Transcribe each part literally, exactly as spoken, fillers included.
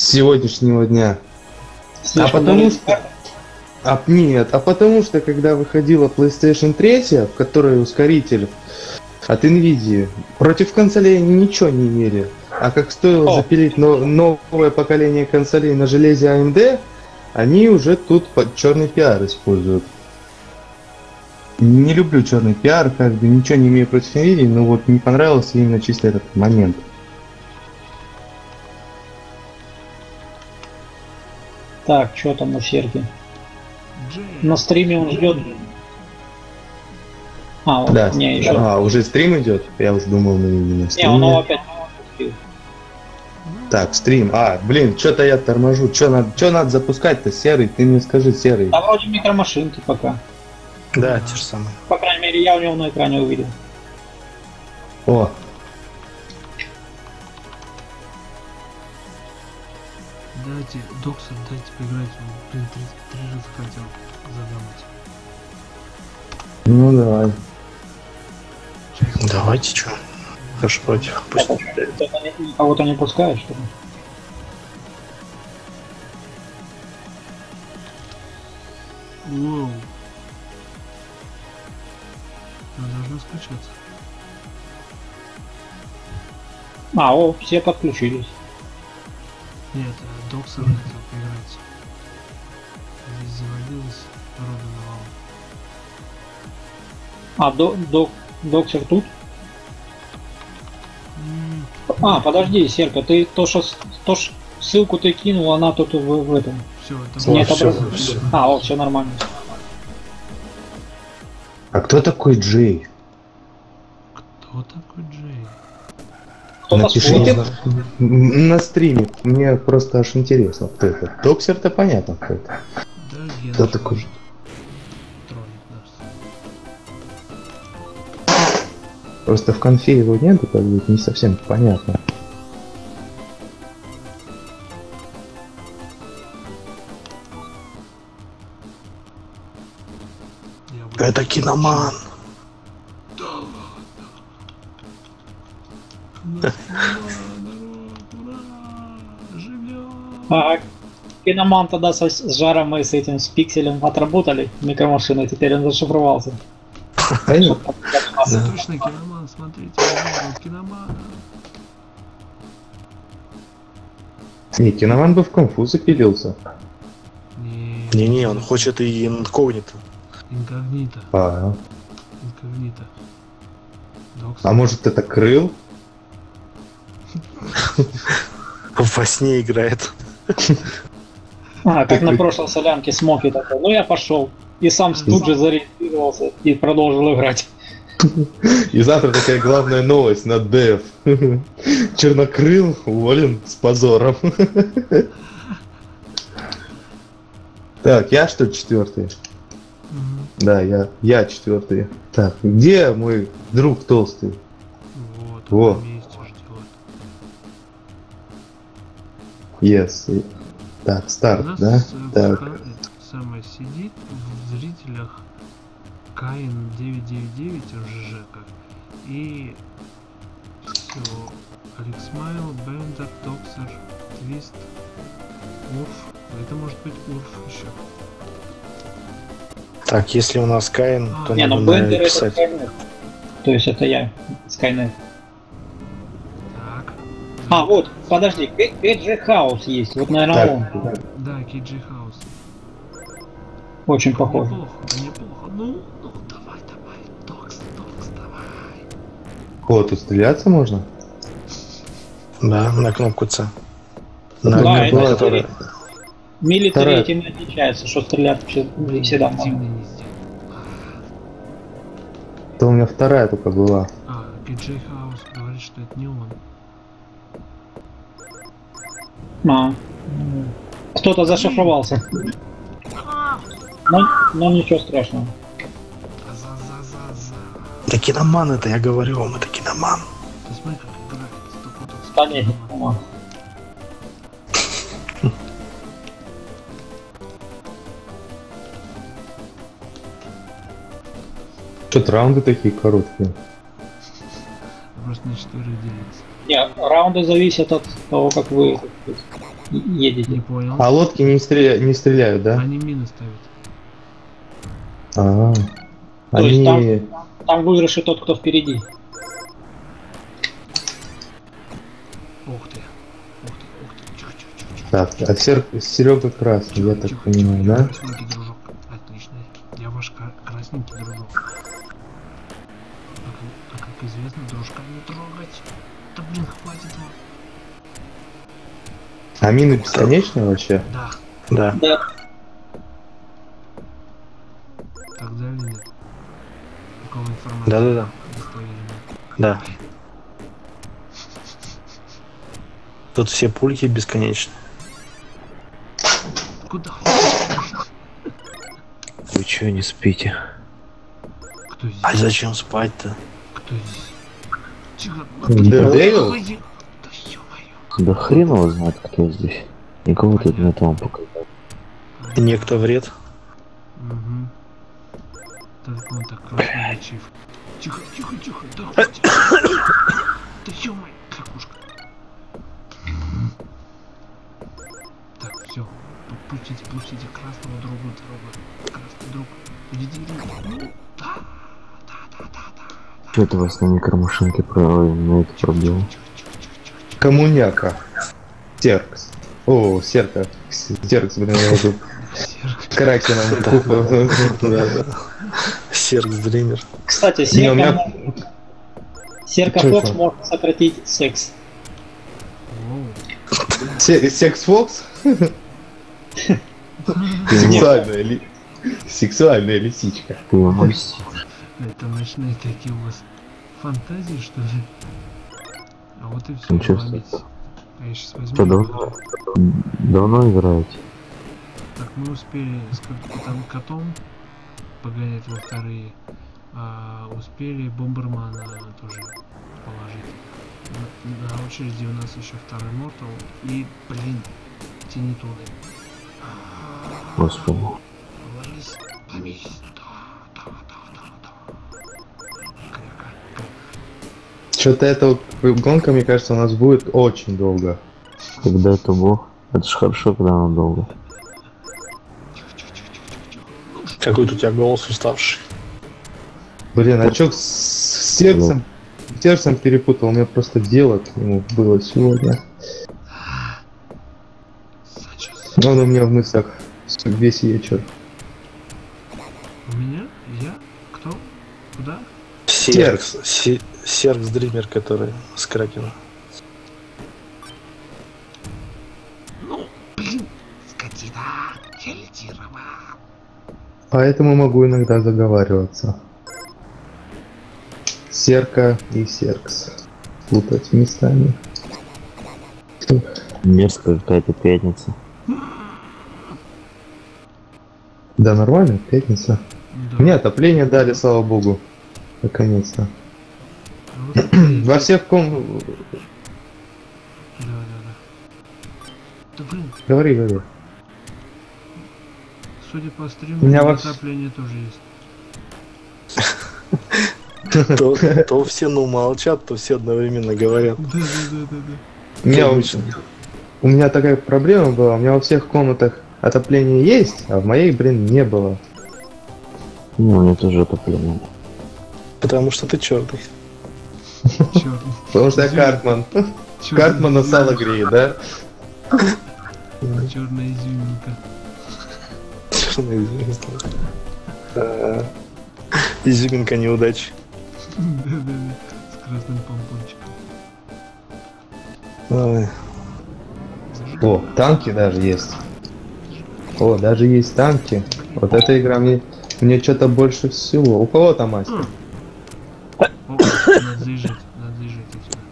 сегодняшнего дня. Слишком а потому много... что... А, нет, а потому что, когда выходила PlayStation три, в которой ускоритель от Nvidia, против консолей они ничего не имели. А как стоило О. запилить но, новое поколение консолей на железе эй эм ди, они уже тут под черный пиар используют. Не люблю черный пиар, как бы ничего не имею против Nvidia, но вот не понравился именно чисто этот момент. Так, что там у Серги? На стриме он ждет. А, вот, Да, не, еще. а, уже стрим идет? Я уже думал, мы именно Не, стрим. он его опять. Так, стрим. А, блин, что-то я торможу. Что надо, что надо запускать-то, Серый? Ты мне скажи, Серый. Да вроде микромашинки пока. Да, те же самые. По крайней мере, я у него на экране увидел. О, Дайте, Доксер, дайте поиграть. Блин, три, три раза хотел задамать. ну давай. Давайте, что? Хорошо, против. Пусть. А вот они пускают, что ли? Воу. Она должна скачаться. А, о, все подключились. Нет, Доксер хотел поиграть. Здесь заводилась рода навал. А, до, до, Доксер тут? М, А, подожди, Серка, ты то, что, то, что ссылку ты кинул, она тут в, в этом. Все, это Не О, всё, отобразилось. всё. А, о, все нормально. А кто такой Джей? Кто такой Джей? Кто-то Напишите спорит. м, на стриме. Мне просто аж интересно, кто это. Доксер-то понятно, кто это. Да, Гена. Кто такой? Тронет нас. Просто в конфе его нету, как бы не совсем понятно. Я буду- Это киноман. Да, ура, народ, ура! Живем! А, киноман тогда со, с жаром и с этим, с пикселем отработали микромашины, теперь он зашифровался. Понятно? Да. Точно киноман, смотрите, я выбрал киномана. Не, киноман бы в конфу запилился. Не, Не-не, он хочет и инкогнито. Инкогнито, А, инкогнито. Докс. а может это крыл? Во сне играет. А, как Так на вы- прошлой солянке Смоки такой, ну я пошел. И сам тут же зарегистрировался и продолжил играть. И завтра такая главная новость на ДЭФ. Чернокрыл уволен с позором. Так, я что четвертый? Мгм. Да, я, я четвертый. Так, где мой друг толстый? Вот, Во. он на месте ждет. Yes. Так, У старт, нас да? э, Так. пока это самое сидит в зрителях Каин девятьсот девяносто девять ЖЖ как. И все. Алексмайл, Бендер, Доксер, Твист, Урф. Это может быть Урф еще. Так, если у нас Каин, то Не, ну надо Бендер это написать. Skynet. То есть это я, Skynet. Так. А, вот, подожди, Эджи Хаус есть, вот, наверное, Так. он. Да, Кей Джи Хаус. Очень похож. Неплохо, неплохо. Ну, ну, давай, давай. Докс, Докс, давай. О, тут стреляться можно? Да, на кнопку С. На Да, кнопку, это которая- Милитари Вторая. этим не отличается, что стрелять вообще всегда можно. Активно не сделал. То у меня вторая только была. А, Кей Джи Хаус говорит, что это не он. А. Кто-то зашифровался. Но, но ничего страшного. За-за-за-за. Да киноман это, я говорю вам, это киноман. Ты смотри, как играет. Стопудово. Станет. Ага. Что-то раунды такие короткие. Просто на четыре делится. Не, раунды зависят от того, как вы едете. Не понял. А лодки не, стреля... не стреляют, да? Они мины ставят. А, То есть они... там, там выигрыши тот, кто впереди. Ух ты. Ух ты, ух ты. Тихо, тихо, тихо, тихо. Так, а Сер... Серега красный, я так Тихо, понимаю, тихо, да? красненький дружок. Отлично. Я ваш кра- красненький дружок. А как, а как известно, дружка не трогать. Да блин, хватит вам. А мины бесконечные вообще? Да. Да. Да. Так далее нет. У кого информация? Да-да-да. Достоверная. Да. Тут все пульки бесконечны. Куда? Вы чё не спите? Кто здесь? А зачем спать-то? Кто здесь? Тихо. Дэвил? Ой, да ё-моё. Да хрен его знает, кто здесь. Никого тут нет, вам показать. Некто вред. Угу. Только он так красный ачив. Тихо, тихо, тихо, да хватит. Да ё-моё, какушка. Так, все. Пустите, пустите красного друга, друга. Красный друг. Идите, идите. Да, да, да, да, да. Что это вас на микромашинке про на это пробило? Тихо, тихо, тихо, тихо, тихо. Коммуняка. Серкс. О, Серка. Серкс, блин, я уже Серк. Кракеном. Да, да. Серкс Дример. Кстати, Не, у меня- Серка, Серка Чё Фокс это? может сократить секс. Воу. Се- Секс Фокс? Сексуальная ли... Сексуальная лисичка. Ты мось. Это ночные такие у вас фантазии, что ли? А вот и все. Ничего себе. А я сейчас возьму. Что, и давно, буду- давно играете? Так, мы успели с капитаном котом погонять во вторые, а успели бомбермана тоже положить. На, на очереди у нас еще второй Мортал и, блин, Тинитуны. Господи. Ложись, ломись. Да, да, да, да, да. Кряка, кряка. Что-то эта вот гонка, мне кажется, у нас будет очень долго. Когда это бог? Это ж хорошо, когда она долго. Тихо, тихо, тихо, тихо, тихо. Ну что? Какой-то у тебя голос уставший. Блин, а чё с сердцем? Сердцем перепутал, у меня просто дело к нему было сегодня. Санчес. Он у меня в мыслях весь вечер. У меня? Я? Кто? Куда? Серкс. Се- Серкс Дример, который с Кракена. Ну, блин, скотина, я лидировал. Поэтому могу иногда заговариваться. Серка и Серкс. Путать местами. Мерзкая какая-то пятница. Да, нормально, пятница. Да. Мне отопление дали, слава богу. Наконец-то. А вот это- Во всех ком... Да, да, да. Да блин, Говори, говори. судя по У стриму, меня вообще- отопление тоже есть. То, то все ну молчат, то все одновременно говорят. Да, да, да, да, да. У меня, Обычно. у меня такая проблема была. У меня во всех комнатах отопление есть, а в моей, блин, не было. Ну, у меня тоже отопление. Потому что ты черный. Чёрный. Потому что я Картман. Картман на сало греет, да? Черная изюминка. Черный изюминка. А, Изюминка неудачи. Да, да, да. С красным помпончиком. Ой. О, танки даже есть. О, даже есть танки. Вот эта игра мне, мне что-то больше всего. У кого там мастер? О, надо заезжать, надо заезжать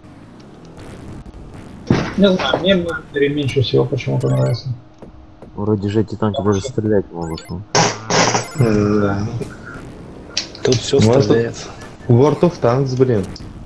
отсюда. Не знаю, мне Милитари меньше всего почему-то нравится. Вроде же эти танки даже стрелять могут. Ну. Да. Тут все Может, стреляет. World of Tanks, блин.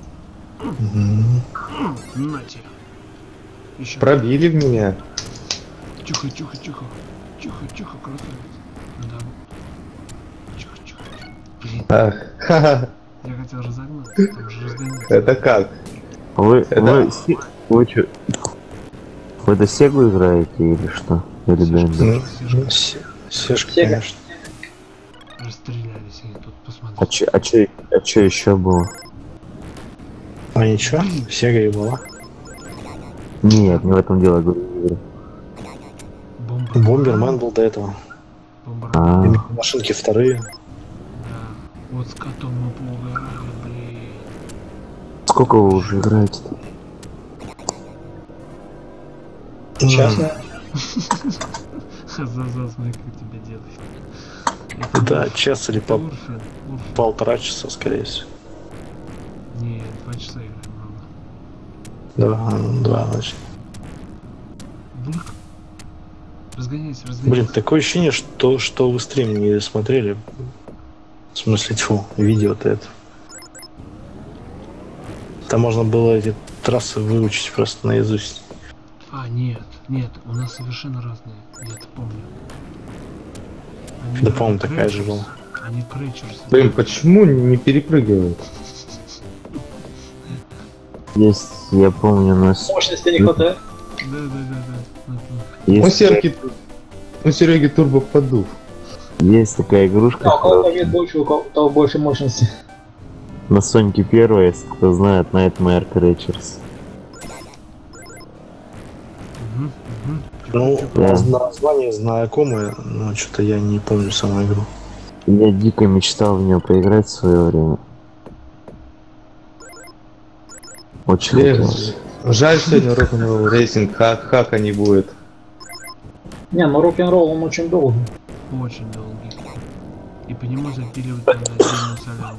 На тебе. Еще. Пробили в меня. Тихо, тихо, тихо. Тихо, тихо, красавец. Да. Тихо, тихо, тихо. Блин, Ах, ха-ха. я хотел разогнаться, там же разгоняться. Это как? Вы, Это- вы, си- вы чё? Вы это Сегу играете или что? Или Бендер? Ну, Се- Сешка, Сега. конечно. Расстрелялись они тут, посмотри. А че, а че, а че еще было? А ничего, Сега и была. Нет, не в этом дело, говорю. Бомбермен. Бомбермен был до этого. Бомбермен. А, Машинки вторые. Да. Вот с котом мы поугарали, блин. сколько вы уже играете-то? Сейчас М, я. Хазаза, смотри, как тебя делает. Да, час или по Урфин. Урфин. полтора часа, скорее всего. Не, два часа играем, ладно. Два, два, значит. Буль. Разгоняйся, Блин, разгоняйся. такое ощущение, что, что вы стрим не смотрели. В смысле, тьфу, видео-то это. Там можно было эти трассы выучить просто наизусть. А, нет, нет, у нас совершенно разные. Я это помню. Они Да, играют по-моему, такая же Crashers, была. Они Crashers. Блин, почему не перепрыгивают? Есть, я помню, у нас Мощности не хватает. Да, да, да, да. Это- У есть, Сереги, у Сереги турбо подув. есть такая игрушка, Да, у кого-то которая вес больше, у кого-то больше мощности. на Соньке первая, если кто знает, Nightmare Crashers. Мгм, мгм. Ну, Да. наз- название знакомое, но что-то я не помню саму игру. Я дико мечтал в нее поиграть в свое время. Очень Эх, хотел. жаль, сегодня рок-н-ролл рейсинг хак, хака не будет. Не, ну рок-н-ролл он очень долгий. Очень долгий. И по нему запиливать надо отдельную солянку.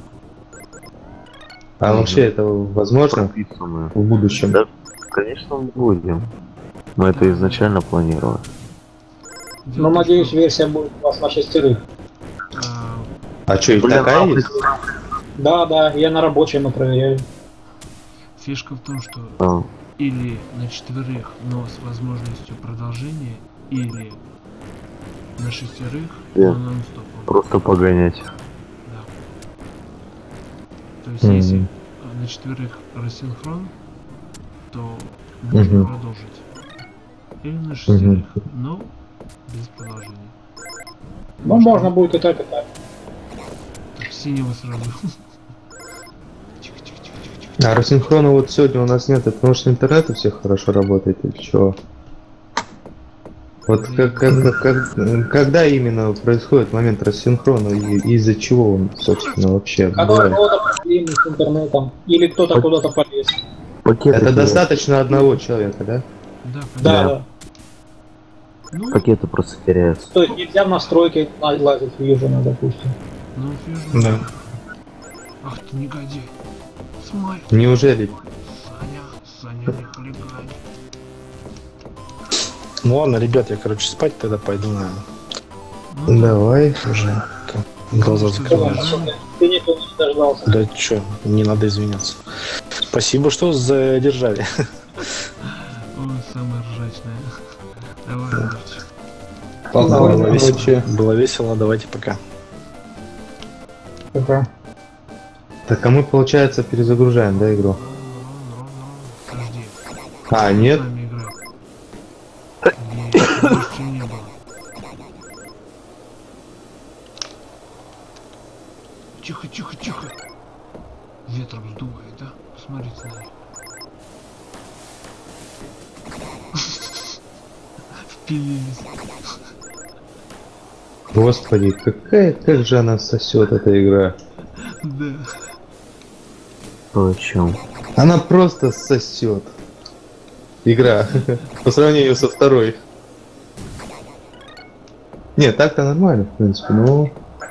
А Мгм. вообще это возможно Прописанную. в будущем? Да, конечно, будем. Но это изначально планировалось. Дело Но в том, надеюсь, что, версия будет у вас на шестерых. а, А что, и Блин, такая а есть? Да, да, я на рабочем мы проверяю. фишка в том, что А, или на четверых, но с возможностью продолжения, или на шестерых, Да. но нон-стопом. просто погонять. Да. То есть Мгм. если э, на четверых рассинхрон, то можно Мгм. продолжить. Или на шестерых, но без продолжения. Ну, можно будет и так, и так. Так, синего сразу. Тихо, тихо, тихо, тихо, тихо. А рассинхрона вот сегодня у нас нет, это потому что интернет у всех хорошо работает или чего? Вот как, как, как- как- когда именно происходит момент рассинхрона и из-за чего он, собственно, вообще Когда у бывает? кого-то проблемы с интернетом, или кто-то куда-то полез. Пакеты, Это есть. достаточно одного человека, да? Да, Да, понятно. да. Ну, Пакеты просто теряются. То есть нельзя в настройки лазить в Fusion, допустим. ну, Fusion. Да. Ах ты негодяй. Смай. Неужели? Саня, Саня, не хулигань. Ну ладно, ребят, я, короче, спать тогда пойду, наверное. Ну, Давай. Уже там глаза Что, закрываются. задержали? Ты никого не дождался. Да чё, не надо извиняться. Спасибо, что задержали. Ой, самая ржачная. Давай, Андерчик. Спокойной Было весело. ночи. Было весело, давайте пока. Пока. Так, а мы, получается, перезагружаем, да, игру? Рон, Рон, Рон, Рон. Подожди. А, нет? С нами играть. Нет, больше не было. Тихо, тихо, тихо. Ветром сдувает, да? Посмотрите на них. Впилились. Господи, какая, как же она сосет, эта игра. Да. То о чем? Она просто сосет. Игра. По сравнению со второй. Нет, так-то нормально, в принципе, но...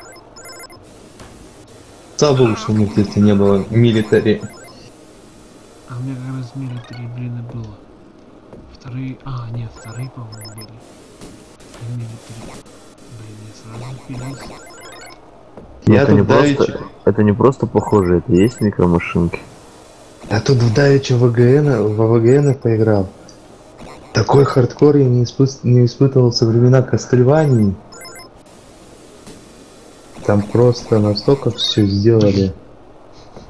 Слава богу, что у них здесь не было милитари. А у меня как раз милитари, блин, и было. Вторые... А, нет, вторые, по-моему, были. И милитари. Блин, я сразу впилился. Ну, Я это, не тут давеча... просто, это не просто похоже, это есть микромашинки. А тут в давеча в ВГН, в ВГН поиграл. Такой хардкор я не, испы... не испытывал со времена Кастельвании. Там просто настолько все сделали.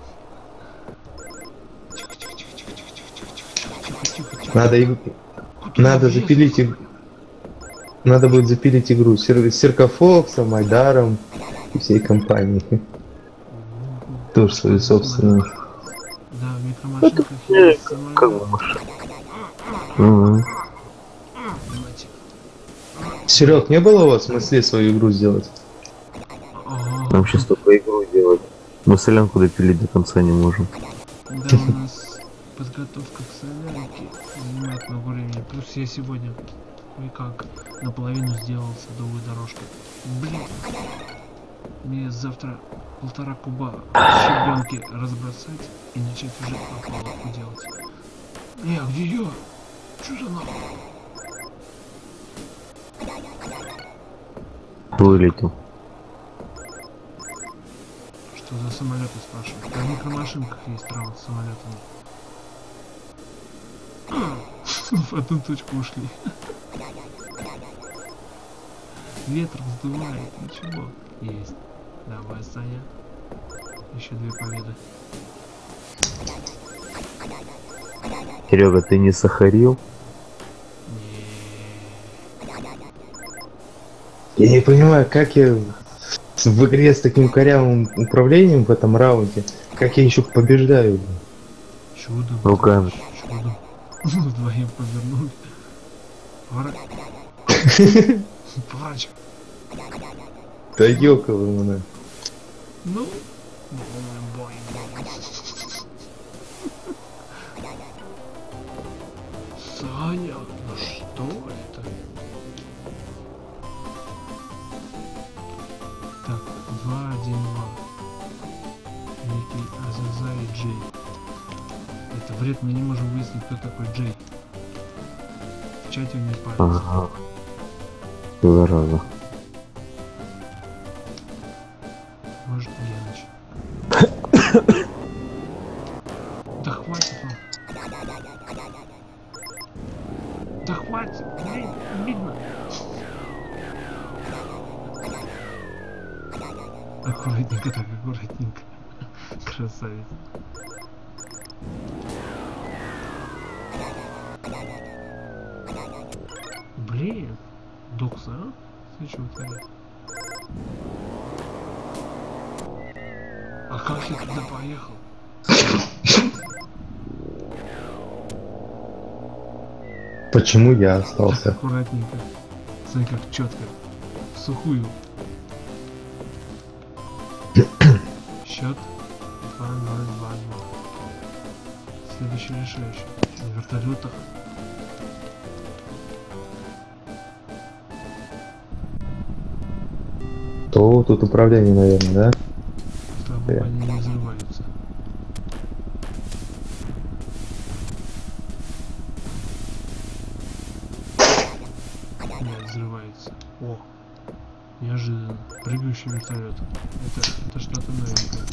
Тихо, тихо, тихо, тихо, тихо, тихо, тихо, тихо, тихо, тихо, тихо. Надо игру... Куда Надо запилить иг- Надо будет запилить игру с Сер- Серкофоксом, Айдаром и всей компанией. Тоже свою собственную. Да, в микромашинках есть самолет. Как бы машина. Мгм. Мать. Серег, не было у вас мысли свою игру сделать? Ага. Нам сейчас только игру делать. Мы солянку допилить до конца не можем. Да, у нас подготовка к солянке занимает много времени. Плюс я сегодня кое-как наполовину сделал садовую дорожку. Блин. Мне завтра полтора куба щебенки разбросать и начать уже опалубку делать. Не, а где я? Чё за нахуй? Вылетел. Что за самолеты, спрашивают? В микромашинках есть раунд с самолетами. В одну точку ушли. Ветер вздувает, ничего. Есть. Давай, Саня. Еще две победы. Серега, ты не сахарил? Я не понимаю, как я в игре с таким корявым управлением в этом раунде, как я еще побеждаю. Чудом. Руками. Чудом. Вдвоем повернули. Поворачивай. Поворачивай. Да ёкало мне. Ну. Бой, бой. Саня, ну что это? Так, два, один, два. Некий Азаза и Джей. Это вред, мы не можем выяснить, кто такой Джей. В чате он не палится. Ага. Зараза. Может, Яныч. Да хватит вам. Да хватит, блин, обидно. Аккуратненько, так, аккуратненько. Красавец. Блин, Докса, а? Ты что творишь? А как я туда поехал? Почему я остался? Аккуратненько. Смотри, как четко. В сухую. Счет два ноль два два. Следующий решающий. На вертолетах. То тут управление, наверное, да? Слава Да. богу, они не взрываются. Нет, взрывается. О! Неожиданно. Прыгающий вертолет. Это, это что-то новенькое.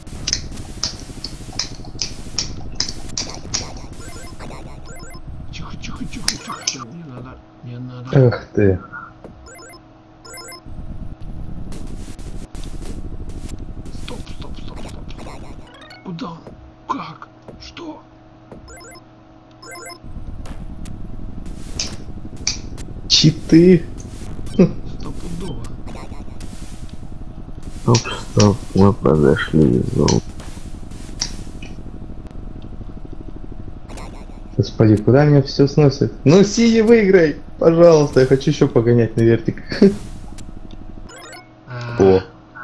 Тихо, тихо, тихо, тихо, тихо. Не надо, не надо. Эх ты. Стоп, стоп, стоп, стоп, стоп. Куда он? Как? Что? Читы. Стопудово. Стоп, стоп, мы подошли в зону. Господи, куда меня все сносит? Ну, Сиди, выиграй! Пожалуйста, я хочу еще погонять на вертик. А, О,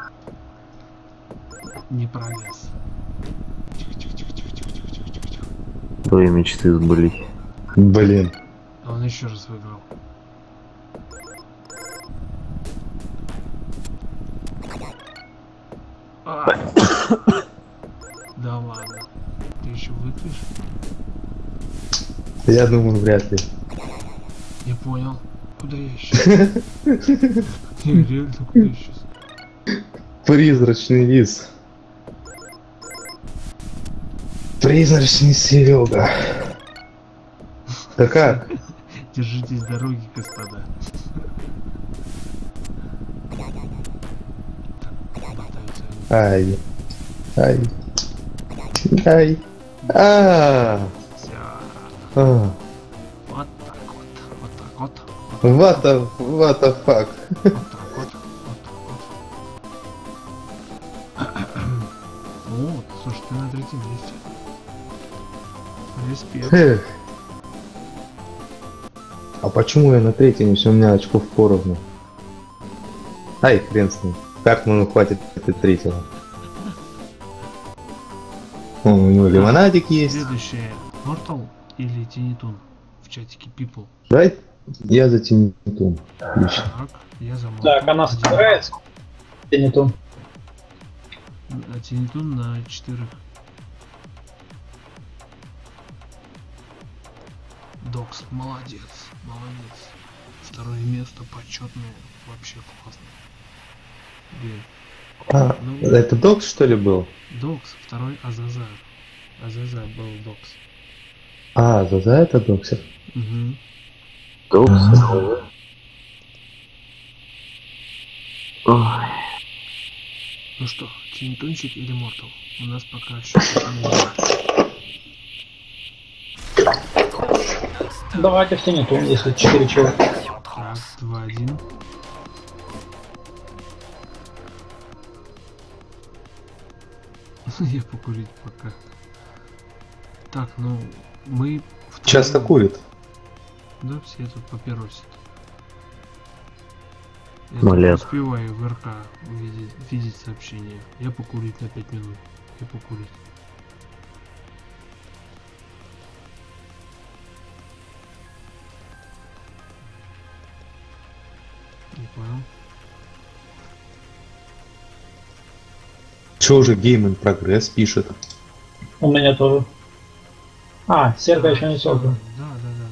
Не пролез. Тихо, тихо, тихо, тихо, тихо, тихо, тихо, тихо, тихо. Твои мечты сбылись. блин. А он еще раз выиграл. А. Да ладно. Ты еще выиграешь? Я думаю, вряд ли. Не понял. Куда я исчез? Не, реально, куда я исчез? Призрачный лис. Призрачный Серега. Да как? Держитесь дороги, господа. Болтаются они. Ай. Ай. Ай. А. Всё. А. Вот так вот. What the, what the fuck? Вот так вот. Вот так вот. Вот, слушай, ты на третьем месте. Респект. Эх. А почему я на третьем, если у меня очков поровну? Ай, хрен с ним. Как ну хватит этой третьего? О, у него лимонадик есть. Следующее. Mortal или Тинитун? В чатике People. Давай я за Тинитун. Отлично. Так, я за Mortal. Так, она Один. собирается? Или не то? А Тинитун на четырех. Докс, молодец, молодец. Второе место почетное, вообще классно. Блин. А, Ну, это Докс что ли был? Докс, второй Азазар. Азазар был Докс. А, за, за это Доксер? Угу. Докс. Ой. Ну что, Тинитунчик или Мортал? У нас пока еще Давайте в Тинитун, если четыре человека. Так, два один. Я покурить пока. Так, ну, мы... втроем- Часто курит. Да, все тут папиросят. Я Малет. только успеваю в РК увидеть, видеть сообщение. Я покурить на пять минут. Я покурить. Не понял. Че уже Game in Progress пишет? У меня тоже. А, серка еще не создан. Да, да, да,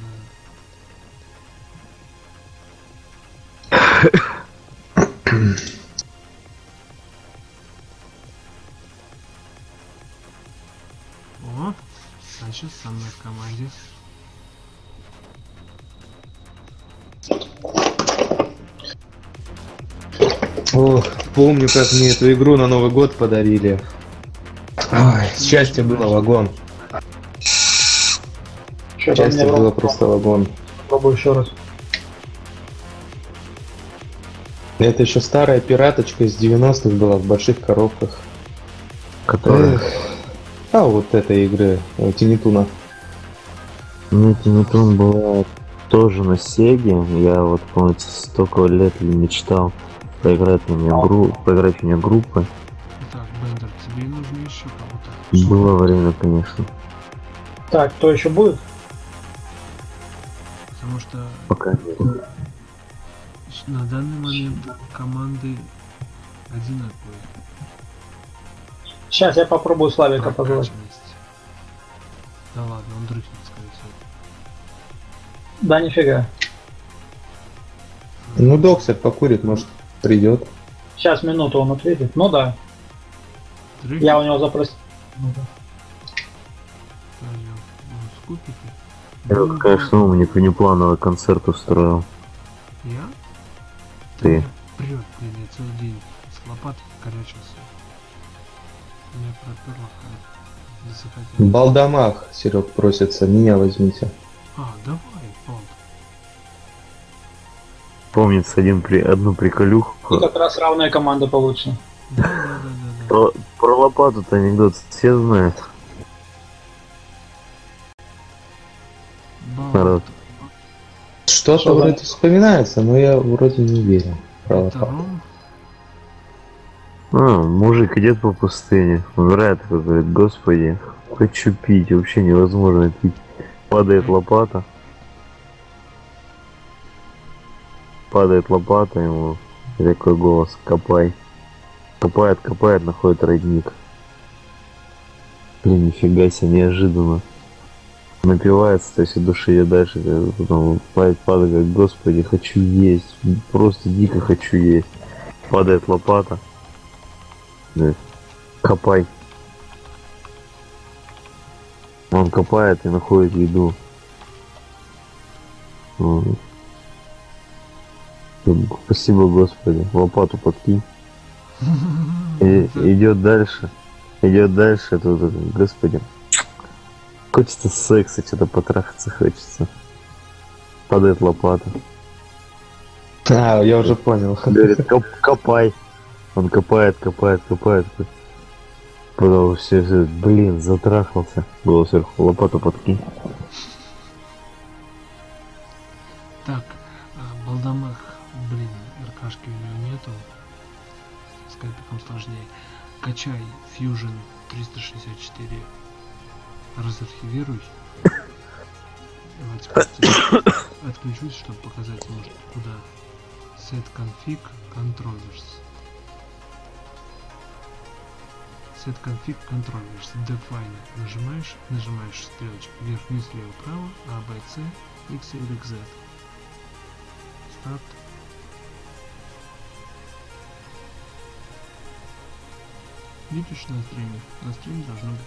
да. О, значит, со мной в команде. Ох, помню, как мне эту игру на Новый год подарили. Ой, счастье было вагон. Что-то Счастье мне было враг. просто вагон. Попробую еще раз. Это еще старая пираточка из девяностых была в больших коробках. Которая... Эх. А вот этой игры, э, Тинитуна. Ну, Тинитун была тоже на Сеге. Я вот, помню, столько лет мечтал поиграть на нее группы, поиграть в нее группы. Так, Бендер, тебе нужно еще кого-то. Было время, конечно. Так, кто еще будет? Потому что Пока нет. на данный момент команды одинаковые. Сейчас я попробую Славика позвать. Прокачанность. Да ладно, он дрыхнет, скорее всего. Да нифига. Ну, Доксер покурит, может, придет. Сейчас минуту он ответит. Ну да. Дрыхнет? Я у него запросил. Ну да. Понял. Ну, скупите. Я вот, конечно, ну, не внеплановый концерт устроил. Я? Ты. Да прет, блин, я целый день с лопатой корячился. Меня проперло как захотел. Балдамах, Серег просится, меня возьмите. А, давай, Пал. Помнится один при... одну И приколюху. как раз равная команда получится. Да, да, да, да, да. Про, про лопату-то анекдот все знают. Бал. Народ. Что-то Что, вроде да? вспоминается, но я вроде не верю. Про Это лопату. Ром. А, мужик идет по пустыне, умирает, такой говорит: господи, хочу пить, вообще невозможно пить. Падает лопата. Падает лопата ему, и такой голос: копай. Копает, копает, находит родник. Блин, нифига себе, неожиданно. Напивается, то есть от души идет дальше, потом падает, падает, говорит: господи, хочу есть, просто дико хочу есть. Падает лопата. Да. Копай. Он копает и находит еду. М. Спасибо, Господи. Лопату подкинь. И, идет дальше. Идет дальше. Тут, Господи. Хочется секса, что-то потрахаться хочется. Падает лопата. А, я уже понял. Говорит, «Коп- копай. Он копает, копает, копает. Потом все, все, блин, затрахался. Было сверху, лопату подкинь. Так, а, Балдамах, блин, РКшки у него нету. С кайпиком сложнее. Качай Fusion триста шестьдесят четыре. Разархивируй. Вот теперь тебе отключусь, чтобы показать, может, куда. Set config controllers. Set config controllers. Define. Нажимаешь, нажимаешь стрелочку вверх, вниз, лево, право, A, B, C, X, Y, Z. Старт. Видишь на стриме? На стриме должно быть.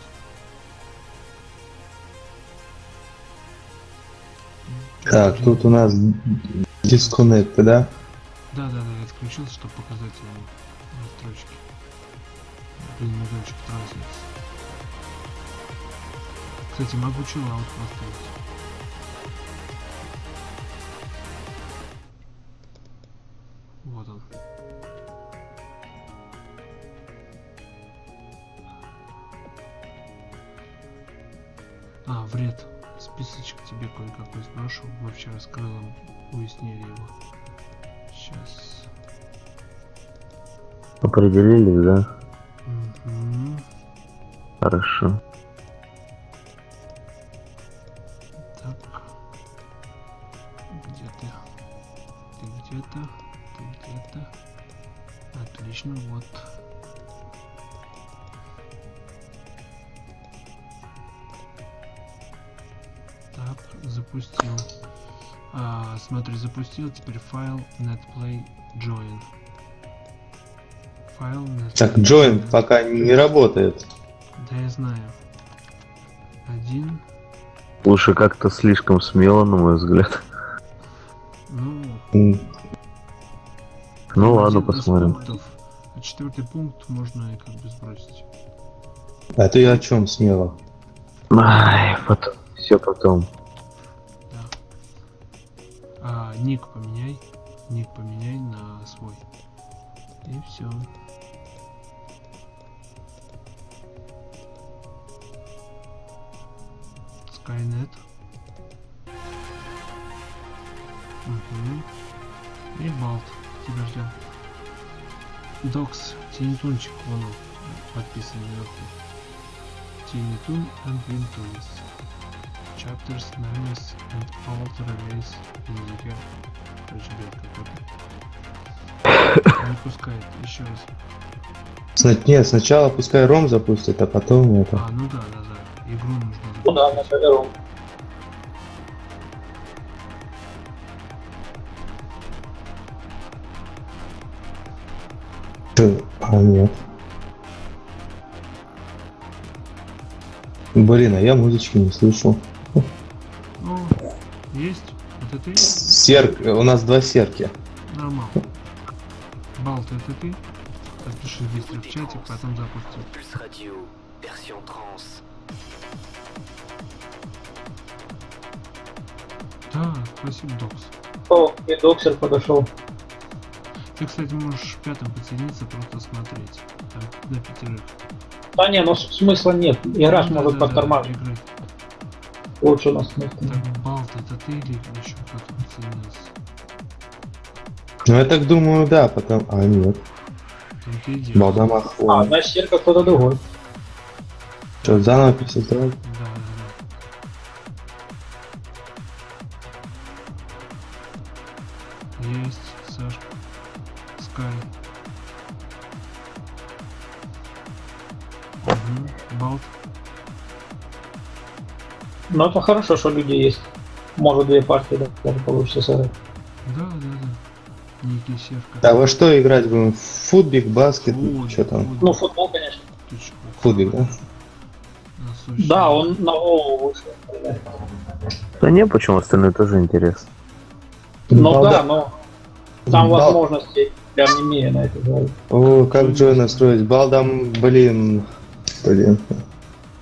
Так, тут у нас дисконнект, да? Да, да, да, я отключился, чтобы показать ему настройки. Блин, мигачек транслиц. Кстати, могу чиллаут поставить. Вот он. А, вред. Списочек тебе кое-какой сброшу. Мы вчера с Крылом уяснили его. Сейчас. Определились, да? Угу. Хорошо. Так. Где ты? Ты где-то? Ты где-то? Отлично, вот. Так, запустил. А, смотри, запустил. Теперь файл netplay join. Файл netplay Так, join пока не работает. Да, я знаю. Один. Слушай, как-то слишком смело, на мой взгляд. Ну, М, Ну ладно, один из посмотрим. пунктов. А четвертый пункт можно и как бы сбросить. А ты о чем смело? Ай, потом. Все потом. Да. А, ник поменяй. Ник поменяй на свой. И все. Skynet. Угу. И Балт. Тебя ждем. Докс. Тинитунчик, вон он. Подписан наверху. Tinitun and Wintunis. Chapters, names and alt release языке. Короче, бред какой-то. Не пускает. Еще раз. Сна- Нет, сначала пускай ром запустит, а потом это. А, ну да, да, да. Игру нужно Ну да, на запустить. серверу. Чё? А, нет. Блин, а я музычки не слышу. Ну, есть. Это ты? Серк, у нас два серки. Нормально. Балт, это ты? Подпиши быстро в чате, потом запустим. Pulse Radio, version trans. Да, спасибо, Докс. О, и доксер подошел. Ты, кстати, можешь пятым подсоединиться, просто смотреть. Там на пятерых. Да не, ну с- смысла нет. Играть Ну, может да, да, под да, карман. играть. Лучше у нас смысла нет. Так, Балт, это ты или еще кто-то подсоединился? Ну я так думаю, да, потом. А, нет. Там ты и делаешь. Балдамах. А, значит, серка кто-то другой. Что, заново пересоздавать? Да, да, да. Есть, Сашка. Скай. Угу. Балт. Ну это хорошо, что люди есть. Может две партии да, даже получится сыграть. Да, да, да. Некий серка. А во что играть будем? Футбик, баскет, Фу, что там? фу, Ну футбол, конечно. ты чё? Футбик, да? Насущный. Да, он на голову вышел. Да не, почему остальное тоже интересно. Ну Балда- да, но там Бал- возможностей прям не имею на это говорить. О, как Джой настроить? Балдам, блин. Блин.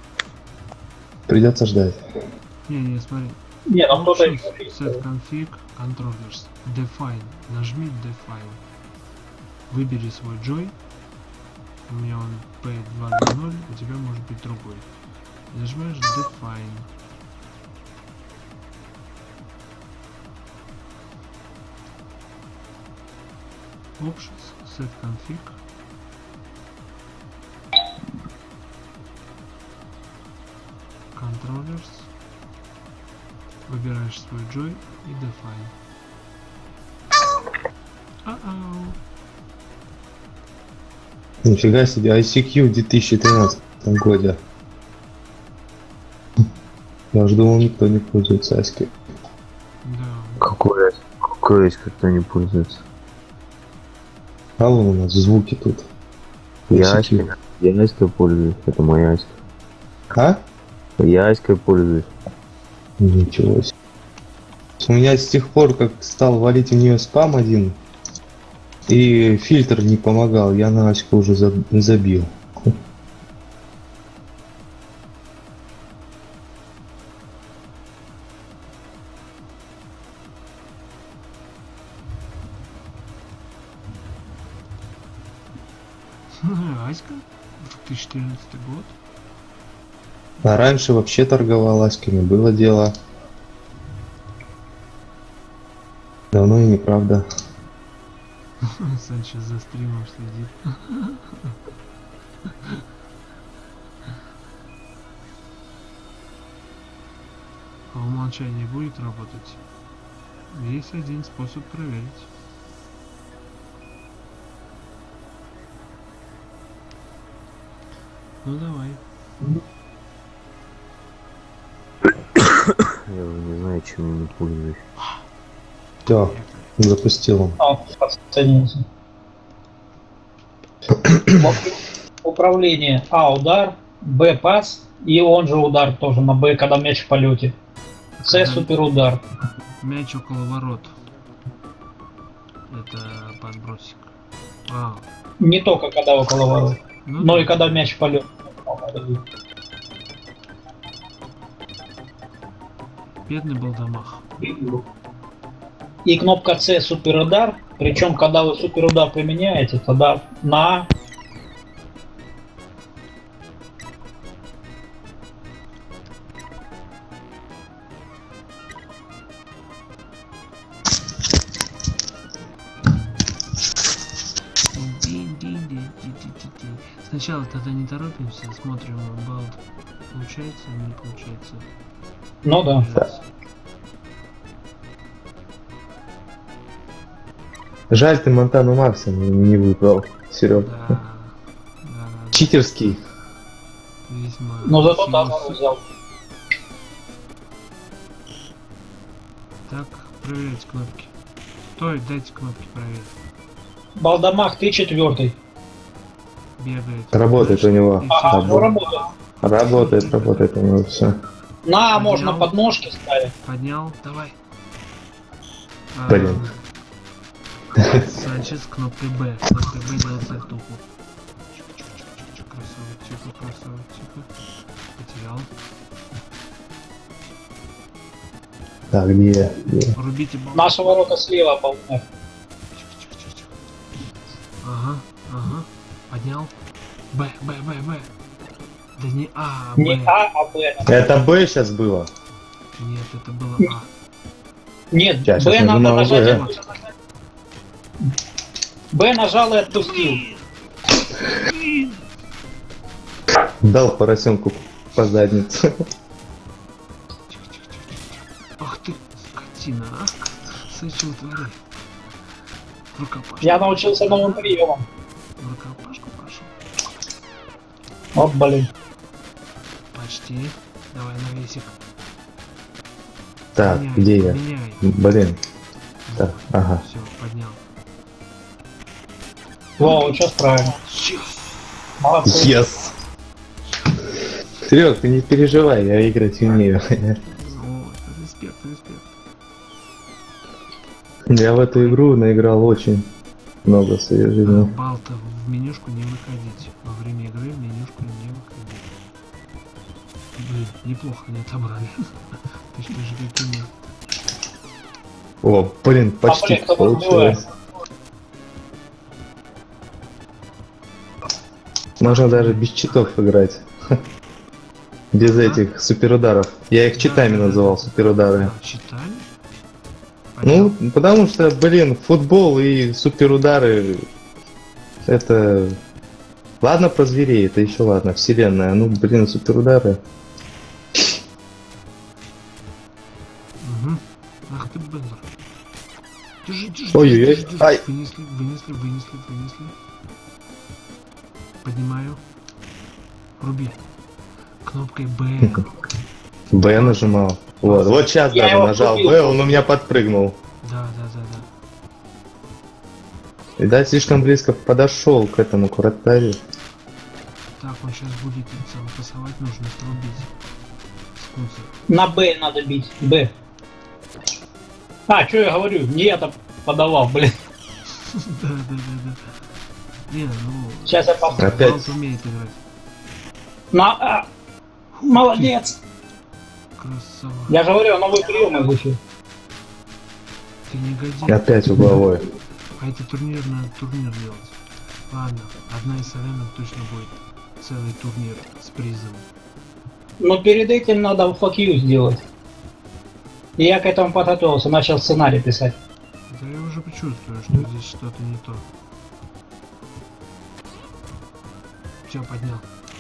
Придется ждать. Не, не, смотри. Не, ну кто-то Options, set config, Controllers. Define. Нажми Define. Выбери свой Joy. У меня он пи два ноль, у тебя может быть другой. Нажимаешь Define. Options. Set config. Controllers. Выбираешь свой Joy и Define. А-ау. Нифига себе, ай си кью в две тысячи тринадцатом годе. Я уже думал, никто не пользуется Аськой. Да. Какой есть? Какой есть, кто не пользуется? А вон у нас звуки тут. Я ай си кью. Аськой, я Аськой пользуюсь, это моя Аська. А? Я Аськой пользуюсь. Ничего себе. У меня с тех пор, как стал валить в нее спам один, и фильтр не помогал, я на Аську уже за- забил. Аська? две тысячи четырнадцатый год. А раньше вообще торговал Аськами, было дело. Давно и неправда. Санчес за стримом следит. А умолчание будет работать? Есть один способ проверить. Ну давай. Я уже не знаю, чем я не пользуюсь. Все, запустил он. А, подсоединился. Управление А удар, Б пас и он же удар тоже на Б, когда мяч в полете. С супер удар. Мяч около ворот. Это подбросик. А, Не только когда около ворот, ну но да. и когда мяч в полете. Бедный Балдамах. И кнопка С супер удар. Причем, когда вы супер удар применяете, тогда на Динь-динь-динь-динь-динь-динь. Сначала тогда не торопимся, смотрим балд. Получается или не получается? ну да. Сейчас. Жаль, ты Монтану Максимум не выбрал, Серег. Да, да, да. Читерский. Весьма. Но зато весьма там он взял. Так, проверять кнопки. Стой, дайте кнопки проверить. Балдамах, ты четвертый. Бегает. Работает у него. И Ага, всё. ну работает. Работает, работает у него все. На, Поднял. можно подножки ставить. Поднял, давай. А, Блин. Санчес кнопкой Б. Кнопкой Б делает сальтуху. Чик-чик-чик-чик. Красавый, тихо, красавый, тихо. Потерял. Так, где? где? Рубите бал. Наши ворота слева, Балдамах. Чик-чик-чик-чик. Ага, ага. Поднял. Б, Б, Б, Б. Да не А, а Б. Не А, а Б. Это Б сейчас было. Нет, это было А. Нет, Сейчас, Б сейчас надо нажимаю нажать. Б. Б нажал и отпустил. Дал поросенку по заднице. Ах ты, скотина, а? Сычу творит. В рукопашку. Я научился новым приемам. В рукопашку пошел. Вот, блин. Почти. Давай навесик. Так, Меняй, где я? Меняй. Блин. Так, ага. Все, поднял. Во, вот сейчас правильно. Сейчас. Молодцы. Yes. Серег, ты не переживай, я играть умею. О, респект, респект. Я в эту игру наиграл очень много в своей жизни. Балта, в менюшку не выходить. Во время игры в менюшку не выходить. Блин, неплохо не отобрали. Точно же как и мы. О, блин, почти а, блин, кто получилось. Можно даже без читов играть. Без этих суперударов. Я их читами называл, суперудары. Читали? Ну, потому что, блин, футбол и суперудары это... Ладно про зверей, это еще ладно, вселенная. Ну, блин, суперудары. Угу. Ах ты, Бендер. Держи, держи, Ой-ой-ой. держи, держи. Ай. Вынесли, вынесли, вынесли, вынесли. Поднимаю. Руби. Кнопкой Б. Б нажимал. Вот, вот сейчас Я даже его нажал купил. Б, он у меня подпрыгнул. Да, да, да, да. Видать, слишком близко подошел к этому куратаре. Так, он сейчас будет сам пасовать, нужно срубить. Скунса. На Б надо бить. Б. А, что я говорю? Не я-то подавал, блин. Да, да, да, да. Не, ну... Сейчас я пас. Опять. Галс умеет играть. На А. Молодец. Красава. Я же говорю, новый прием изучил. Ты не годишься. Опять угловой. А это турнир надо турнир делать. Ладно, одна из аренок точно будет целый турнир с призом. Но перед этим надо fuck you сделать. И я к этому подготовился, начал сценарий писать. Да я уже почувствую, что здесь что-то не то. Все, поднял.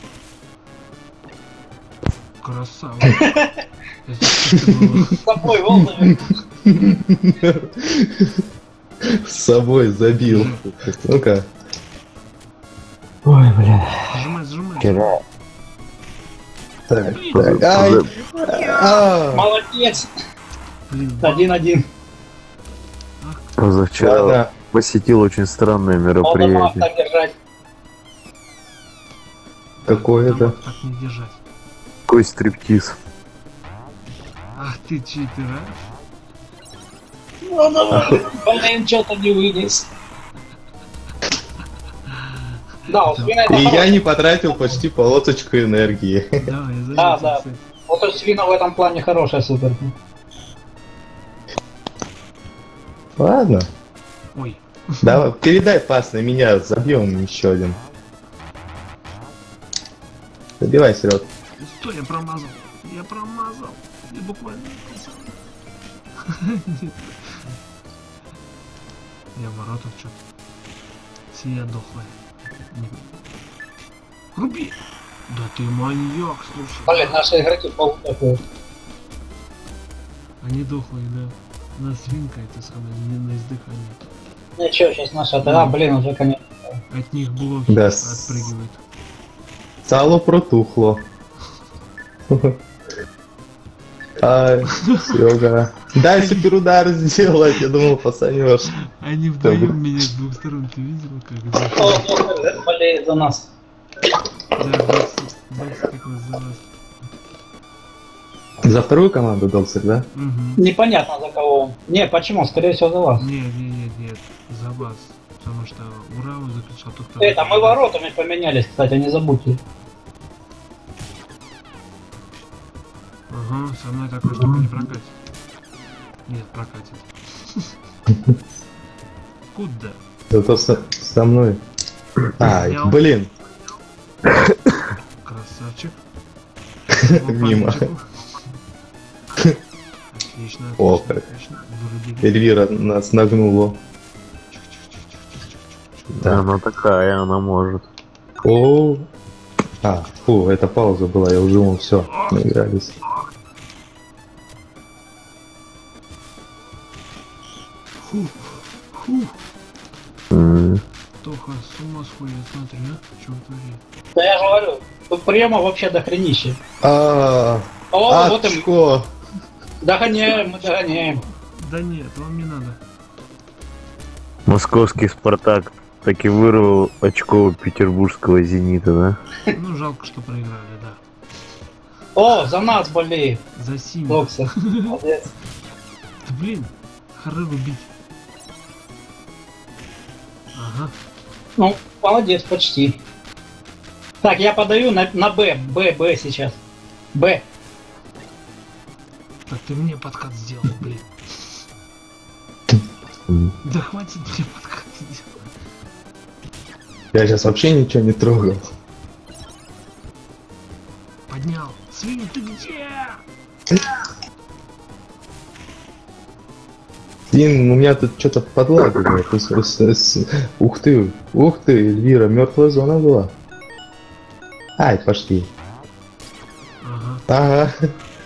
Красава. Это чисто было. С тобой волнами. С собой забил. Ну-ка. Ой, бля. Сжимай, сжимай. Вчера Так, так. Ай! А! Молодец. Блин, Один-один. позавчера Ладно. посетил очень странное Оба мероприятие. так держать. Какое там это? вот так не держать. Какой стриптиз. Ах ты читер, а? Ну давай. Блин, что-то не вынес. Да, у свина это И я хорошо. не потратил почти полосочку энергии. Да, я заметил, Да, да. кстати. Вот у свина в этом плане хорошая супер. Ладно. Ой, Давай, передай пас на меня, забьем еще один. Забивай, Серег. стой, я промазал. Я промазал. Я буквально... Я в воротах что-то. Сия дохлая. Руби! Да ты маньяк, слушай. Блин, наши игроки полутакую. Они дохлые, да. У нас свинка это самое, не на издыхании. Ничего, сейчас наша. Да, блин, уже конец. От них блоки Да, с- отпрыгивают. Сало протухло. Ай, Серега. Дай суперудар сделать, я думал, пацанешь. Они вдвоем меня с двух сторон, ты видел, как О, это? доктор болеет за нас. Да, Бакс, Бакс как раз за вас. За вторую команду Доксер, да? Угу. Непонятно за кого он. Не, почему? Скорее всего за вас. Нет, нет, нет, нет, за вас. Потому что ура, он закричал тот, кто... Это, мы воротами поменялись, кстати, не забудьте. Ага, со мной такой штука не прокатит. Нет, прокатит. Куда? Зато со, со мной. Ай, Я- блин. Красавчик. Мимо. Отлично, отлично, О, отлично. Вырубили. Эльвира нас нагнула. Да, она такая, она может. О. А, фу, это пауза была, я уже вон все, наигрались. Фу, фу. М, Тоха, с ума сходит, смотри, а? Чего творит? Да я же говорю, тут приема вообще дохренище. А, О, вот и мы. очко. Догоняем, мы догоняем. Да нет, вам не надо. Московский Спартак таки вырвал очко у петербургского Зенита, да? Ну, жалко, что проиграли, да. О, за нас болеет. За синий. Доксер. Молодец. Да блин, хоры рубить. Ага. Ну, молодец, почти. Так, я подаю на, на Б. Б, Б сейчас. Б. Так ты мне подкат сделал, блин. Да хватит мне подходить. Я сейчас вообще ничего не трогал. Поднял. Свинь, ты где? Блин, у меня тут что-то подлагивает. Ух ты, ух ты, Эльвира, мертвая зона была. Ай, пошли. Ага. Ага.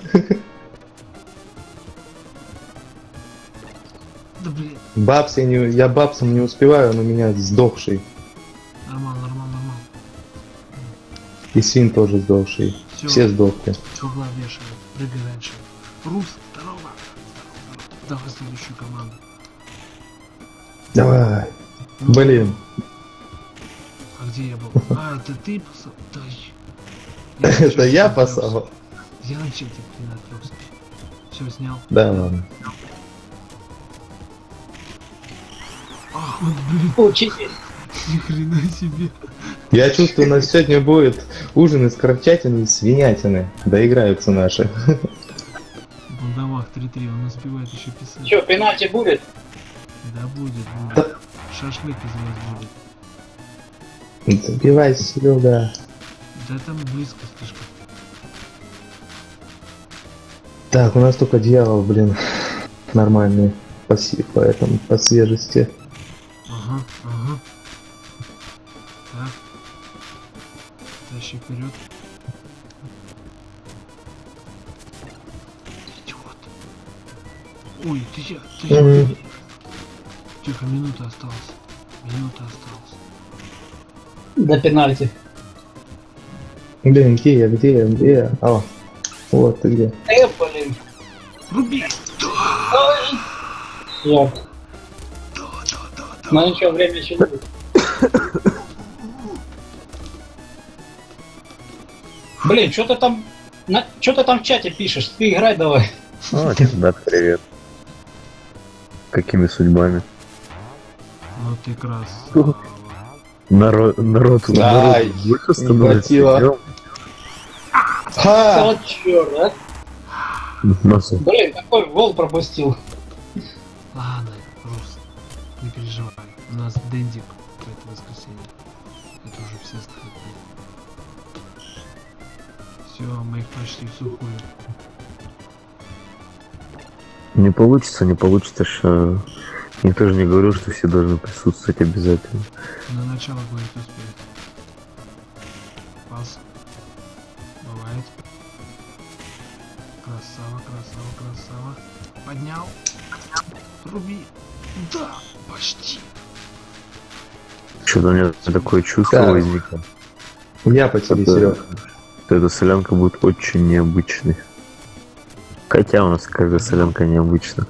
Да блин. Бабс я не, я бабсом не успеваю, он у меня сдохший. Нормально, нормально, нормально. И свин тоже сдохший. Всё. Все сдохли. Угла вешаем. Прыгай раньше. Рус, здорово. Давай следующую команду. Давай. Блин. А где я был? А, это ты пасал? Да, я- Это я отвлекся. пасал? Я на чате, блин, отвлекся. Все, снял. Да ладно. Ах, вот, блин, Учитель. ни хрена себе. Я чувствую, у нас сегодня будет ужин из крольчатины и свинятины. Доиграются наши. Балдамах три-три, он успевает еще писать. Че, пенальти будет? Да будет, будет. Шашлык из вас будет. Забивай, Серега. Да там близко слишком. Так, у нас только дьявол, блин. Нормальный. По, си- по этому, по свежести. Ага, ага. Так. Тащи вперед. Идиот. Ой, ты я, ты я. Мгм. Тихо, минута осталась. Минута осталась. До пенальти. Блин, где я, где я, где я? О, вот ты где. Э, блин. Руби! Ой. Я. Ну ничего, время еще будет. Блин, что ты там... На... Что ты там в чате пишешь? Ты играй давай. А, да, привет. Какими судьбами? Ну ты красава. Народ, народ, Ай, народ больше не становится. хватило. Идём. Ха! Вот чёрт, а? Носом. Блин, какой гол пропустил. Ладно, Рус, не переживай. У нас Дендик в это воскресенье. Это уже все знают. Все, мы их почти в сухую. Не получится, не получится, что... Никто же не говорил, что все должны присутствовать обязательно. На начало говорит успеет. Пас. Бывает. Красава, красава, красава. Поднял. Руби. Да, почти. Что-то у меня такое чувство Так. возникло. Я по тебе, Серег. Что эта солянка будет очень необычной. Хотя у нас каждая солянка необычна.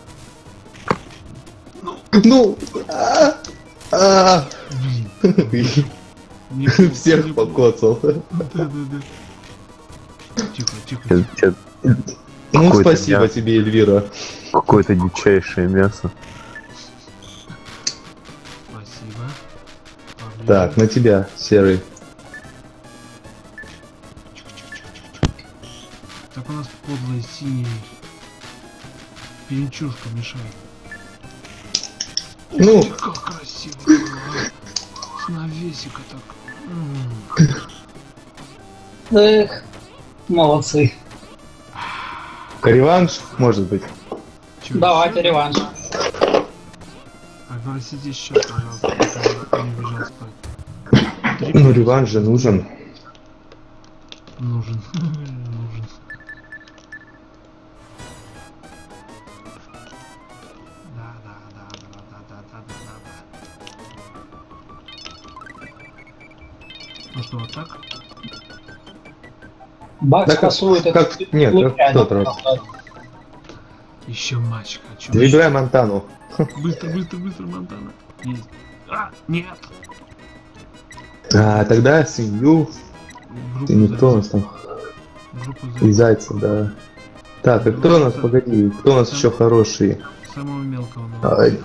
Ну! а, а. Блин. Неплохо, Всех неплохо. покоцал. Да, да, да. Тихо, тихо, Чё- тихо. чё- Ну, Какое-то спасибо мясо. тебе, Эльвира. Какое-то дичайшее мясо. Спасибо. Поближе. Так, на тебя, Серый. Так у нас подлый синий. Пенчушка мешает. Ну. Ой, как красиво. а. С навесика так. М. Эх, молодцы. Реванш, может быть. Чё, Давайте всё? реванш. Огласите счет, пожалуйста, пока не бежал спать. Три Ну, реванш же нужен. Нужен. Нужен. Да, да, да, да, да, да, да, да, да. Ну что, вот так? Бакс Да как- пасует как- этот нет, как случайно. в тот раз. Еще матч хочу. Выбирай Монтану. Быстро, быстро, быстро, Монтана. Есть. А, нет. А, тогда свинью. Группу И никто у нас зайцев. там. Группу И зайцев. зайца, да. Так, а кто у нас, погоди, кто у нас еще хороший? Самого мелкого. Ну. Ай.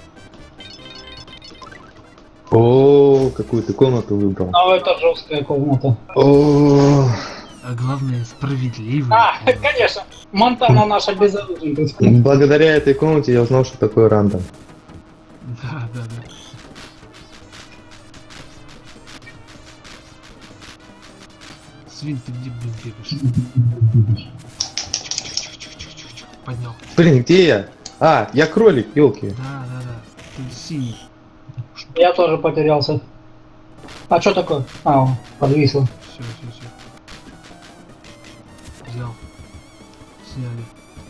О, какую ты комнату выбрал. Ну, это жесткая комната. О, А главное, справедливый. А, конечно. Монтана наша безоружная. благодаря этой комнате я узнал, что такое рандом. Свин, ты где, блин, бегаешь? Поднял. Блин, где я? А, я кролик, елки. Да, да, да. Ты синий. Я тоже потерялся. А что такое? А, он подвисло. Все, все, все. Взял. Сняли.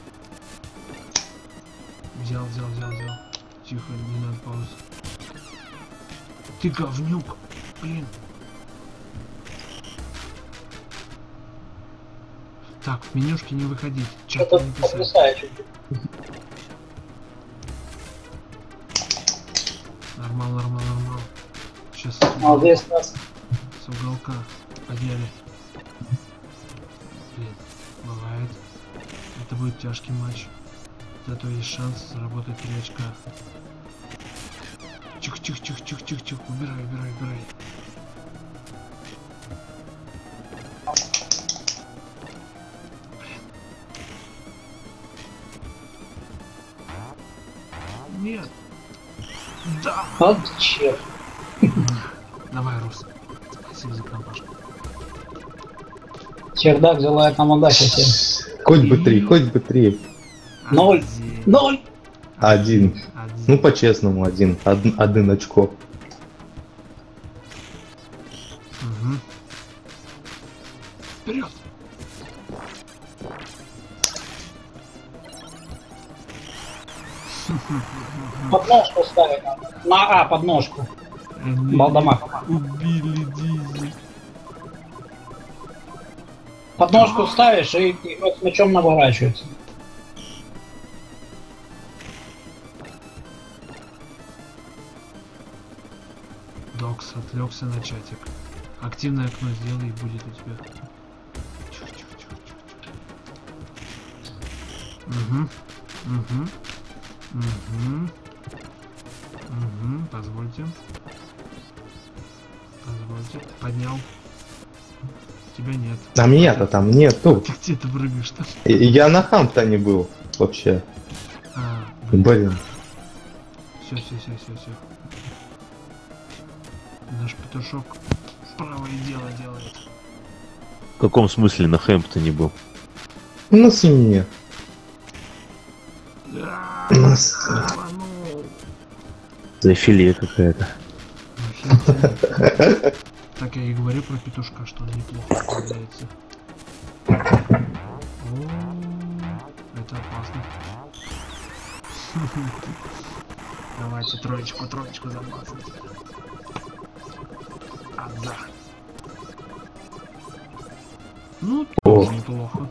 Взял, взял, взял, взял. Тихо, не надо паузы. Ты говнюк. Блин. Так, в менюшке не выходить. Чат Что-то не писать. потрясающе. Нормал, нормал, нормал. Сейчас А здесь нас с уголка подняли. Блин, бывает. Это будет тяжкий матч. Зато есть шанс заработать три очка. Чих-чих-чих-чих-чих-чих. Убирай, убирай, убирай. Блин. Нет. Да. вот черт. Давай, Рус. Спасибо за компашку. Чердак желает нам удачи всем. Хоть бы три, хоть бы три. Ноль. Один. Ноль. Один. Один. Ну, по-честному, один. Од- один очко. Угу. Вперед! Подножку ставить надо. На А, подножку. Они Балдамак. убили Дизи. Подножку ставишь и, и вот с мячом наворачивается. Докс отвлекся на чатик. Активное окно сделай и будет у тебя. Угу. Угу. Угу. Угу. Позвольте. Позвольте. Поднял. Тебя нет. А меня-то там нету. Ты где ты прыгаешь там? И- и Я на Хамптоне был вообще. А, Блин. все, все, все, все, все. Наш петушок правое дело делает. В каком смысле на Хэмптоне был? На свине. А, На с- рванул. За филе какая-то. Охерительно. Так я и говорю про петушка, что он неплохо справляется. О, это опасно. Давайте троечку, троечку забрасывать. А, да. Ну, тоже неплохо.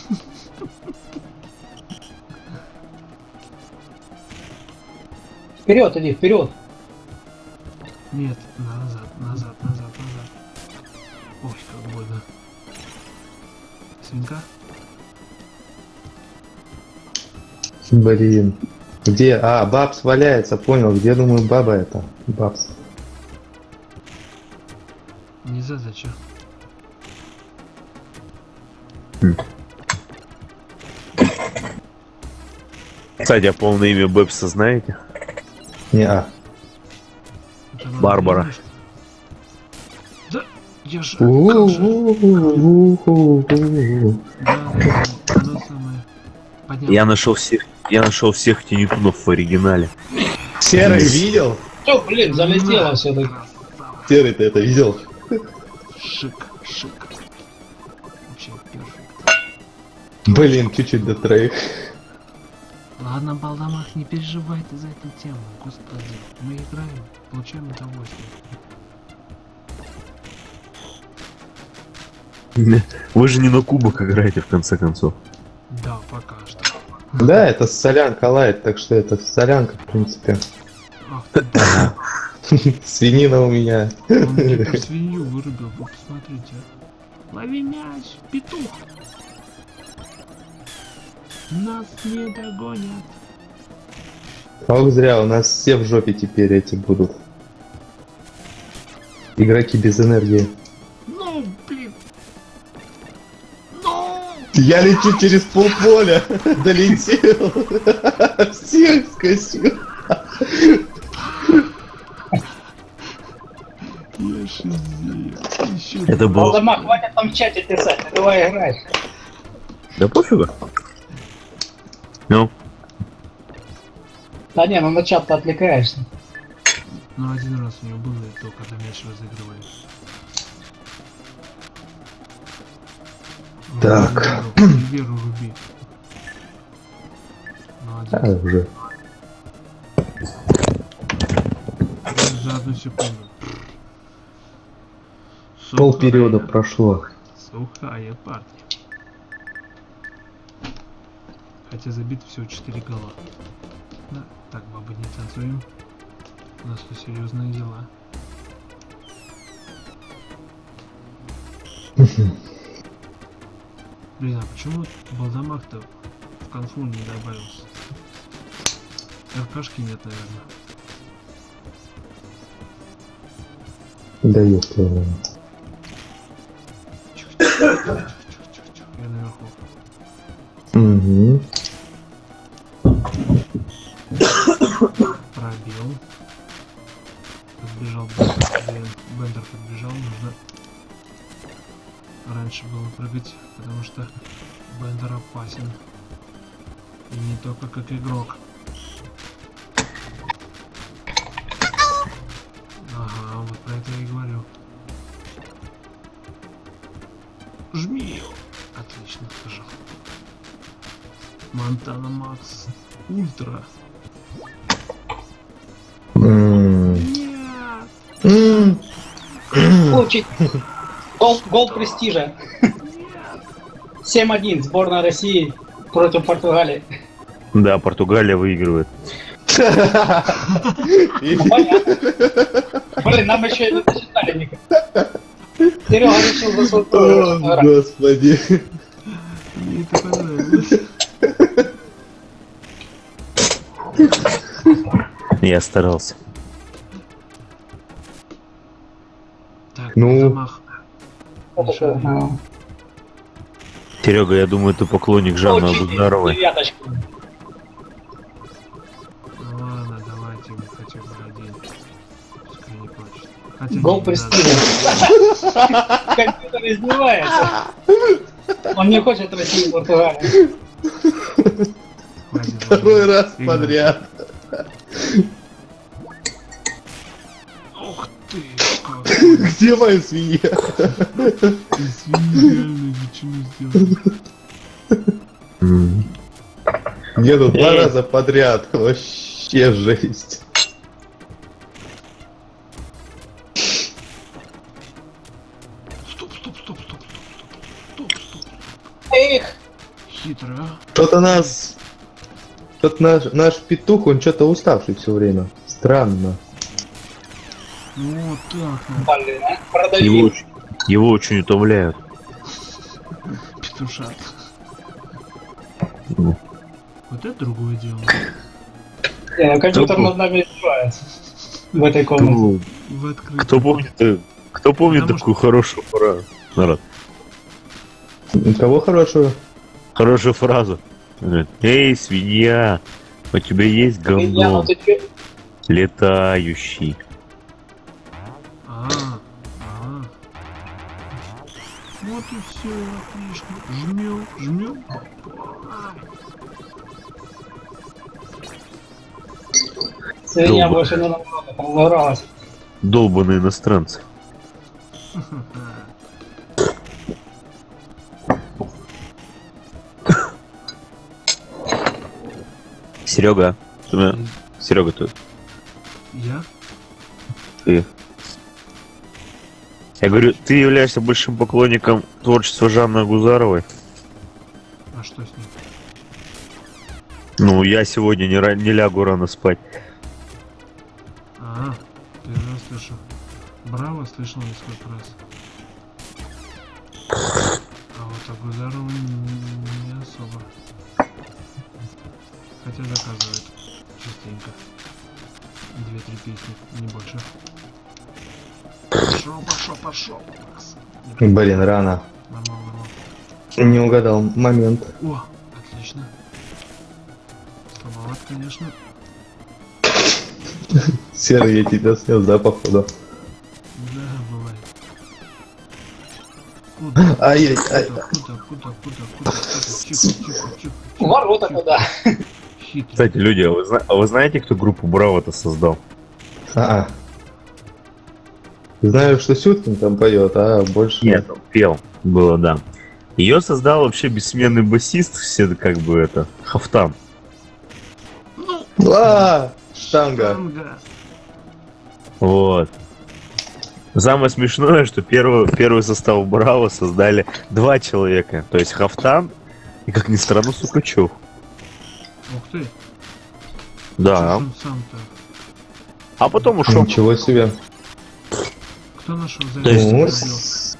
Вперед иди, вперед. Нет, назад, назад, назад, назад. Ой, как больно. Свинка? Блин. Где? А, Бабс валяется, понял. Где, думаю, баба это? Бабс. Не задача. Кстати, а полное имя Бэбса знаете? Не, а. Это надо Барбара. вернуть. Да, я же... как же- У-у-у-у-у-у. Да, да, да, оно самое. Поднял. Я нашел всех, я нашел всех тинитунов в оригинале. Серый видел? Все, блин, залетело все-таки. Красава. Серый, ты это видел? Шик, шик. Вообще перфект. Блин, чуть-чуть до троих. Ладно, Балдамах, не переживай ты за эту тему, господи. Мы играем, получаем удовольствие. Вы же не на кубок играете, в конце концов. Да, пока что. Да, это солянка лайт, так что это солянка, в принципе. Ах ты, Свинина у меня. он гипер свинью вырубил, вы посмотрите. Лови мяч, петух. Нас не догонят. Ох, зря, у нас все в жопе теперь эти будут. Игроки без энергии. Ну, блин. Ну. Я лечу через полполя. Долетел. Всех скосил. Я Еще Это было... Алдамар, хватит там в чате писать, ты давай играй. Да пофигу. Ну, Да не, ну на чат-то отвлекаешься. Ну, один раз у него было, и то, когда мяч разыгрывали. Так. Веру руби. А, Молодец. уже. За одну секунду. Пол периода Сухая- прошло. Сухая партия. Хотя забито всего четыре гола. Да, так, бабы, не танцуем. У нас тут серьезные дела. Блин, а почему Балдамак-то в конфу не добавился? РКшки нет, наверное. Да ёпта. Чих-чих-чих-чих-чих-чих. Я наверху. Угу. Пробил. Подбежал Бендер. Бендер подбежал. Нужно раньше было прыгать, потому что Бендер опасен. И не только как игрок. Ага, вот про это я и говорю. Жми ее. Отлично, пожал. Монтана Макс. Ультра. М. Нет. М. Получить гол, гол престижа. семь один, сборная России против Португалии. да, Португалия выигрывает. Ну, понятно. Блин, нам еще и не досчитали никак. Серега решил за свой О, господи. Мне это понравилось. Я старался. Так, Ну. замах. Серега, я думаю, ты поклонник Жанны Агузаровой. Девяточку. Ну ладно, давайте вы хотя бы один. Пускай не плачет. Хотя Гол не, не престижа. надо. Компьютер издевается. Он не хочет Россию и Португалию. Хватит, Второй ладно. раз Игнат. подряд. Ух ты, как Где моя свинья? ты свинья, ветчину сделал. М. Мне тут два Эй. раза подряд. Вообще жесть. Стоп, стоп, стоп, стоп, стоп, стоп, стоп. Эх, Хитро, а? Что-то нас... Что-то наш, наш петух, он что-то уставший все время. Странно. Ну вот так, ну, блин, а? Его, Продави. очень- его очень утомляют. петушат. Ну, Вот это другое дело. Не, ну компьютер Кто- над нами издевается. В этой комнате. Кто, В открытом. кто помнит, э, кто помнит Потому такую хорошую фразу? Народ, У кого хорошую? хорошую фразу. Говорит, эй, свинья, у тебя есть Я, ну говно ты чё? летающий. А, а. Вот и все, отлично. Жмем, жмем. Свинья Долго. больше не намного, разобралась. Долбаные иностранцы. Серега, ты меня- Серега, ты, Я? ты. Я говорю, ты являешься большим поклонником творчества Жанны Агузаровой. А что с ним? Ну, я сегодня не, ра- не лягу рано спать. А, первый раз слышу. Браво, слышал несколько раз. А вот Агузарова не, не особо. Хотя заказывает частенько. Две-три песни, не больше. Пошел, пошел, пошел. Макс. Не, Блин, рано. Нормально, нормально. Не угадал момент. О, отлично. Слабоват, конечно. Серый, я тебя снес, да, походу? Да, было Куда? Ай-яй-яй. Куда, куда, куда, куда, куда, куда? Тихо, тихо, тихо. Ворота куда? Хитрый. Кстати, люди, а вы, зна- а вы знаете, кто группу Браво-то создал? А-а. Знаю, что Сюткин там поет, а больше... Нет, он пел. Было, да. Ее создал вообще бессменный басист, все как бы это, Хафтан. А, штанга. Танго. Вот. Самое смешное, что первый, первый состав Браво создали два человека. То есть Хафтан и, как ни странно, Сукачев. Ух ты. Да. Чё он сам-то? А потом ушел. Ничего себе. Кто нашел То есть- Ну, зависимость? с-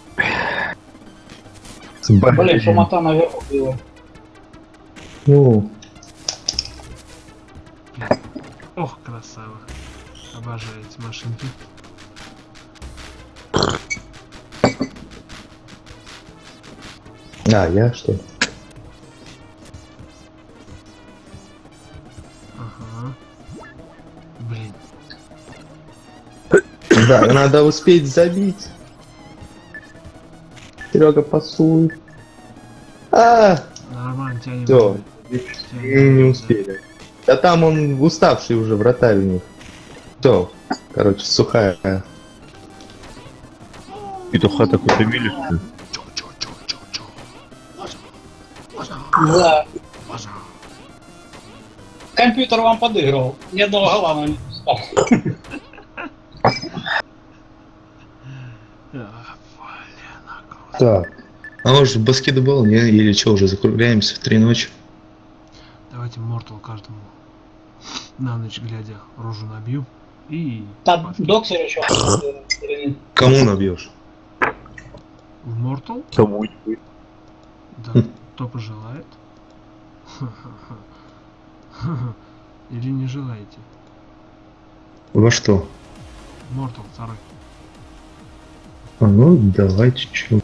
с Блин, бабой. шумота наверху было. Ну, Ох, красава. Обожаю эти машинки. а, я что? Ага. Блин. Да, надо успеть забить. Серега, пасуй. А, Нормально, тянем. все, Тянем. не успели. Да там он уставший уже вратарь у них. Все, короче, сухая. Петуха такой утомили, что ли? Да. Компьютер вам подыгрывал. Ни одного гола он не пускал. Ах, блин, круто. Так. А может баскетбол, не? Или что, уже закругляемся в три ночи? Давайте Mortal каждому на ночь глядя рожу набью и Там баскет. доксер еще. Или нет? Кому набьешь? В Mortal? Кому-нибудь. Да, кто пожелает. Или не желаете? Во что? Mortal второй. А ну, давайте чё.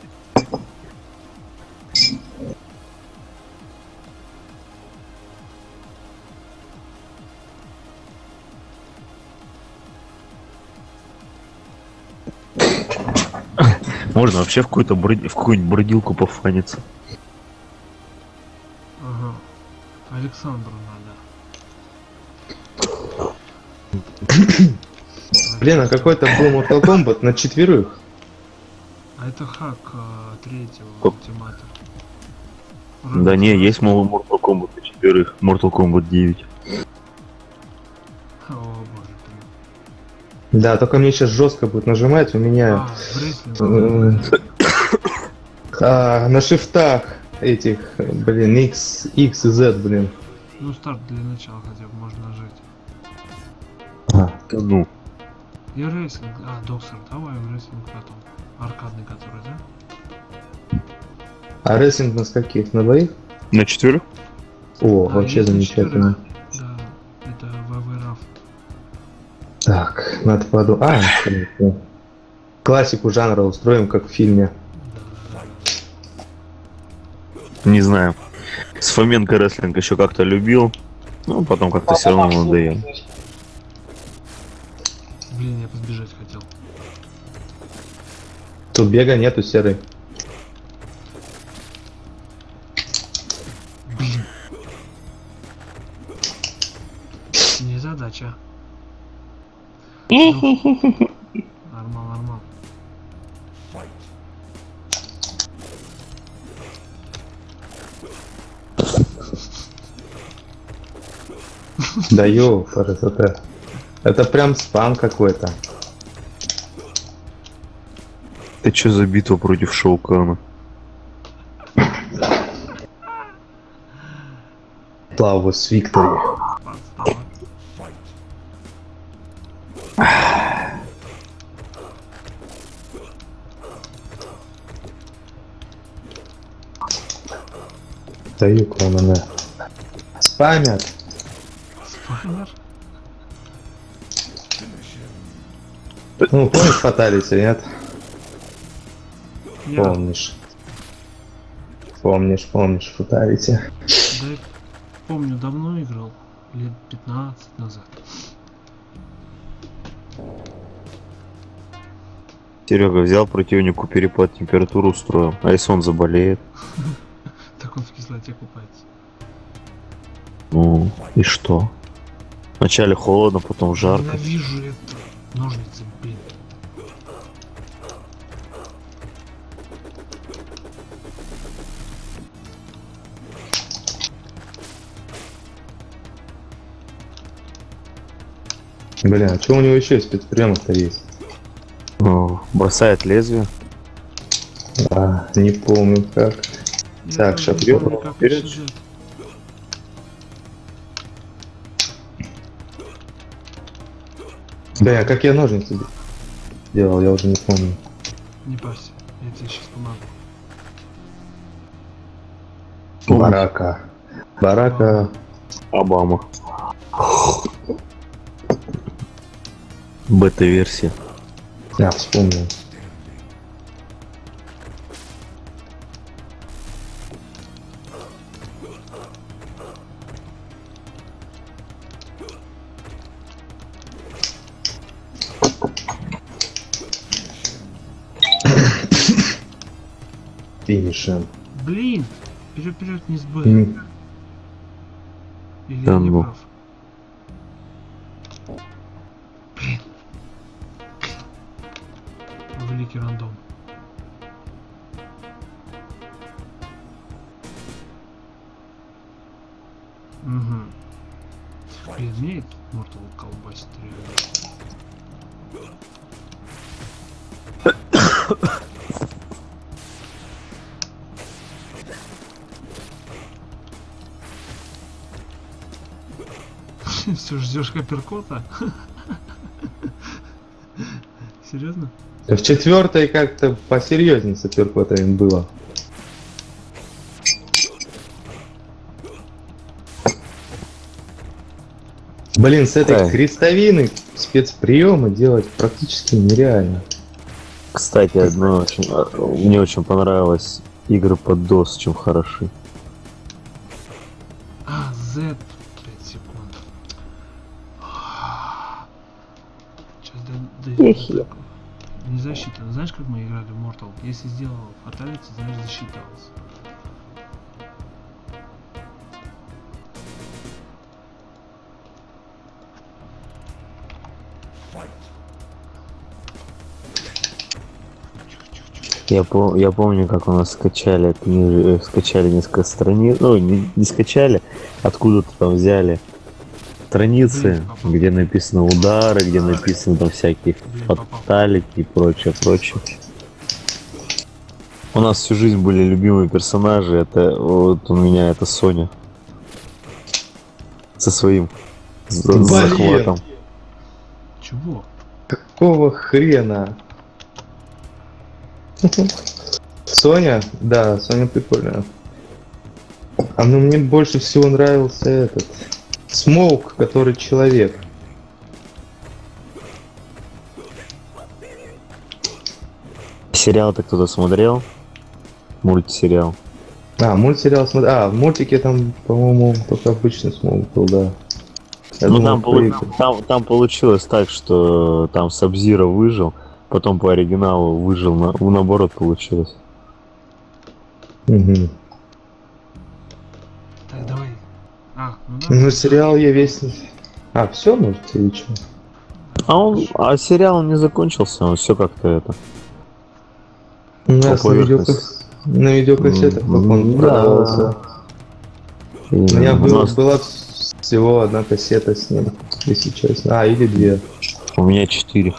Можно вообще в какую-то брод- в какую-нибудь бродилку пофаниться. Ага. Александру надо. Блин, а какой-то был Mortal Kombat на четверых. А это хак э, третьего Оп. ультимата. Да не, есть, мол, Mortal Kombat на четверых. Mortal Kombat девять. О боже ты. Да, только мне сейчас жестко будет нажимать, у А, меня в рестлинг. э, а, на шифтах этих, блин, X, X и Z, блин. Ну старт для начала хотя бы можно нажать. А, Да ну. И рейсинг. А, доксер, давай в рейсинг потом. Аркадный который, да? а рестлинг на скольких? На двоих? На четверых? О, А, вообще есть на замечательно. четверых. Да, это ВВРАФ. Так, надо подумать. А, понятно. Классику жанра устроим, как в фильме. Не знаю. С Фоменко рестлинг еще как-то любил. Ну, потом как-то все равно Папа, надоел. Блин, я подбежать хотел. Тут бега нету, серый. Блин. Не задача. Нормал, нормал. Даю, красота. Это прям спам какой-то. Это что за битва против Шоукана? Славу с Виктори. Подстава. Даю клоуна. Спамят. Спайнер? Ну, помнишь фаталити, нет? Я. Помнишь. Помнишь, помнишь фаталити. Да, я помню, давно играл. Лет пятнадцать назад. Серега взял противнику перепад температуры устроил. А если он заболеет? Так он в кислоте купается. Ну, и что? Вначале холодно, потом жарко. Ненавижу это. Ножницы, блин. Бля, а что у него еще из спецприемов-то есть? О, бросает лезвие. А, не помню как. Я Так, даже не шапьё, помню, как вперед. сюжет. Бля, а как я ножницы делал, я уже не помню. Не парься, я тебе сейчас помогу. Барака. Барака. Обама. Бета-версия. А, вспомнил. Финишем. Блин! Вперед, вперед, не сбыл. М. Или Да я не ну. прав? Блин. Великий рандом. Угу. Блин, умеет Mortal колбасить реально. Все ждешь апперкота? Серьезно? В четвертой как-то посерьезнее с апперкотами было. Блин, с этой Так. крестовины спецприемы делать практически нереально. Кстати, одно очень, а, мне очень понравилось. Игры под DOS, чем хороши. А, Z. пять секунд. Сейчас до, до, Эхе. до- Не засчитано. Знаешь, как мы играли в Mortal? Если сделал фаталити, значит засчиталось. Я, пом- я помню, как у нас скачали книж- э, скачали несколько страниц, ну не, не скачали, откуда-то там взяли страницы, где написано удары, где написано там всякие фаталити и прочее, прочее. У нас всю жизнь были любимые персонажи, это вот у меня это Соня со своим за- Блин. захватом. Чего? Какого хрена? Соня? Да, Соня прикольная. А ну мне больше всего нравился этот Смоук, который человек. Сериал-то кто-то смотрел? Мультсериал. А, мультсериал смотрел. А, в мультике там, по-моему, только обычный Смоук был, да. Я Ну думал, там, полу- прикол. там, там получилось так, что там Сабзиро выжил, потом по оригиналу выжил, на, наоборот получилось. Мгм. Так, давай. А, ну да. Ну сериал я весь... А, все, может, или что? А он, а сериал не закончился, он все как-то это. У нас По на, поверхности. видеокас... на видеокассетах как он М, да. продавался. И У меня у был- нас- была всего одна кассета с ним, если честно. А, или две. у меня четыре.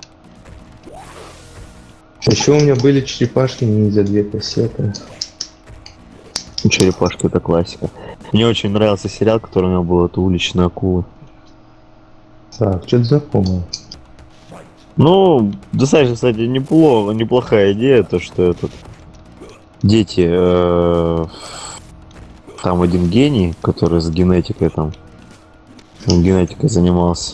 Еще у меня были черепашки ниндзя, две кассеты. Черепашка это классика. Мне очень нравился сериал, который у меня был, это уличная акула. Так, что-то знакомое. Ну, достаточно, кстати, неплохо, неплохая идея, то что этот дети, э, там один гений, который с генетикой там, он генетикой занимался.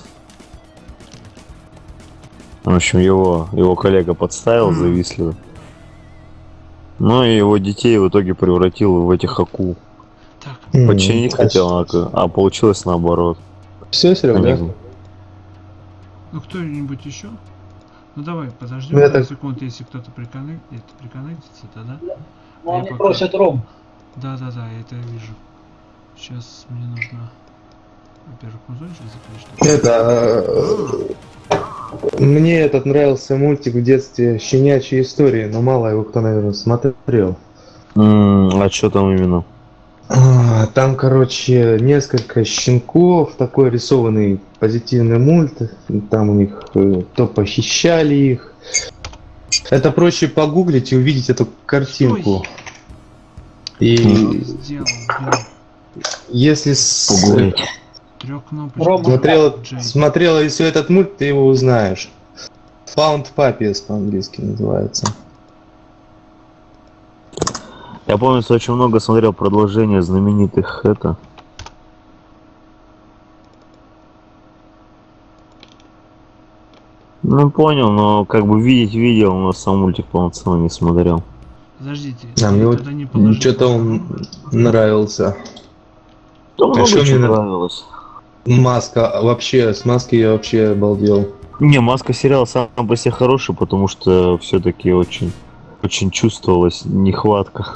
В общем, его, его коллега подставил Мгм. завистливо. Ну и его детей в итоге превратил в этих акул. Так, Починить хотел, а, а получилось наоборот. Все, Серега, Они- да? ну кто-нибудь еще? Ну давай, подождем Ну, я пару так- секунд, если кто-то приконнек... это приконнектится, тогда. Ну, Я они пока- просят ром. Да, да, да, я это вижу. Сейчас мне нужно, во-первых, музончик закрыть, чтобы... Это... э, Мне этот нравился мультик в детстве «Щенячьи истории», но мало его кто, наверное, смотрел. М, А что там именно? А, Там, короче, несколько щенков, такой рисованный позитивный мульт. Там у них э, то похищали их. Это проще погуглить и увидеть эту картинку. И Сделал, блин, если с- Погулять. трехкнопочный. Рома, смотрела, Джей. смотрела и все этот мульт, ты его узнаешь. Found Puppies по-английски называется. Я помню, что очень много смотрел продолжения знаменитых это. Ну понял, но как бы видеть видел, но сам мультик полноценно не смотрел. Подождите, А я мне вот тогда не положил что-то он Рома. нравился. Да много что чего мне нрав- нравилось. Маска, вообще, с маски я вообще обалдел. Не, Маска сериал сам по себе хороший, потому что все-таки очень, очень чувствовалась нехватка.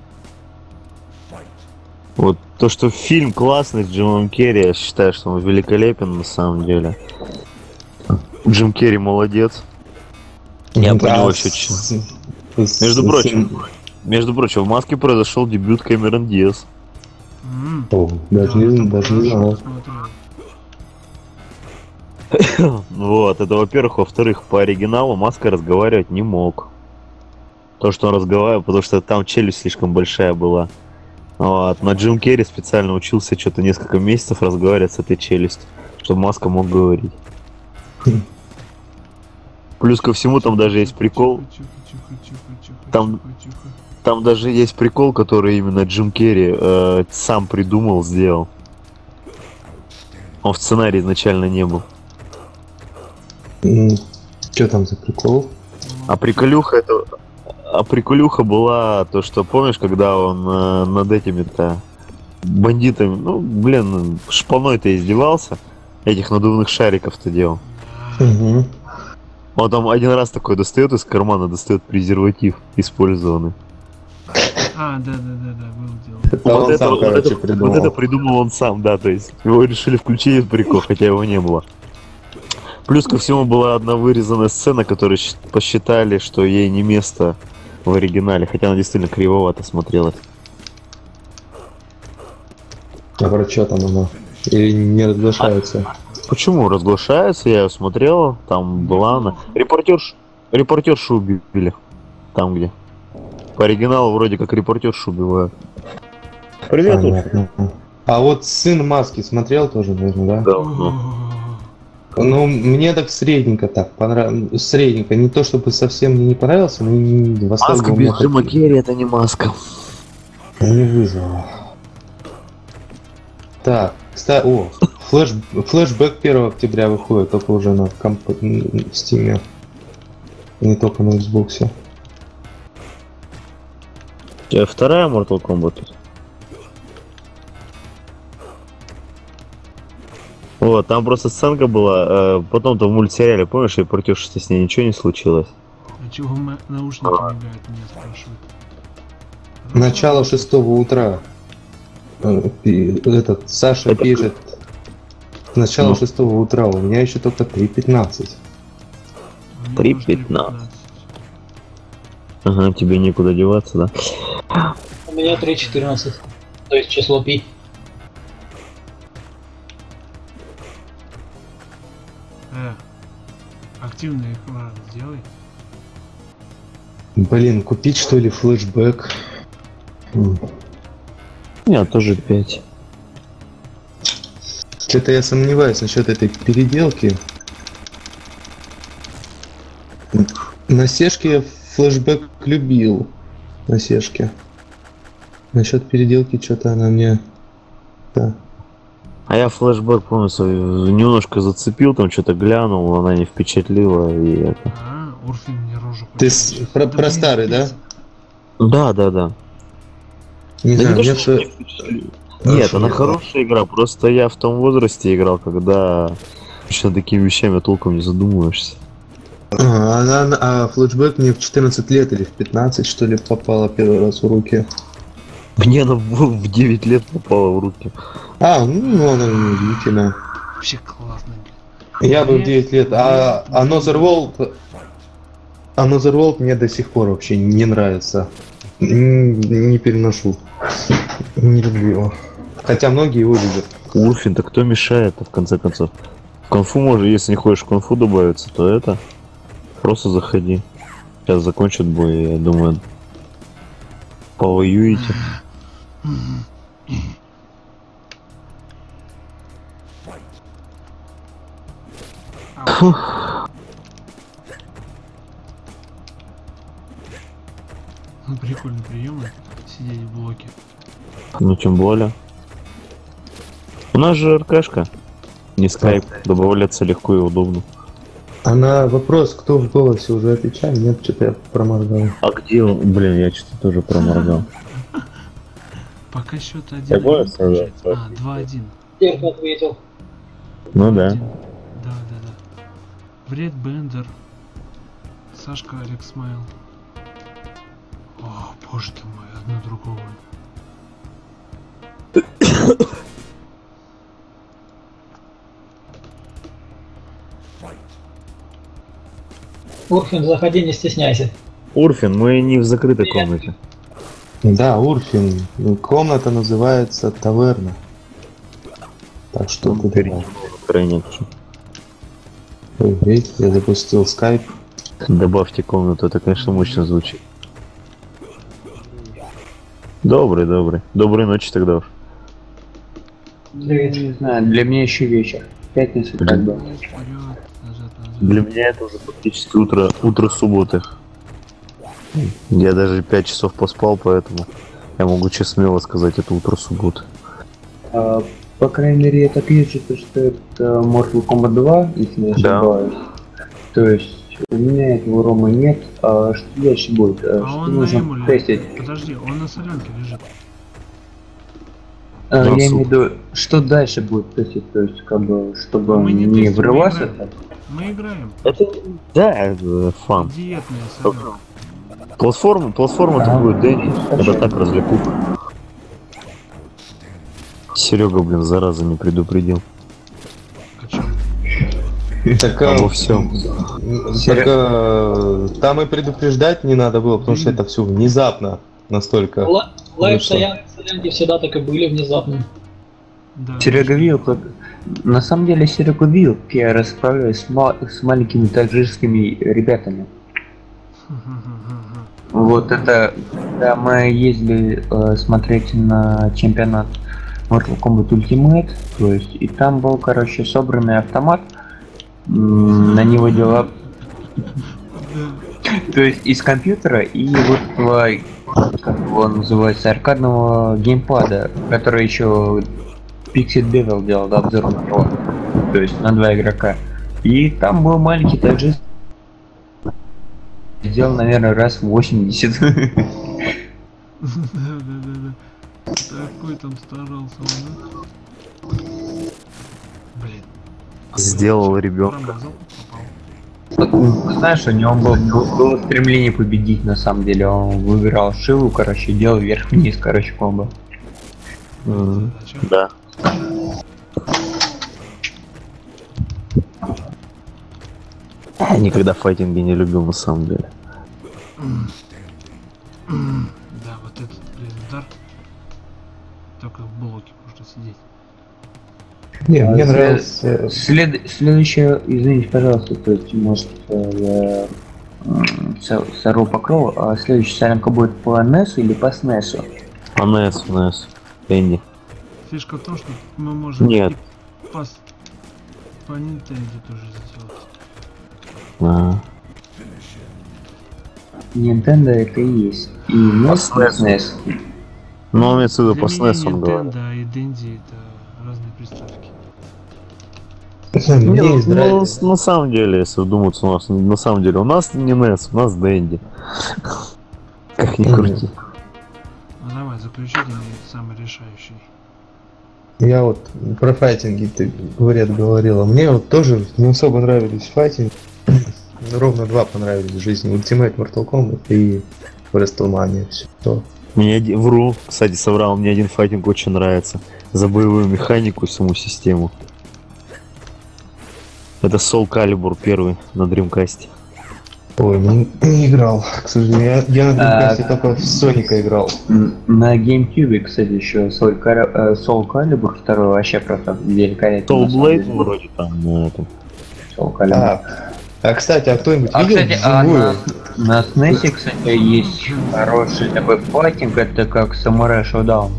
Вот то, что фильм классный с Джимом Керри, я считаю, что он великолепен на самом деле. Джим Керри молодец. Я по Да, него с- еще чё. с- Между с- прочим, между прочим, в Маске произошел дебют Кэмерон Диас. М, О, даже да, не, там даже не хорошо знал. посмотрел. Вот, это во-первых. Во-вторых, по оригиналу Маска разговаривать не мог. То, что он разговаривал, потому что там челюсть слишком большая была. Вот. Но Джим Керри специально учился что-то несколько месяцев разговаривать с этой челюстью, чтобы Маска мог говорить. Плюс ко всему там даже есть прикол. Тихо, тихо, тихо, тихо, Там- тихо, тихо. Там даже есть прикол, который именно Джим Керри э, сам придумал, сделал. Он в сценарии изначально не был. Что там за прикол? А приколюха это... А приколюха была то, что помнишь, когда он э, над этими-то бандитами, ну, блин, шпаной-то издевался, этих надувных шариков-то делал. Угу. Он там один раз такой достает из кармана, достает презерватив использованный. А, да, да, да, да, был дело. Это он сам, вот, короче, это, придумал. вот это придумал он сам, да, то есть его решили включить этот прикол, хотя его не было. Плюс ко всему была одна вырезанная сцена, которую щ- посчитали, что ей не место в оригинале, хотя она действительно кривовато смотрелась. А про что там оно? Или не разглашается? Почему? Разглашается, я ее смотрел, там была она. Репортерш... Репортершу убили. Там где. По оригиналу вроде как репортершу убивают. Привет, Уф. Понятно. А вот сын Маски смотрел тоже, наверное, да? Да, ну. Ну, мне так средненько так понравилось. Средненько. Не то, чтобы совсем мне не понравился, но и восторга Маска у меня без Джима Керри это не маска. не вызвало. Так, кстати, о, флэш, флэшбэк первого октября выходит, только уже на комп... в Steam. Не только на Xbox. У тебя вторая Mortal Kombat тут? Вот, там просто сценка была, э, потом-то в мультсериале, помнишь, репортерша, что с ней ничего не случилось? А чего ма- наушники мигают, меня спрашивают. Начало шестого утра. Э, пи- Этот Саша Это- пишет. Начало Ну. шестого утра, у меня еще только три пятнадцать. У меня три тоже пятнадцать. Ага, тебе некуда деваться, да? У меня три четырнадцать. То есть число пи. Э, активный экран сделай. Блин, купить что ли флешбэк? М. Нет, тоже пять. Что-то я сомневаюсь насчет этой переделки. На Сешке я флешбэк любил. На Сешке. Насчет переделки что-то она мне... Да. А я флешбэк, помню, свой немножко зацепил, там что-то глянул, она не впечатлила, и это... А, Урфин мне рожу Ты хочет. с- про, Да про блин, старый, да? пиздец. Да, да, да. Не Да знаю, не то, мне что что... не впечатлила. Нет, Хорошо, она да. хорошая игра, просто я в том возрасте играл, когда еще над такими вещами толком не задумываешься. А, она, а флешбэк мне в четырнадцать лет или в пятнадцать, что ли, попала первый раз в руки. Мне она в в девять лет попала в руки. А, ну, она неудивительно. Вообще классно. Я был в девять лет, а Another World... Another World мне до сих пор вообще не нравится. Н- Не переношу. Не люблю его. Хотя многие его любят. Урфин, так кто мешает-то, в конце концов? В конфу можно, если не хочешь в конфу добавиться, то это... Просто заходи. Сейчас закончат бой, я думаю... Повоюете. Ау. Ну, прикольный прием сидеть в блоке. Ну, тем более. У нас же РКшка. Не скайп. Добавляться легко и удобно. А на вопрос, кто в голосе, уже отвечали? Нет, что-то я проморгал. А где он? Блин, я что-то тоже проморгал. Пока счет один. Я понял, что да, А, два-один. Терка ответил. Ну да. Да, да, да. Вред Бендер. Сашка Алекс Майл. О, боже ты мой, одно другого. Урфин, заходи, не стесняйся. Урфин, мы не в закрытой комнате. Да, Урфин. Комната называется Таверна. Так что ты думал? Ой, видите, я запустил скайп. Добавьте комнату, это, конечно, мощно звучит. Добрый, добрый. Доброй ночи тогда уж. Не знаю, для меня еще вечер. Пятница как бы. Вперед, назад, назад. Для меня это уже практически утро, утро субботы. Я даже пять часов поспал, поэтому я могу честно смело сказать, это утро субботы. А, по крайней мере, я так вижу, то, что это Mortal Kombat два, если не Да. ошибаюсь. То есть у меня этого рома нет. А что дальше будет? А, А что он на нужно эмуле. тестить? Подожди, он на солянке лежит. А, Ну, я суп. имею в виду, что дальше будет тестить, то есть как бы, чтобы Мы не не, тестим, мы врываться. играем. Мы играем. Это, да, это фан. Диетная солянка. Платформа, платформа это А, будет Дэнни. хорошо. Это так развлекуха. Серега, блин, зараза не предупредил. О чем? Так, Обо а, всем. так, а, там и предупреждать не надо было, потому что это все внезапно настолько. Ла- Лайв что? стоянки солянки всегда так и были внезапно. Да. Серега видел, как... На самом деле Серега видел, как я расправляюсь с, ма- с маленькими таджикскими ребятами. Вот это, когда мы ездили э, смотреть на чемпионат Mortal Kombat Ultimate, то есть, и там был, короче, собранный автомат, м, на него дела, то есть, из компьютера и вот этого, как его называется, аркадного геймпада, который еще Pixel Devil делал, да, обзор на него, то есть, на два игрока. И там был маленький таджик, сделал, наверное, раз в восемьдесят. Да, да, да, да. Такой там старался, да? Блин. Сделал ребенка. Промазал, попал. Знаешь, у него было, было стремление победить, на самом деле. Он выбирал Шиву, короче, делал вверх-вниз, короче, комбо. М, Зачем? Да. Я никогда файтинги не любил на самом деле. Да, вот этот, блин, удар. Только в блоке можно сидеть. Не, мне А, нравился. След... Следующее, извините, пожалуйста, то есть, может, э, я сорву покрова, а следующая солянка будет по несу или по снесу? А НС, НС. Энди. Фишка в том, что мы можем Нет. и по, с- по Nintendo тоже сделать. А. Nintendo это и есть. И нес, и снес. Ну, имеется в виду Для по меня снэс он говорит. Nintendo и Dendy это разные приставки. Мне Не, из ну, нравится. на самом деле, если вдуматься, у нас на самом деле у нас не Нес, у нас Дэнди. Как ни крути. Ну давай, заключительный самый решающий. Я вот про файтинги ты, говорят, говорила. Мне вот тоже не особо нравились файтинги. ровно два понравились в жизни. Ultimate Mortal Kombat и WrestleMania. Все. Мне один... Вру, кстати, соврал, мне один файтинг очень нравится. За боевую механику и саму систему. Это Soul Calibur первый на Dreamcast. Ой, не, не играл, к сожалению. Я, я на Dreamcast только в Соника играл. На GameCube, кстати, еще Soul, Cal- э, Soul Calibur второй вообще просто великолепный. Soul Blade вроде там на этом. Soul Calibur. А, а кстати, а кто-нибудь А, видел кстати, а вживую? на, на эс эн и эс, кстати, есть хороший такой файтинг, это как Samurai Showdown.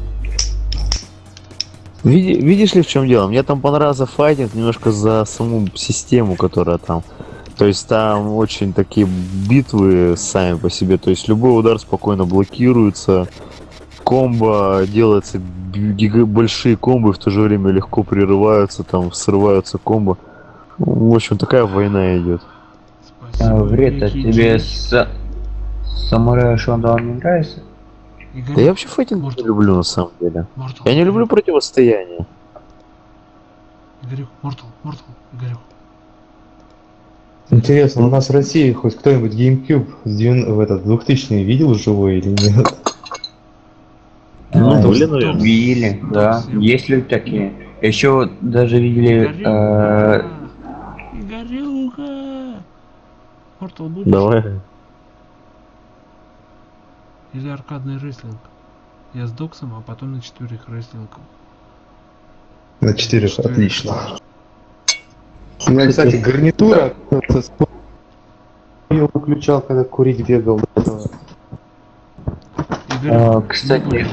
Види- видишь ли, в чем дело? Мне там понравился файтинг немножко за саму систему, которая там. То есть там очень такие битвы сами по себе. То есть любой удар спокойно блокируется. Комбо делается, гига- большие комбо в то же время легко прерываются, там срываются комбо. В общем, такая война идет. Спасибо. А, Вред, а Великий тебе Джей. с... Samurai Showdown не нравится? Игорь, Да я вообще файтинг не люблю на самом деле. Mortal, Я не люблю противостояние. Игорю, Mortal, Mortal, Игорю. Интересно, у нас в России хоть кто-нибудь GameCube в, девян- в этот двухтысячный видел живой или нет? Ну, А, были, наверное. Видели, да. Всем. Есть люди такие. Еще вот даже видели... э, Игорюха! Игорюха! Mortal будешь? Давай. Или аркадный рестлинг? Я с Доксом, а потом на четверых рестлинг. На четыре, Четыре. отлично. У меня, кстати, гарнитура, я выключал, когда курить бегал. Игорь, а, кстати,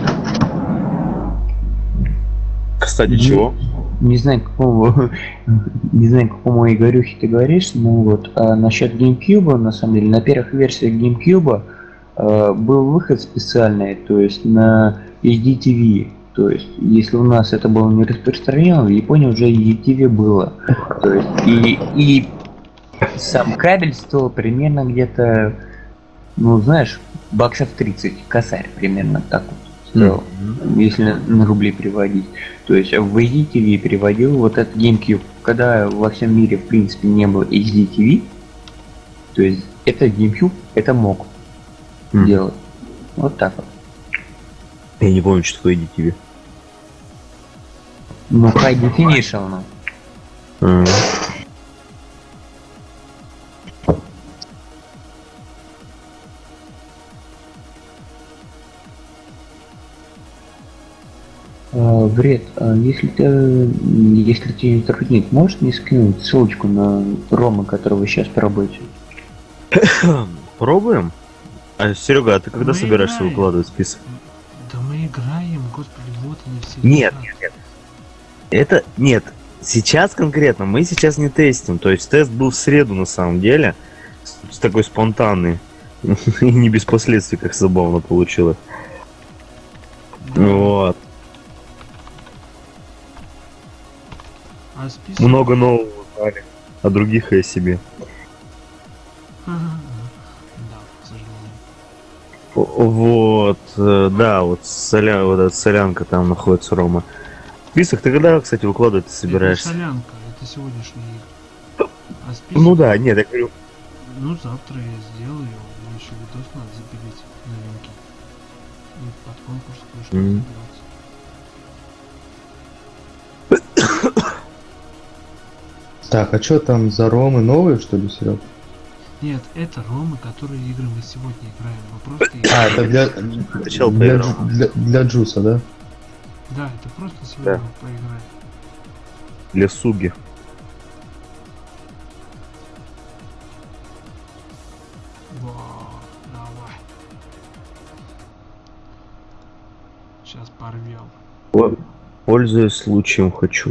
Кстати, Ну, чего? не знаю, какому, не знаю, какому Игорюхе ты говоришь, но вот а насчет GameCube, на самом деле, на первых версиях GameCube а, был выход специальный, то есть на эйч ди ти ви. То есть, если у нас это было не распространено, в Японии уже эйч ди ти ви было. То есть, и, и сам кабель стоил примерно где-то, ну, знаешь, баксов тридцать, косарь примерно так вот стоил, если на, на рубли переводить. То есть, в эйч ди ти ви переводил вот этот GameCube, когда во всем мире, в принципе, не было эйч ди ти ви, то есть, это GameCube, это мог Мгм. делать. Вот так вот. Я не помню, что такое эйч ди ти ви. Ну, high definition, ну. А. А, Вред, а если ты, если тебе не труднит, можешь мне скинуть ссылочку на Рома, которого вы сейчас пробуете? Пробуем? А, Серега, а ты когда Мы собираешься играем. выкладывать список? да мы играем, господи, вот они все. Нет, ребята. нет, нет. Это нет. Сейчас конкретно мы сейчас не тестим. То есть тест был в среду на самом деле. С, с такой спонтанный. И не без последствий, как забавно получилось. Да. Вот. А список... Много нового узнали. О других и о себе. Да, к сожалению. Вот, э, да, вот соля, вот эта солянка там находится, Рома. Список ты когда, кстати, выкладывать ты собираешься? Это солянка, это сегодняшний игр. А список... Ну да, нет, я говорю, Ну, завтра я сделаю, его еще видос надо запилить новинки. И под конкурс кое-что Мгм. собираться. Так, а что там за ромы новые, что ли, Серег? Нет, это ромы, которые игры мы сегодня играем. Мы просто А, играем. это для, Сначала для, поиграл. джу- для, для джуса, да? Да, это просто сегодня Да. мы поиграем. для суги. Во, давай. Сейчас порвем. О, пользуясь случаем, хочу.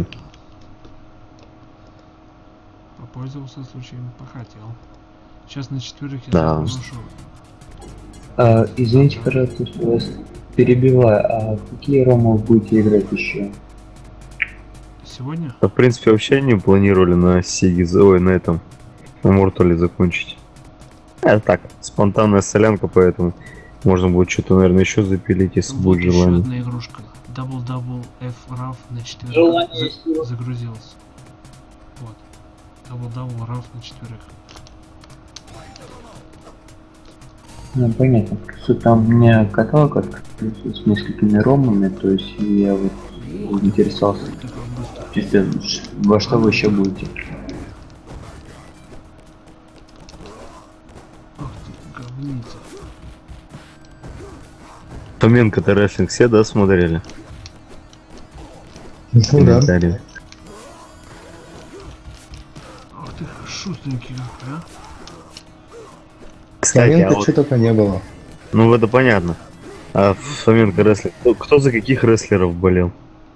Попользовался случаем, похотел. Сейчас на четверых я Да. заброшу. А, извините, пожалуйста, что вас перебиваю, а какие Рома вы будете играть еще? Сегодня? А, в принципе, вообще не планировали на Сеге, ой, на этом, на Мортале закончить. Это так, спонтанная солянка, поэтому можно будет что-то, наверное, еще запилить, если Вот будет еще желание. одна игрушка. Double Double F Рав на четверых. Желание За- есть его. загрузилась. Вот. Double Double Рав на четверых. Ну, понятно. Просто там у меня каталог открылся с несколькими ромами, то есть я вот интересовался, чисто, во что вы еще будете. Ах ты, говница. Фоменко-то рестлинг все, да, смотрели? Ну да. Комментарии. Ах ты, шустренький какой, а. Кстати, а Фоменко вот, что только не было. ну это понятно. А Фоменко рестлинг, кто, кто за каких рестлеров болел?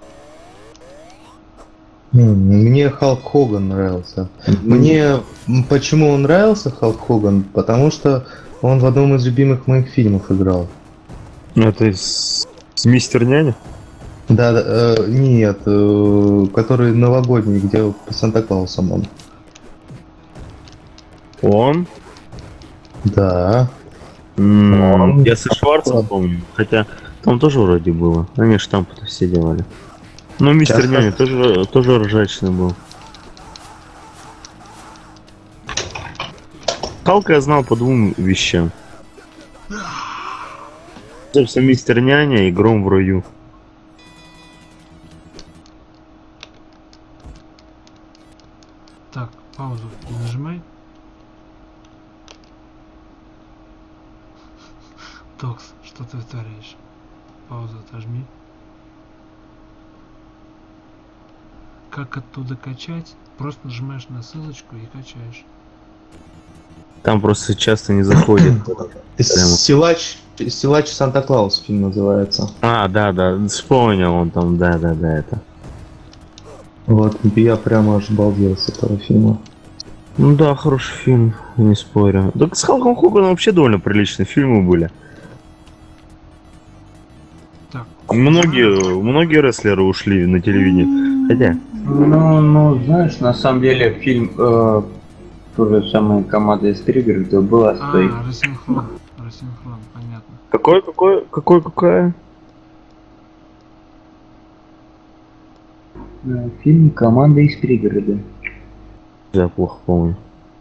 М, Мне Халк Хоган нравился. Мне м, почему он нравился, Халк Хоган? Потому что он в одном из любимых моих фильмов играл. Ну, это с, с Мистер Няня? Да, да, э, нет, э, который новогодний, где по Санта-Клаусам он. Он? Да. М, Он. Я со Шварцем помню, хотя там тоже вроде было. Они штампы-то все делали. Ну, Мистер Сейчас Няня как- тоже, тоже ржачный был. Халка я знал по двум вещам. Собственно, Мистер Няня и Гром в раю. Так, паузу не нажимай. Токс, что ты творишь? Паузу отожми. Как оттуда качать? Просто нажимаешь на ссылочку и качаешь. Там просто часто не заходит. Прямо. Силач, Силач Санта-Клаус фильм называется. А, да, да, вспомнил он там, да, да, да, это. Вот, я прямо аж балдел с этого фильма. Ну да, хороший фильм, не спорю. Так с Халком Хоганом вообще довольно приличные фильмы были. Так. Многие, многие рестлеры ушли на телевидение. Хотя, Ну, ну, знаешь, на самом деле фильм э, тоже самая команда из Триггер, это была стой. А, рассинхрон. Рассинхрон, понятно. какой, какой, какой, какая? Э, Фильм «Команда из пригорода». Я плохо помню.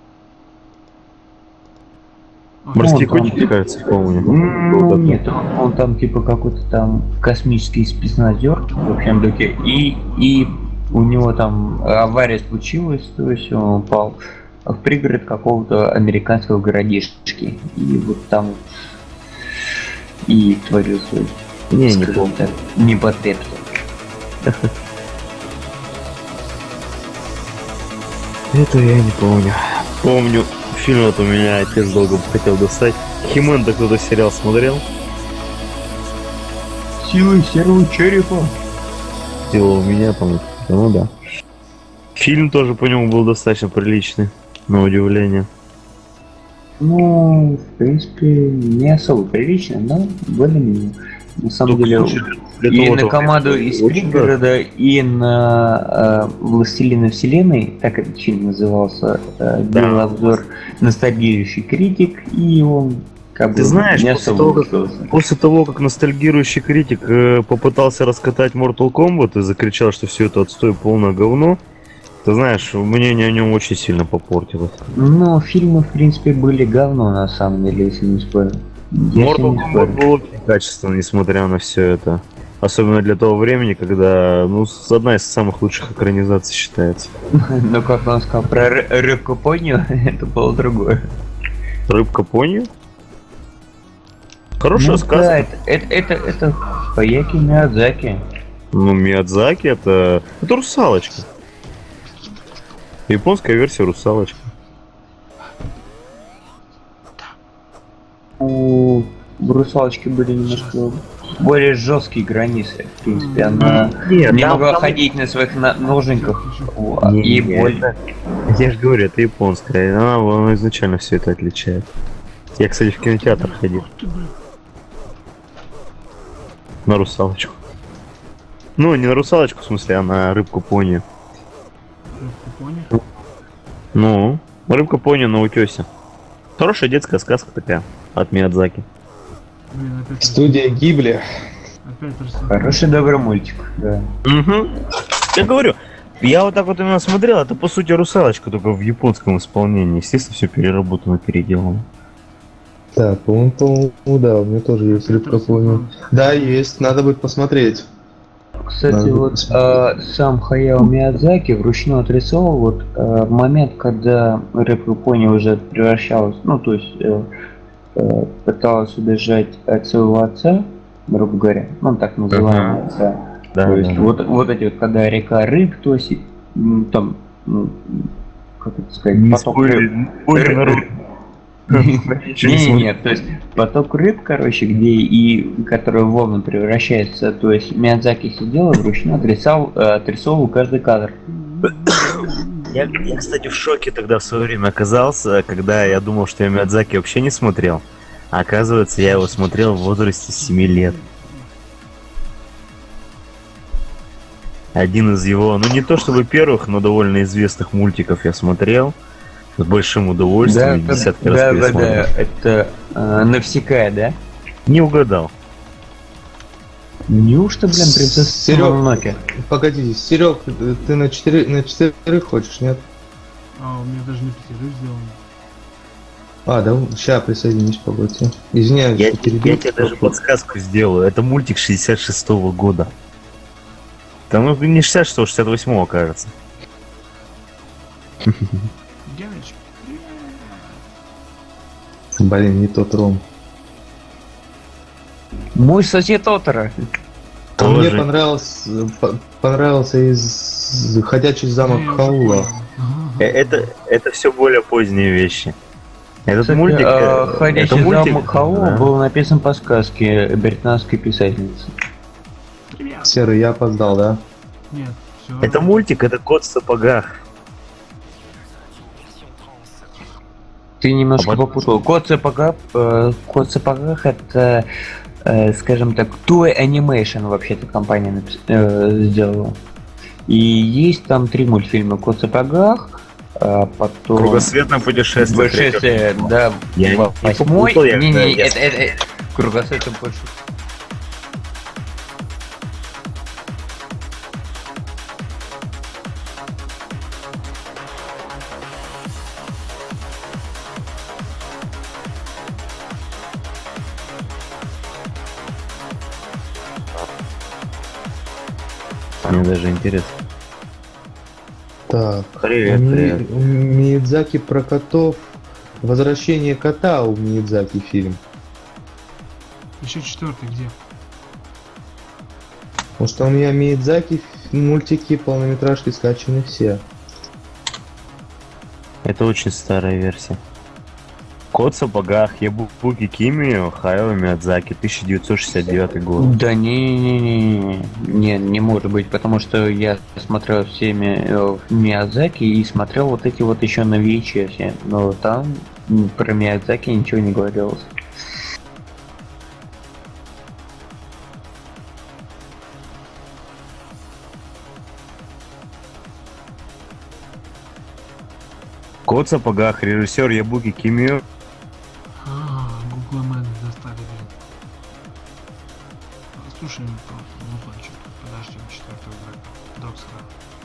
А, Морские Ну, там- котики, кажется, помню. Ну, Был такой. нет, он, он там типа какой-то там космический спецназер, в общем духе, и, и у него там авария случилась, то есть он упал в пригород какого-то американского городишки, и вот там вот и творился, Не, не скажем помню. так, непотребство. Это я не помню. Помню, фильм вот у меня отец долго хотел достать. Химен-то кто-то сериал смотрел? Силы серого черепа. Дело у меня, по-моему. Ну да. Фильм тоже по нему был достаточно приличный, на удивление. Ну, в принципе, не особо прилично, но более-менее. На самом Только, деле, слушай, для и того-то на команду из очень пригорода, и на э, Властелина Вселенной, так этот фильм назывался, э, Да. делал обзор ностальгирующий критик, и он как Ты бы знаешь, не после особо того, как- выслужился. После того, как ностальгирующий критик э, попытался раскатать Mortal Kombat и закричал, что все это отстой, полное говно, ты знаешь, мнение о нем очень сильно попортилось. Но фильмы, в принципе, были говно, на самом деле, если не спорю. Я с Mortal ним не Kombat спорю. был очень качественно, несмотря на все это. Особенно для того времени, когда, ну, с- одна из самых лучших экранизаций считается. Но как он сказал про ры- рыбку понял, это было другое. Рыбка пони? Хорошая Ну сказка. да, это, это, это, это Хаяки Миядзаки. Ну, Миядзаки это... Это русалочка. Японская версия русалочка. У русалочки были немножко более жесткие границы. В принципе, она Нет, не там- могла там- ходить на своих на- ноженьках. Не, И не, боль. это- Я же говорю, это японская. Она, она изначально все это отличает. Я, кстати, в кинотеатр ходил. На русалочку. Ну, не на русалочку, в смысле, а на рыбку пони. Рыбку понял? Ну, рыбка пони на утесе. Хорошая детская сказка такая от Миядзаки. Блин, опять, Студия Гибли. опять рассинхрон. Хороший добрый мультик, да. Угу. Я говорю, я вот так вот именно смотрел, это по сути русалочка, только в японском исполнении. Естественно, все переработано, переделано. Так, по-моему, по-моему, да, у меня тоже есть рыбка, понял. Да, есть, надо будет посмотреть. Кстати, Надо вот посмотреть. э, сам Хаяо Миядзаки вручную отрисовал вот э, момент, когда рыбка пони уже превращалась, ну то есть э, э, пыталась убежать от своего отца, грубо говоря, ну так называемого отца. Да, То есть да, да. вот, вот эти вот, когда река рыб, то есть м, там, м, как это сказать, Не поток спорь, рыб. не спорь, народ. Ничего не Не, смотрю. нет, то есть поток рыб, короче, где и который в волны превращается, то есть Миядзаки сидел и вручную отрисовал, э, отрисовывал каждый кадр. Я, я, кстати, в шоке тогда в свое время оказался, когда я думал, что я Миядзаки вообще не смотрел. А оказывается, я его смотрел в возрасте семи лет. Один из его, ну не то чтобы первых, но довольно известных мультиков я смотрел. С большим удовольствием, Да, десятки да, раз да, пересмотрел. да, это э, Навсекая, да? Не угадал. Неужто, блин, принцесса Серёг, Мононоке? Погоди, Серег, ты на четыре, на четырех хочешь, нет? А, у меня даже на пятерых сделано. А, да, сейчас присоединись, погоди. Извиняюсь, Я, что перебил. я тебе даже подсказку сделаю. Это мультик шестьдесят шестого года. Там ну, не шестьдесят шестого, шестьдесят восьмого, кажется. Девочки. Блин, не тот Ром. Мой сосед Тотора. А мне Тоже. понравился, по- понравился из «Ходячий замок Я уже Хаула». понял. Э, Это, это все более поздние вещи. Этот Кстати, мультик... э, э, «Ходячий это мультик, замок Хаула» да. был написан по сказке британской писательницы. Привет. Серый, я опоздал, да? Нет, все. Это мультик, это кот в сапогах. Ты немножко А вот- попутал. Кот в сапогах, э, Кот в сапогах это, э, скажем так, Toy Animation вообще-то компания напис- э, сделала. И есть там три мультфильма: Кот в сапогах, э, потом Кругосветное путешествие. Путешествие, да, Я во- не восьмой. попутал, я- Не, не, я- это, это, это кругосветное путешествие. Мне даже интересно. Так. Привет, Ми- привет. у Миядзаки про котов. «Возвращение кота» у Миядзаки фильм. Еще четвертый где? Потому что у меня Миядзаки ф- мультики, полнометражки скачаны все. Это очень старая версия. Кот в сапогах, Ябуки Кимио, Хаяо Миядзаки, тысяча девятьсот шестьдесят девятый год. Да не, не, не, не, не может быть, потому что я смотрел всеми э, Миядзаки и смотрел вот эти вот еще на ви эйч эс, но там м, про Миядзаки ничего не говорилось. Кот в сапогах, режиссер Ябуки Кимио. А, гугломены достали, блин. Слушаем просто музончик. Подождем четвертого трека. Доксера.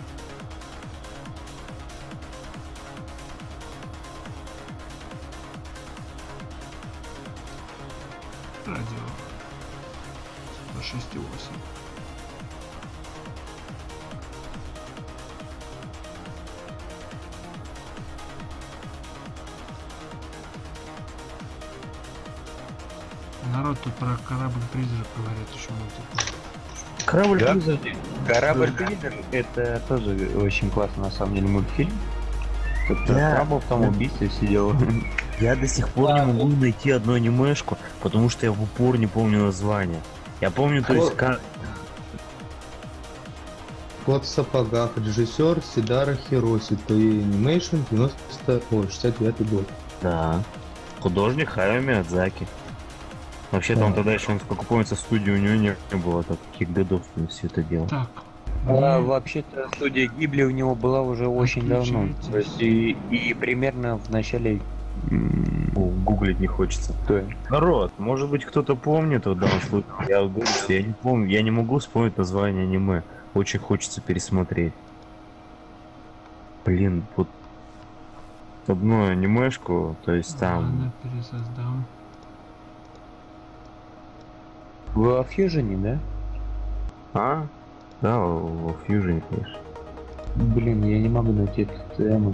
Радио. сто шесть и восемь. Народ тут про корабль-призрак говорят еще мультик. Корабль Да? призрак. Корабль Призрак это тоже очень классный на самом деле мультфильм. Тут Да. Крабов там Да. убийство все дела. Я до сих пор не могу найти одну анимешку, потому что я в упор не помню название. Я помню, то есть, как... «Кот в сапогах», режиссер Сидара Хироси, Toei Animation, девяносто, ой, шестьдесят девятый год. Да. Художник Хаяо Миядзаки. Вообще-то он Да. тогда еще, насколько помнится, студии у него не было, так каких годов он все это делал. Так. А, мне- вообще-то студия Гибли у него была уже очень давно. Отключайтесь. То есть и, и примерно в начале м, О, гуглить не хочется. той. Народ, может быть кто-то помнит в данном случае. Я говорю, что я не помню, я не могу вспомнить название аниме. Очень хочется пересмотреть. Блин, вот одну анимешку, то есть там Ладно, пересоздам. Вы во Фьюжене, да? А? Да, во Фьюжене, конечно. Блин, я не могу найти эту тему.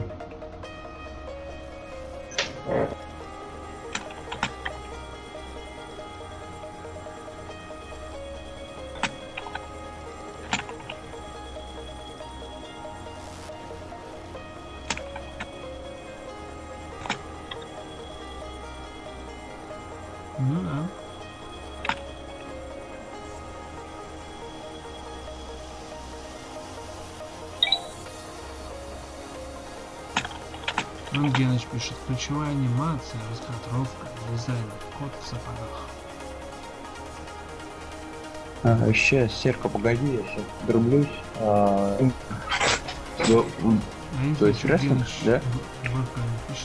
Ну да. Ангеныч пишет, ключевая анимация, раскадровка, дизайн, кот в сапогах. А, сейчас, Серка, погоди, я сейчас друблюсь. А, ну, А если то есть рестлинг, Ангеныч да? в- в ВК не пишет?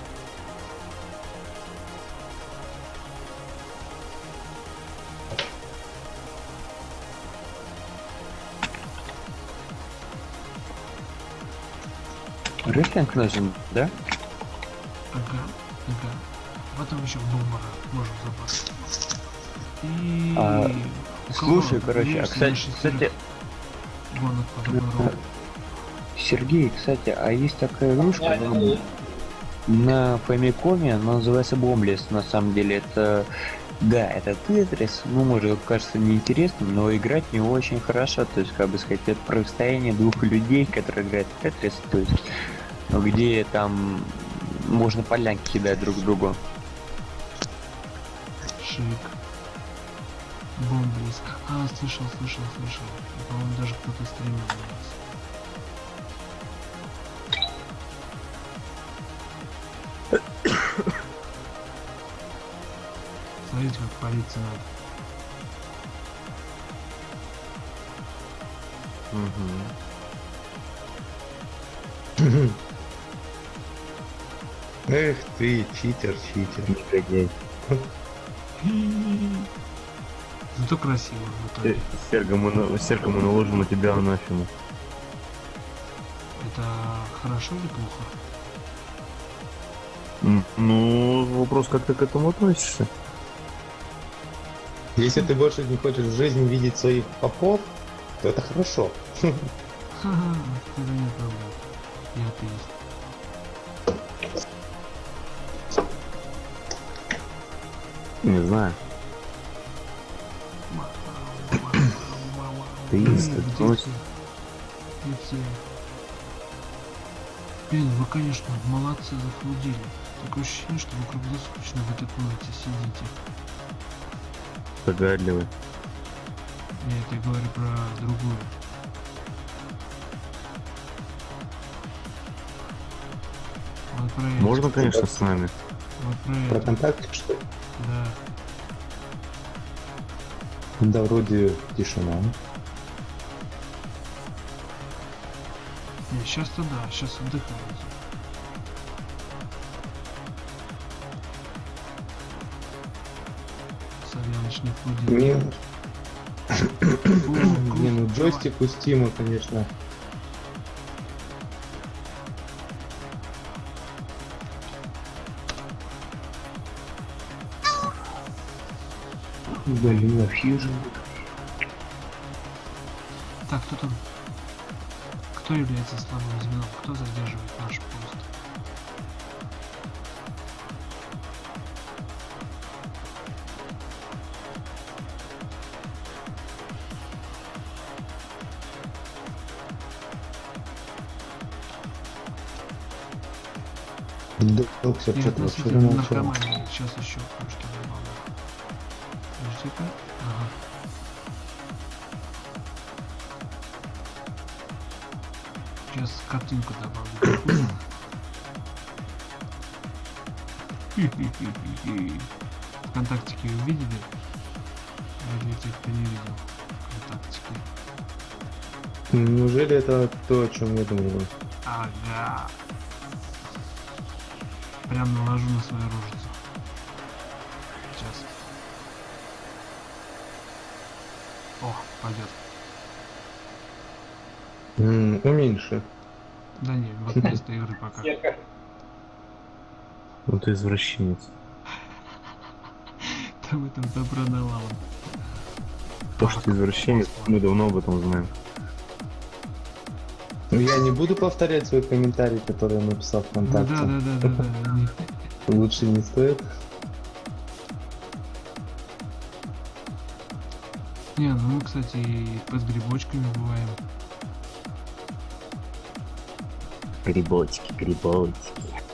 Рестлинг нужен, да? Ага, ага. Потом еще бомбара можем забрать. И... А, у кого Слушай, короче, а есть кстати, наши кстати, гонок по добру? Сергей, кстати, а есть такая игрушка ну, на Фамикоме, она называется Бомблес, на самом деле это, да, это Тетрис, ну, может, кажется неинтересным, но играть не очень хорошо, то есть, как бы сказать, это противостояние двух людей, которые играют в Тетрис, то есть, ну, где там можно полянки кидать друг другу. Шик. Бомблис. А, слышал, слышал, слышал. По-моему, даже кто-то стримил у нас. Смотрите, как палиться надо. Эх ты, читер, читер. Негодяй. Зато красиво в итоге. Серго, мы, на- Серго, мы наложим на тебя анафему. Это хорошо или плохо? М, Ну, вопрос, как ты к этому относишься? Если ты больше не хочешь в жизни видеть своих попов, то это хорошо. Ха-ха, это не проблема. Я атеист. Не знаю. Ты есть, Блин, ты где носишь. все? Где все? Блин, вы, конечно, молодцы, зафлудили. Такое ощущение, что вы круглосуточно в этой комнате сидите. Догадливый. Нет, я говорю про другую. Вот про это. Можно, конечно, с нами. Вот про Про это. контакт, что ли? Да. Да, вроде тишина. Не, сейчас-то да, сейчас отдыхаете. Савьяныч не флудил. Не, О, не, ну круто. джойстик у Стима, конечно. Блин, а Фьюжен. Так, кто там? Кто является слабым звеном? Кто задерживает наш пост? Доксер Я что-то вообще относительно замолчал. наркомании сейчас еще кое-что добавлю. Подожди-ка. Ага. Сейчас картинку добавлю. Хи-хи-хи-хи-хи. Вконтактике увидели? А для тех, кто не видел Вконтактике. Неужели это то, о чем я думал? Ага. Прям наложу на свою рожицу. Сейчас. О, пойдет. М, Уменьши. Да не, вот вместо игры пока. Ну ты извращенец. Там это добро навалом. То, что ты извращенец, мы давно об этом знаем. Ну, я не буду повторять свой комментарий, который я написал в Ну ВКонтакте. да, да, да, да, да. Не- Лучше не стоит. Не, ну мы, кстати, и под грибочками бываем. Грибочки, грибочки.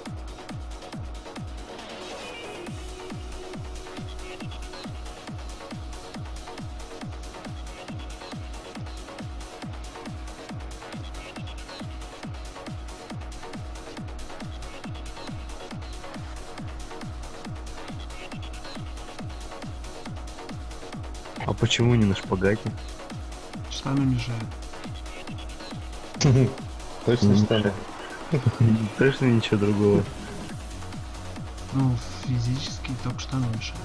А почему не на шпагате? Штаны мешают. Точно Не что ли? мешает. Точно ничего другого. Ну, физически только штаны мешают.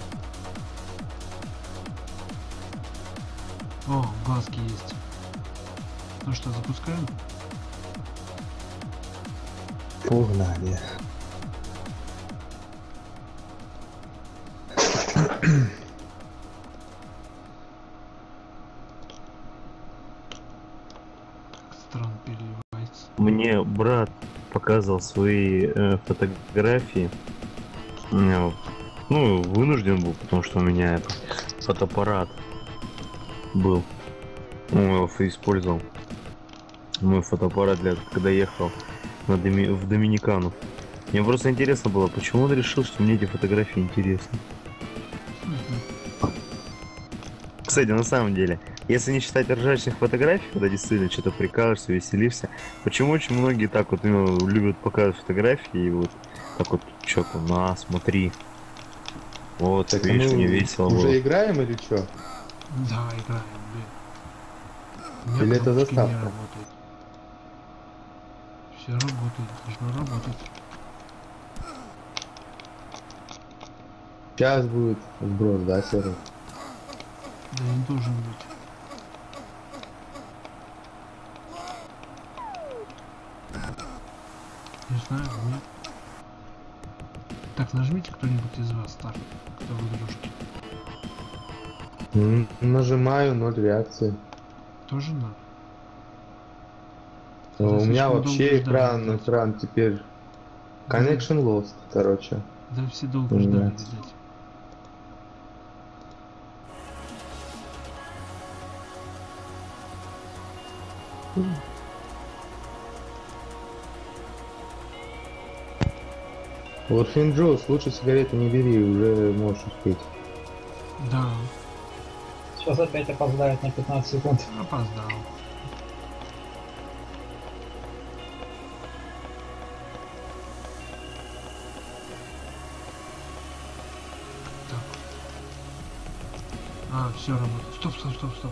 О, глазки есть. Ну что, запускаем? Погнали. Странно переливается. Мне брат показывал свои э, фотографии. Э, Ну, вынужден был, потому что у меня этот фотоаппарат был. Ну, я его использовал. Мой фотоаппарат, для, когда ехал на Доми- в Доминикану. Мне просто интересно было, почему он решил, что мне эти фотографии интересны. Кстати, на самом деле, если не считать ржачных фотографий, когда действительно что-то прикалываешься, веселишься, почему очень многие так вот ну, любят показывать фотографии и вот так вот что-то, на, смотри. Вот, Так видишь, мы мне весело уже было. играем или что? Да, играем, блин. У меня Или это кнопочки не заставка? работают. Все работает, должно работать. Сейчас будет сброс, да, Серый? Да не должен быть. Не знаю, нет. Так, нажмите кто-нибудь из вас старт, кто в игрушке. М, Нажимаю, ноль реакции. Тоже надо. Но у Слишком меня долго вообще ждали, экран, видать. экран теперь. Connection lost, короче. Да все долго Нет. ждали, видать. Вот Финн Джоус, лучше сигареты не бери, уже можешь успеть. Да, Сейчас опять опоздает на пятнадцать секунд. опоздал. Так. А, все работает. Стоп, стоп, стоп, стоп.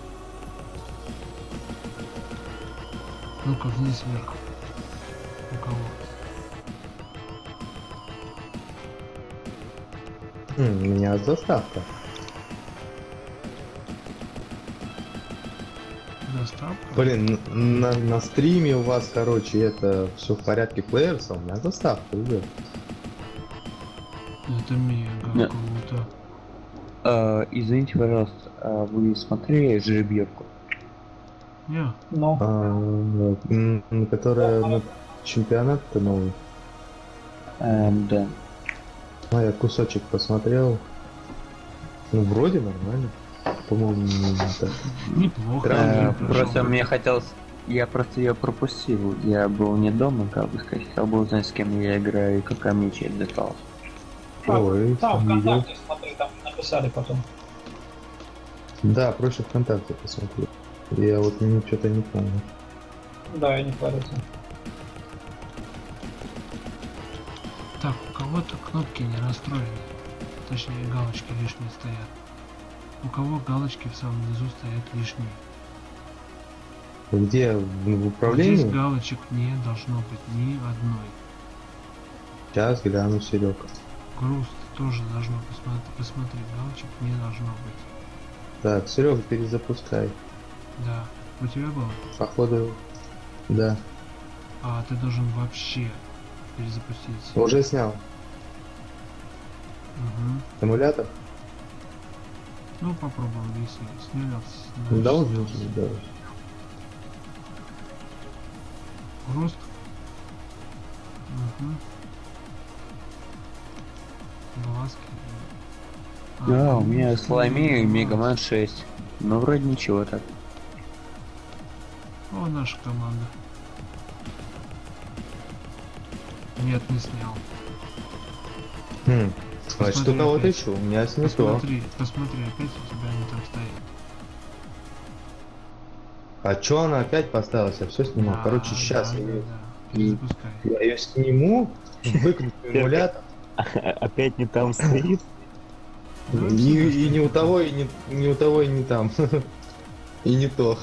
Ну-ка, вниз, вверх. У кого? М, у меня заставка. Доставка? Блин, н- на, на стриме у вас, короче, это все в порядке плеерса, у меня заставка идет. Это мега Нет. круто. А, извините, пожалуйста, а вы смотрели жеребьевку? Не, Ну, А, м, которая на чемпионат-то новый. Эм, да. А я кусочек посмотрел. Ну, вроде нормально. По-моему, не так. неплохо. Да, Э, я прошел. просто мне хотелось... Я просто ее пропустил. Я был не дома, как бы сказать. Хотел бы узнать, с кем я играю и какая мне часть досталась. Ой, там видел. ВКонтакте, смотри, там написали потом. Да, проще ВКонтакте посмотреть. Я вот ну, что-то не помню. Да, я не парился. Так, у кого-то кнопки не настроены. Точнее, галочки лишние стоят. У кого галочки в самом низу стоят лишние. Где? В, в Вот управлении? здесь галочек не должно быть ни одной. Сейчас гляну, Серега. Груз тоже должно посмотри, посмотри, галочек не должно быть. Так, Серега, перезапускай. Да. У тебя было? Походу, да. А ты должен вообще перезапустить. Уже снял. Угу. Эмулятор? Ну попробуем, если сняли. Да, вот, да. Рост. Угу. Глазки. А, Да, у ну, меня ну, Соломея и ну, Мегамен шесть. Ну вроде ничего так. О, наша команда. Нет, не снял. Хм. А что Посмотри кого-то опять. еще? У меня снесло. Посмотри, посмотри, опять у тебя не там стоит. А чё она опять поставилась? Я все снимал. Да, Короче, сейчас да, я, да, её- да. Перезапускай. я ее сниму, выкруту эмулятор. Опять не там стоит? И, и, и не у того, и не, не у того, и не там. И не то.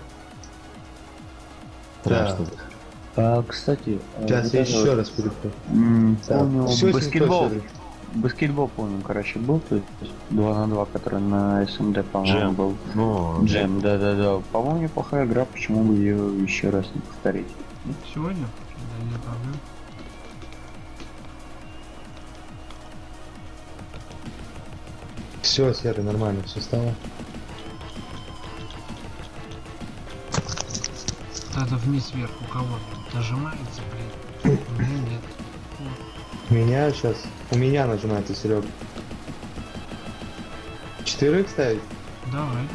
Да. Страшно. А, кстати, а, Сейчас вот я это еще вот, раз перейду. м, Да. помню, Всё баскетбол. снято, Баскетбол, помню, короче, был, то есть два на два, который на СМД, по-моему, Джем. был. Ну, Джем, да-да-да. По-моему, неплохая игра, почему бы ее еще раз не повторить? Сегодня? Да, не проблем. Все, Серый, нормально, все стало. Надо вниз вверх у кого нажимается, блин. У меня нет. У меня сейчас, у меня нажимается, Серег. Четверых ставить? Давай.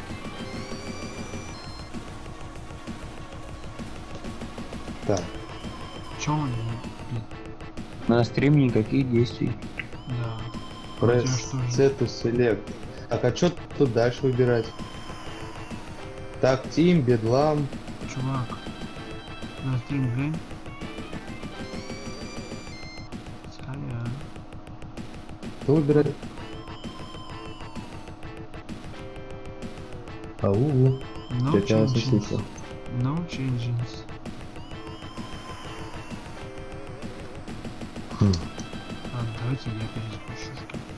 Так. Чё он? Блин, На стриме никаких действий. да. Press тебя что же? C to select. Так, а что тут дальше выбирать? Так, Team, Бедлам. Чувак. На стрим глянь. Сорян. Что выбирать? Ау. No Я тебя вас не changes. слышал. No changes. Хм. А, давайте я перезапущу. что ли.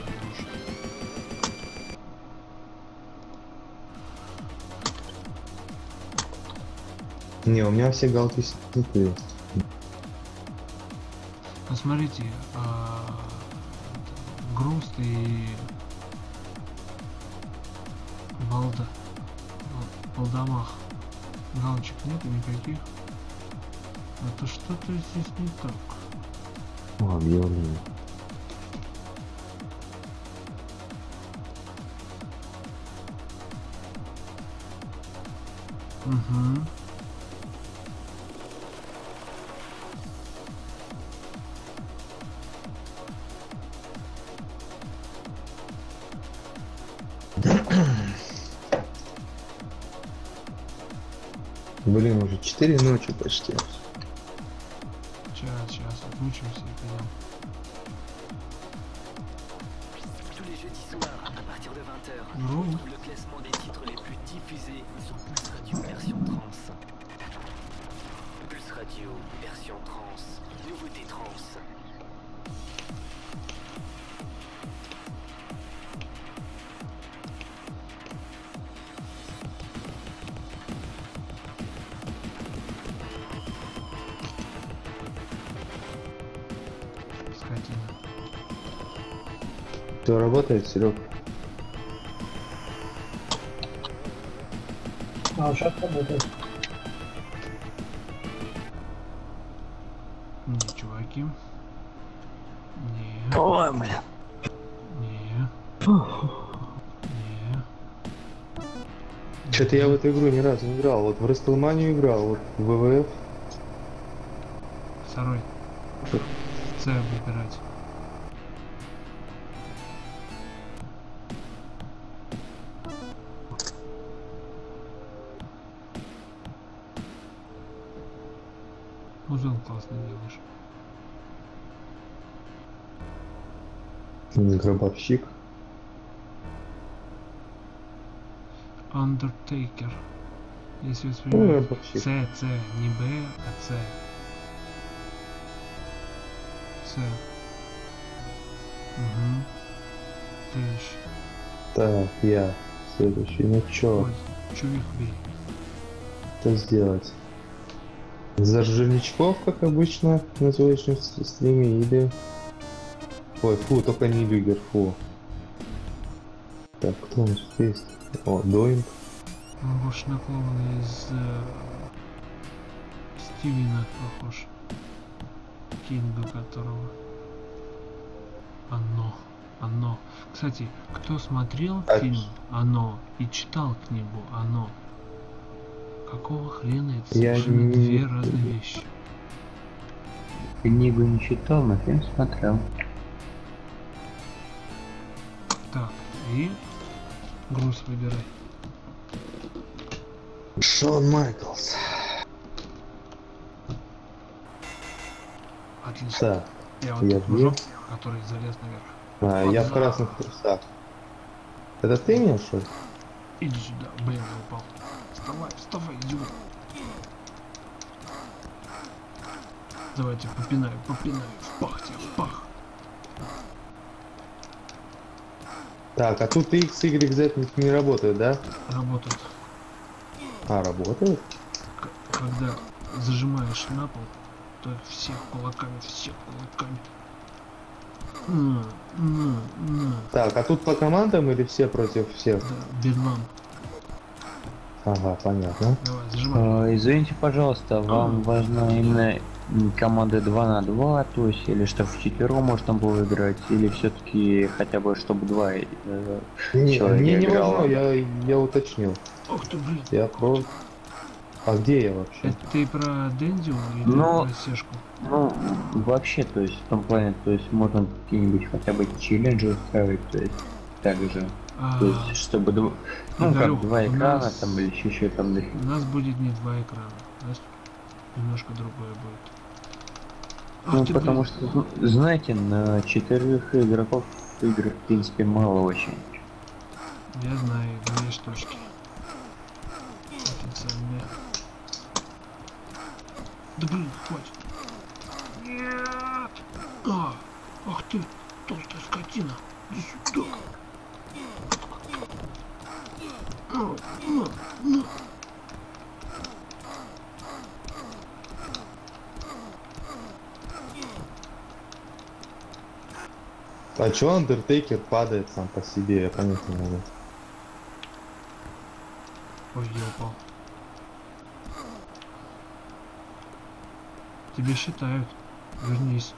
Не, у меня все галки снятые. Посмотрите, а, Груст и Балда. В Балдамах галочек нет никаких. Это что-то здесь не так. О, объявление. Угу. Блин, уже четыре ночи почти. Сейчас, сейчас, отмучимся и пойдем. Tous les jeudis soirs, à partir de vingt heures, Gros. le classement des titres les plus diffusés sur Pulse Radio version trance. Pulse Radio version trance. Nouveauté trance. Скотина. Все работает, Серег? А, сейчас работает. Не, чуваки. Не, Ой, бля. не. Не. Что-то я в эту игру ни разу не играл. Вот в Рестлманию играл, вот в ВВФ. Второй. С выбирать. Узел классно делаешь. Гробовщик. Undertaker. Если Ну, воспринимать гробовщик. С, С, не Б, а С. С. Угу. Тэш. Так, я следующий. Ну чё, Ой, чувик бей. что сделать? За Ржевничков, как обычно, на сегодняшнем с- стриме, или... Ой, фу, только не Люгер, фу. Так, кто у нас тут есть? О, Доинг. Он больше на клоуна из э, Стивена похож. Кинга которого. Оно. Оно. Кстати, кто смотрел А фильм «Оно» и читал книгу «Оно», какого хрена это Я совершенно не- две разные вещи? Книгу не читал, но фильм смотрел. Так, и груз выбирай. Шон Майклс. Отлично. Так, Я вот я тот вижу. мужик, который залез наверх. а, я в красных трусах. Это ты меня, что ли? Иди сюда, блин, я упал. Вставай, вставай, идиот. Давайте попинаю, попинаю. В пах тебе, в пах. Так, а тут X, Y, Z не, не работает, да? Работает. А, работает? К- когда зажимаешь на пол, то всех кулаками, всех кулаками. На, на, на. Так, а тут по командам или все против всех? Да, бедлам. Ага, понятно. Давай, зажимай. Э, Извините, пожалуйста, вам важна именно м, команда два на два, то есть, или чтобы вчетвером можно было играть, или все-таки хотя бы чтобы два э, Не, человека мне не играло? важно, я, я уточнил. Ох ты, блин. Я про... А где я вообще? Это ты про Дэндио или Ну, про Сешку? Ну, вообще, то есть, в том плане, то есть, можно какие-нибудь хотя бы челленджи устраивать, то есть, так же, А, то есть, чтобы, дв- ну, Игорёк, как два у экрана, нас- там, или еще, еще там, у нас будет не два экрана. У нас немножко другое будет. Ах ну, ты, потому блин. что, ну, знаете, на четырех игроков игр, в принципе, мало очень. Я знаю, две штучки. Официальные. Да блин, хватит. Нет! А, ах ты, толстая скотина. Иди сюда. На, на, на. А чё Undertaker падает сам по себе, я понять не могу. Ой, я упал. Тебе считают. Вернись.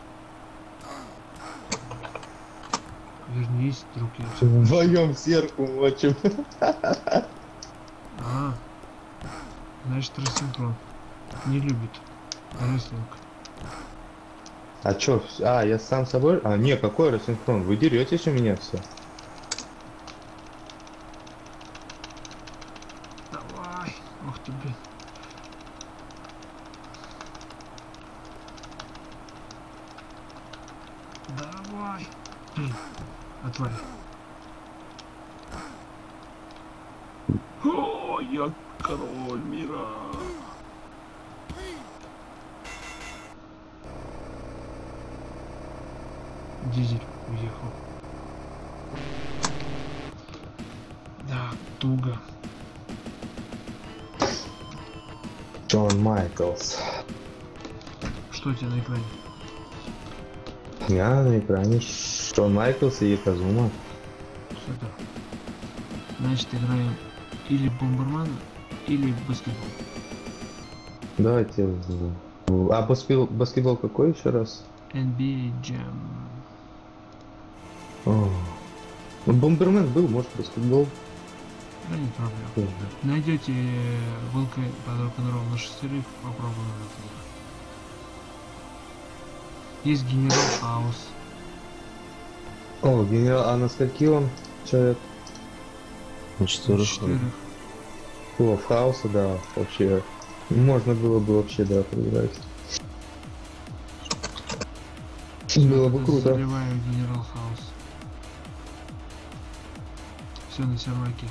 Вернись, друг, я всё- Вдвоем сверху мочим. А, значит, рассинхрон. Не любит рестлинг. А чё, вс- а, я сам собой? А, не, какой рассинхрон? Вы деретесь у меня все. Давай. Ох ты, блин. Давай. Блин, отвали. О, я король мира. Дизель уехал. Да, туго. Джон Майклс. Что у тебя на экране? Я на экране Шон Майклс и Казума. Супер. Значит, играем или в Бомбермана, или в баскетбол. Давайте. в- в- А баскетбол, баскетбол какой еще раз? эн би эй Jam. О. Ну, Бомбермен был, может баскетбол. Да нет проблем. Найдете волка под рок-н-ролл на шестерых, попробуем это. Есть генерал Хаус. О, генерал, а на скольки он человек? На На четверых. четверых. О, в хаосе, да, вообще. Можно было бы вообще, да, проиграть. Было бы круто. Заливаю генерал Хаус. Все на серваке.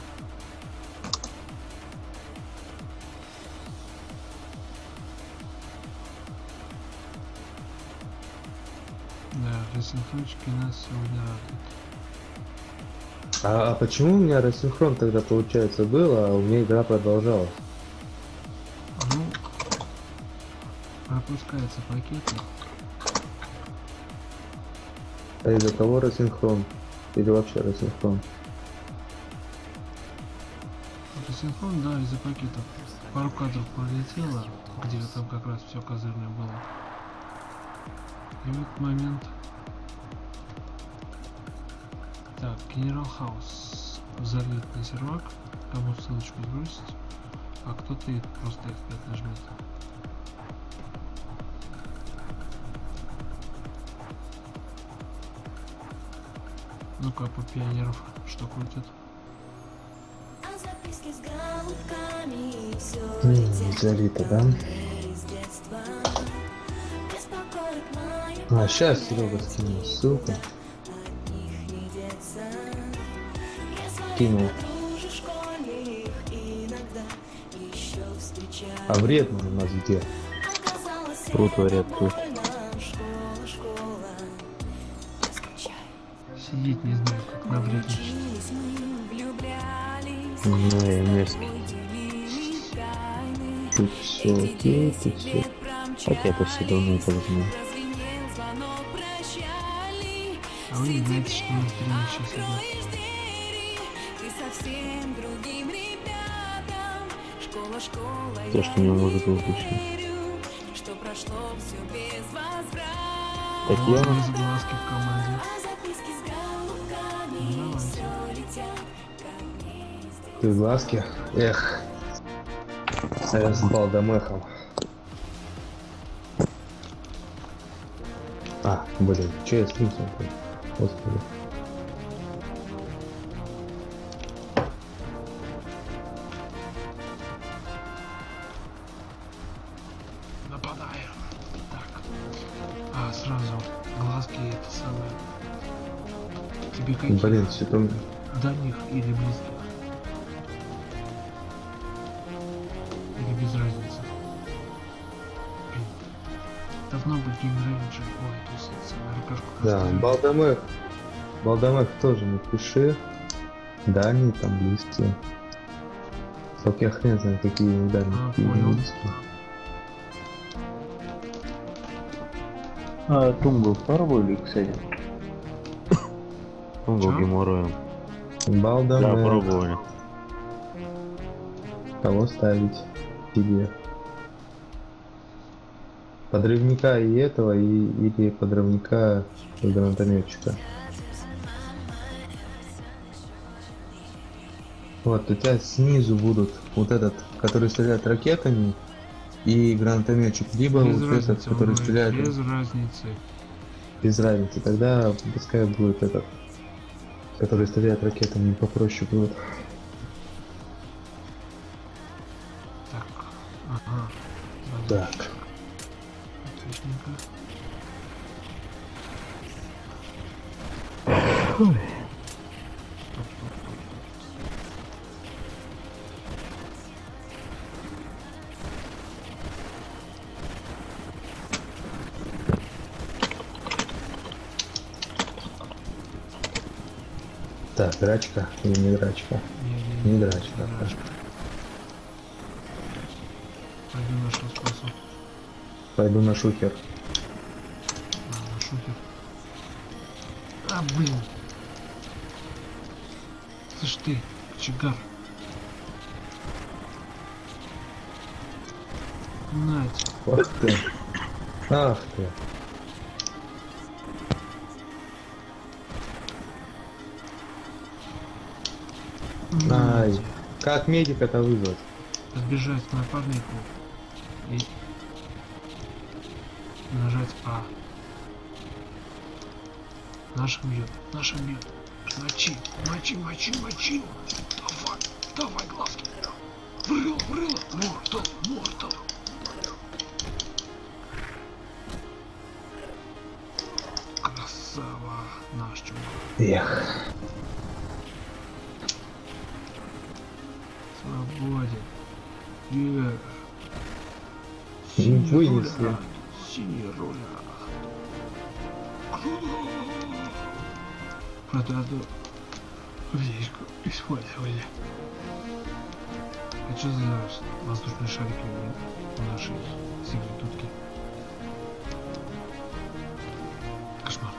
Да, рассинхрончики нас сегодня радуют. А, а почему у меня рассинхрон тогда, получается, был, а у меня игра продолжалась? Ну, пропускаются пакеты. А из-за кого рассинхрон? Или вообще рассинхрон? Рассинхрон, да, из-за пакетов. Пару кадров пролетело, где там как раз все козырное было. И в этот момент... Так, Генерал Хаус залит на сервак. Кому ссылочку сбросить? А кто-то и просто эф пять нажмет. Ну-ка, по пионеров что крутит? Не залито, да? А, сейчас Серега скинул ссылку. Кинул. А вредный у нас где? Труд творят тут. Сидеть не знаю, как навредничать. Ну, я мерзкий. Тут все окей, тут все. Хотя это все давно это возьму. А вы не знаете, что на стриме сейчас идет. То, что у меня музыка выключена. Так Вот я есть глазки в команде. Ну, давайте. Ты глазки? Эх. А я с балдамехом. А, блин, че я стрим-то? Господи. Нападаем. Так. А, сразу. Глазки это самое. Тебе какие? Блин, все там... Дальних или близких? Или без разницы? Блин. Давно бы Game Ranger, ой, то есть это самое РПшку. Да, балдамех. Балдамех тоже напиши. Дальние там близкие. Только я хрен знаю, какие дальние, А, какие понял. близкие. А Тунгу пробовали, кстати? Он был Чё? геморроем. Да, Балдамех. пробовали. Кого ставить тебе? Подрывника и этого, и, или подрывника и гранатометчика. Вот, у тебя снизу будут вот этот, который стреляет ракетами, и гранатометчик, либо Без вот этот, разницы, который мой, стреляет без разницы. без разницы. Тогда пускай будет этот, который стреляет ракетами, попроще будет. Так, ага. Так. Отличненько. Стоп, стоп, стоп, стоп. Так, драчка или не драчка? Не, Не не, драчка. не драчка. Пойду нашел способ. Пойду на шухер. А, на шухер. А, блин. Слышь ты, кочегар. Нать. Вот ты. Ах ты. Ай. Нать. Как медика-то вызвать? Сбежать к напарнику и нажать А. Наша бьет, наша бьет. Мочи, мочи, мочи, мочи. Давай, давай глазки. Врыло, врыло. Мортал, мортал. Красава, наш чувак. Эх. Свободен. Yeah. Не вынесли. руля. Синий руля. Продажу вещку использовали. А что за воздушные шарики у нашей сигнатурки? Кошмар.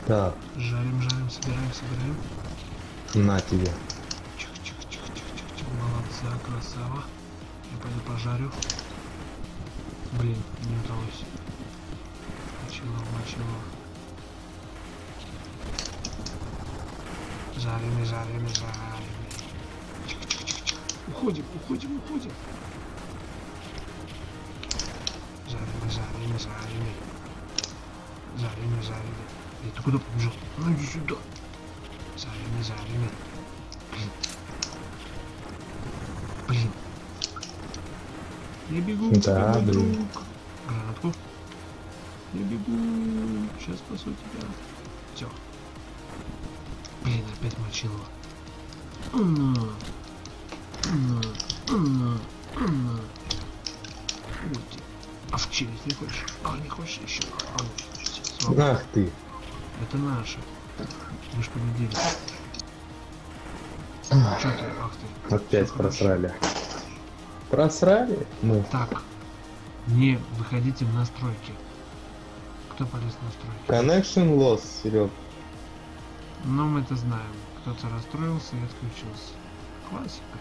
Так, Жарим, жарим, собираем, собираем. на тебе. Чих, чих, чих, чих, чих, чих. Молодца, красава. Я пойду пожарю. Блин, не удалось. Мочило, мочило. Жарим, жарим, жарим. Чих, чих, чих, чих. Уходим, уходим, уходим. Жарим, жарим, жарим. Жарим, жарим. Эй, ты куда побежал? Ну иди сюда. Жарим, жарим. Блин. Блин. Я бегу, Да, мой блин. друг. Гранатку. Я бегу. Сейчас спасу тебя. Все. Блин, опять мочило. На. На. На. На. Ой ты. А в челюсть не хочешь? А, не хочешь еще? А, ну, свобода. Ах ты. Это наши. Мы ж победили. Чё ты? Ах ты. Опять Всё хорошо. просрали. Просрали? Ну, Так. Не выходите в настройки. Кто полез в настройки? connection loss, Серег. Ну, мы это знаем. Кто-то расстроился и отключился. Классика.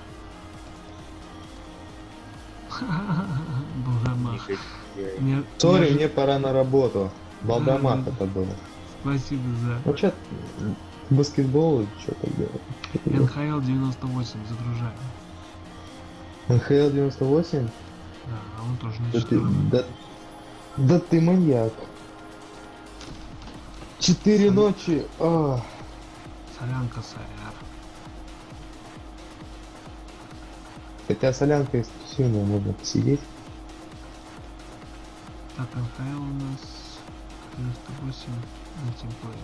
Балдамах. Мне- Сори, мне- мне пора на работу. Балдамах Да, да. это было. Спасибо за... Ну чё, баскетбол что-то делать? эн ха эл девяносто восемь загружаем. эн ха эл девяносто восемь? Да, а он тоже на Да ты, четырнадцать. да, да ты маньяк. Четыре ночи. А, Солянка, соряр. хотя солянка эксклюзивная, можно посидеть. Так, эн ха эл у нас девяносто восемь на тимплеер.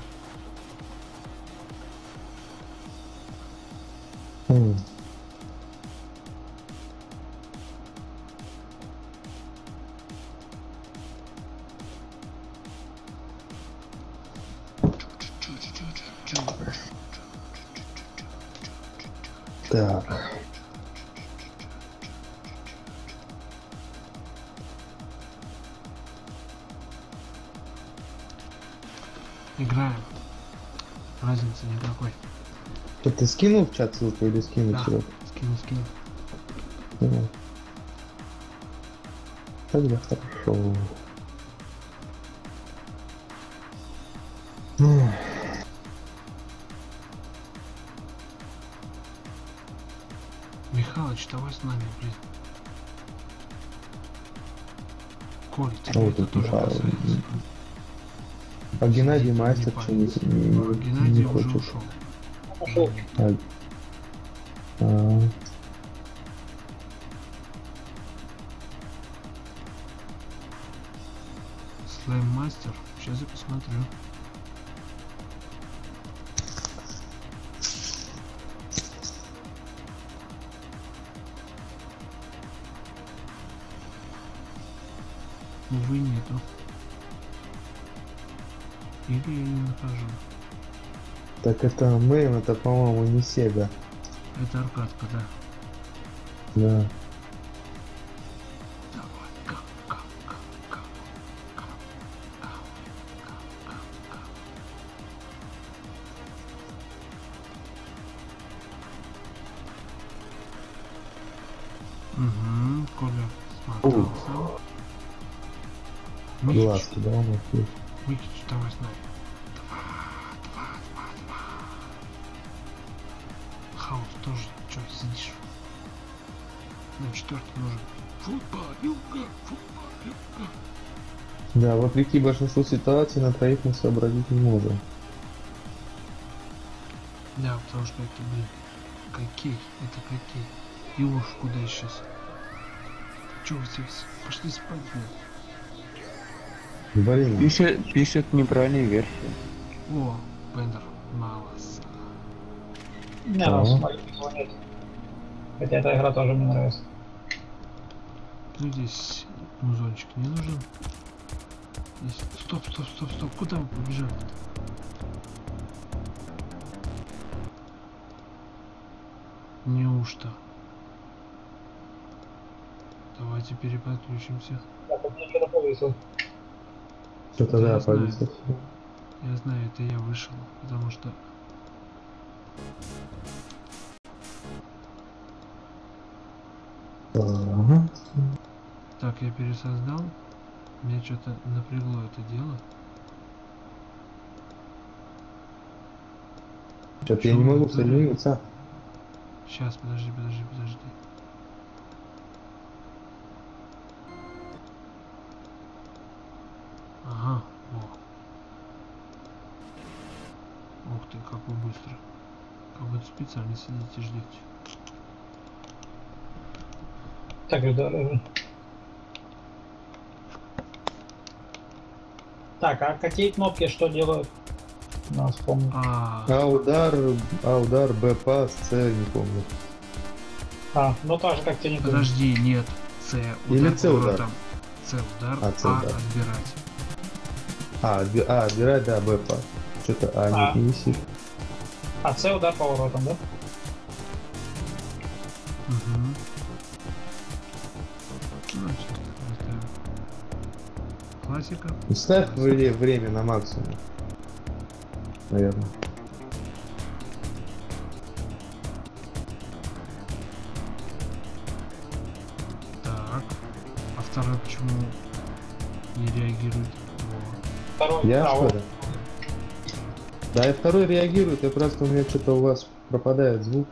М. Так. Играем. Разницы никакой. Что, ты скинул в чат ссылку или скинул, Да, Серег? скину, скину. Ну. Тогда хорошо. Эх. Михалыч, давай с нами, блин. Коль, А тебе вот это тут тоже Михаил. касается. А Геннадий Сидите, Мастер не что не, парьтесь. не, не Геннадий уже хочет? ушел. Пошел. А, а, Слайм мастер. Сейчас я посмотрю. Увы, нету. Или я не нахожу. так это мейн, это по-моему не Сега. Это аркадка, да. Да. Давай, ка, ка, ка, ка, ка, ка, ка, ка, ка. Угу, Коля смотрелся. Микич, Глазки, да, у нас есть. Микич, давай с нами. Два, два, два, два. Хаус тоже, чё, сидишь? На четвертый нужен. Футболюка, футболюка. Да, вопреки большинству ситуаций на троих мы сообразить не можем. Да, потому что это, блин, какие, это какие. И уж куда сейчас? Чё вы здесь? Пошли спать, блин. Блин, Пишет, пишет неправильную версию. О, Бендер, молодца. Не, Да. ну, смотри, его нет. Хотя эта игра тоже мне нравится. Ну здесь музончик не нужен. Здесь... Стоп, стоп, стоп, стоп, куда вы побежали? Неужто? Давайте переподключимся. Я тут мне что-то повесил. что-то Я да, знаю. повесил. Я знаю, это я вышел, потому что... Ага. Так, я пересоздал. Меня что-то напрягло это дело. Что-то я не могу соединиться. Сейчас, подожди, подожди, подожди. Ага, о. Ух ты, как вы быстро. Как будто специально сидите, ждете. Так, здорово. Так, а какие кнопки что делают? Ну, вспомнил. А, А удар, а удар, Б пас, С, не помню. А, ну так же, как тебе не помню. подожди, нет. С Или удар С удар. поворотом. С удар, А, А, С удар. отбирать. А, отби- а отбирать, да, Б пас. Что-то А, А. не неси. А, С удар поворотом, да? Угу. Значит, это классика. Ставь вре- время на максимум. Наверное. Так. А второй почему не реагирует? Во. Второй. Я а, что вот. ли? Да, и второй реагирует, и просто у меня что-то у вас пропадает звук.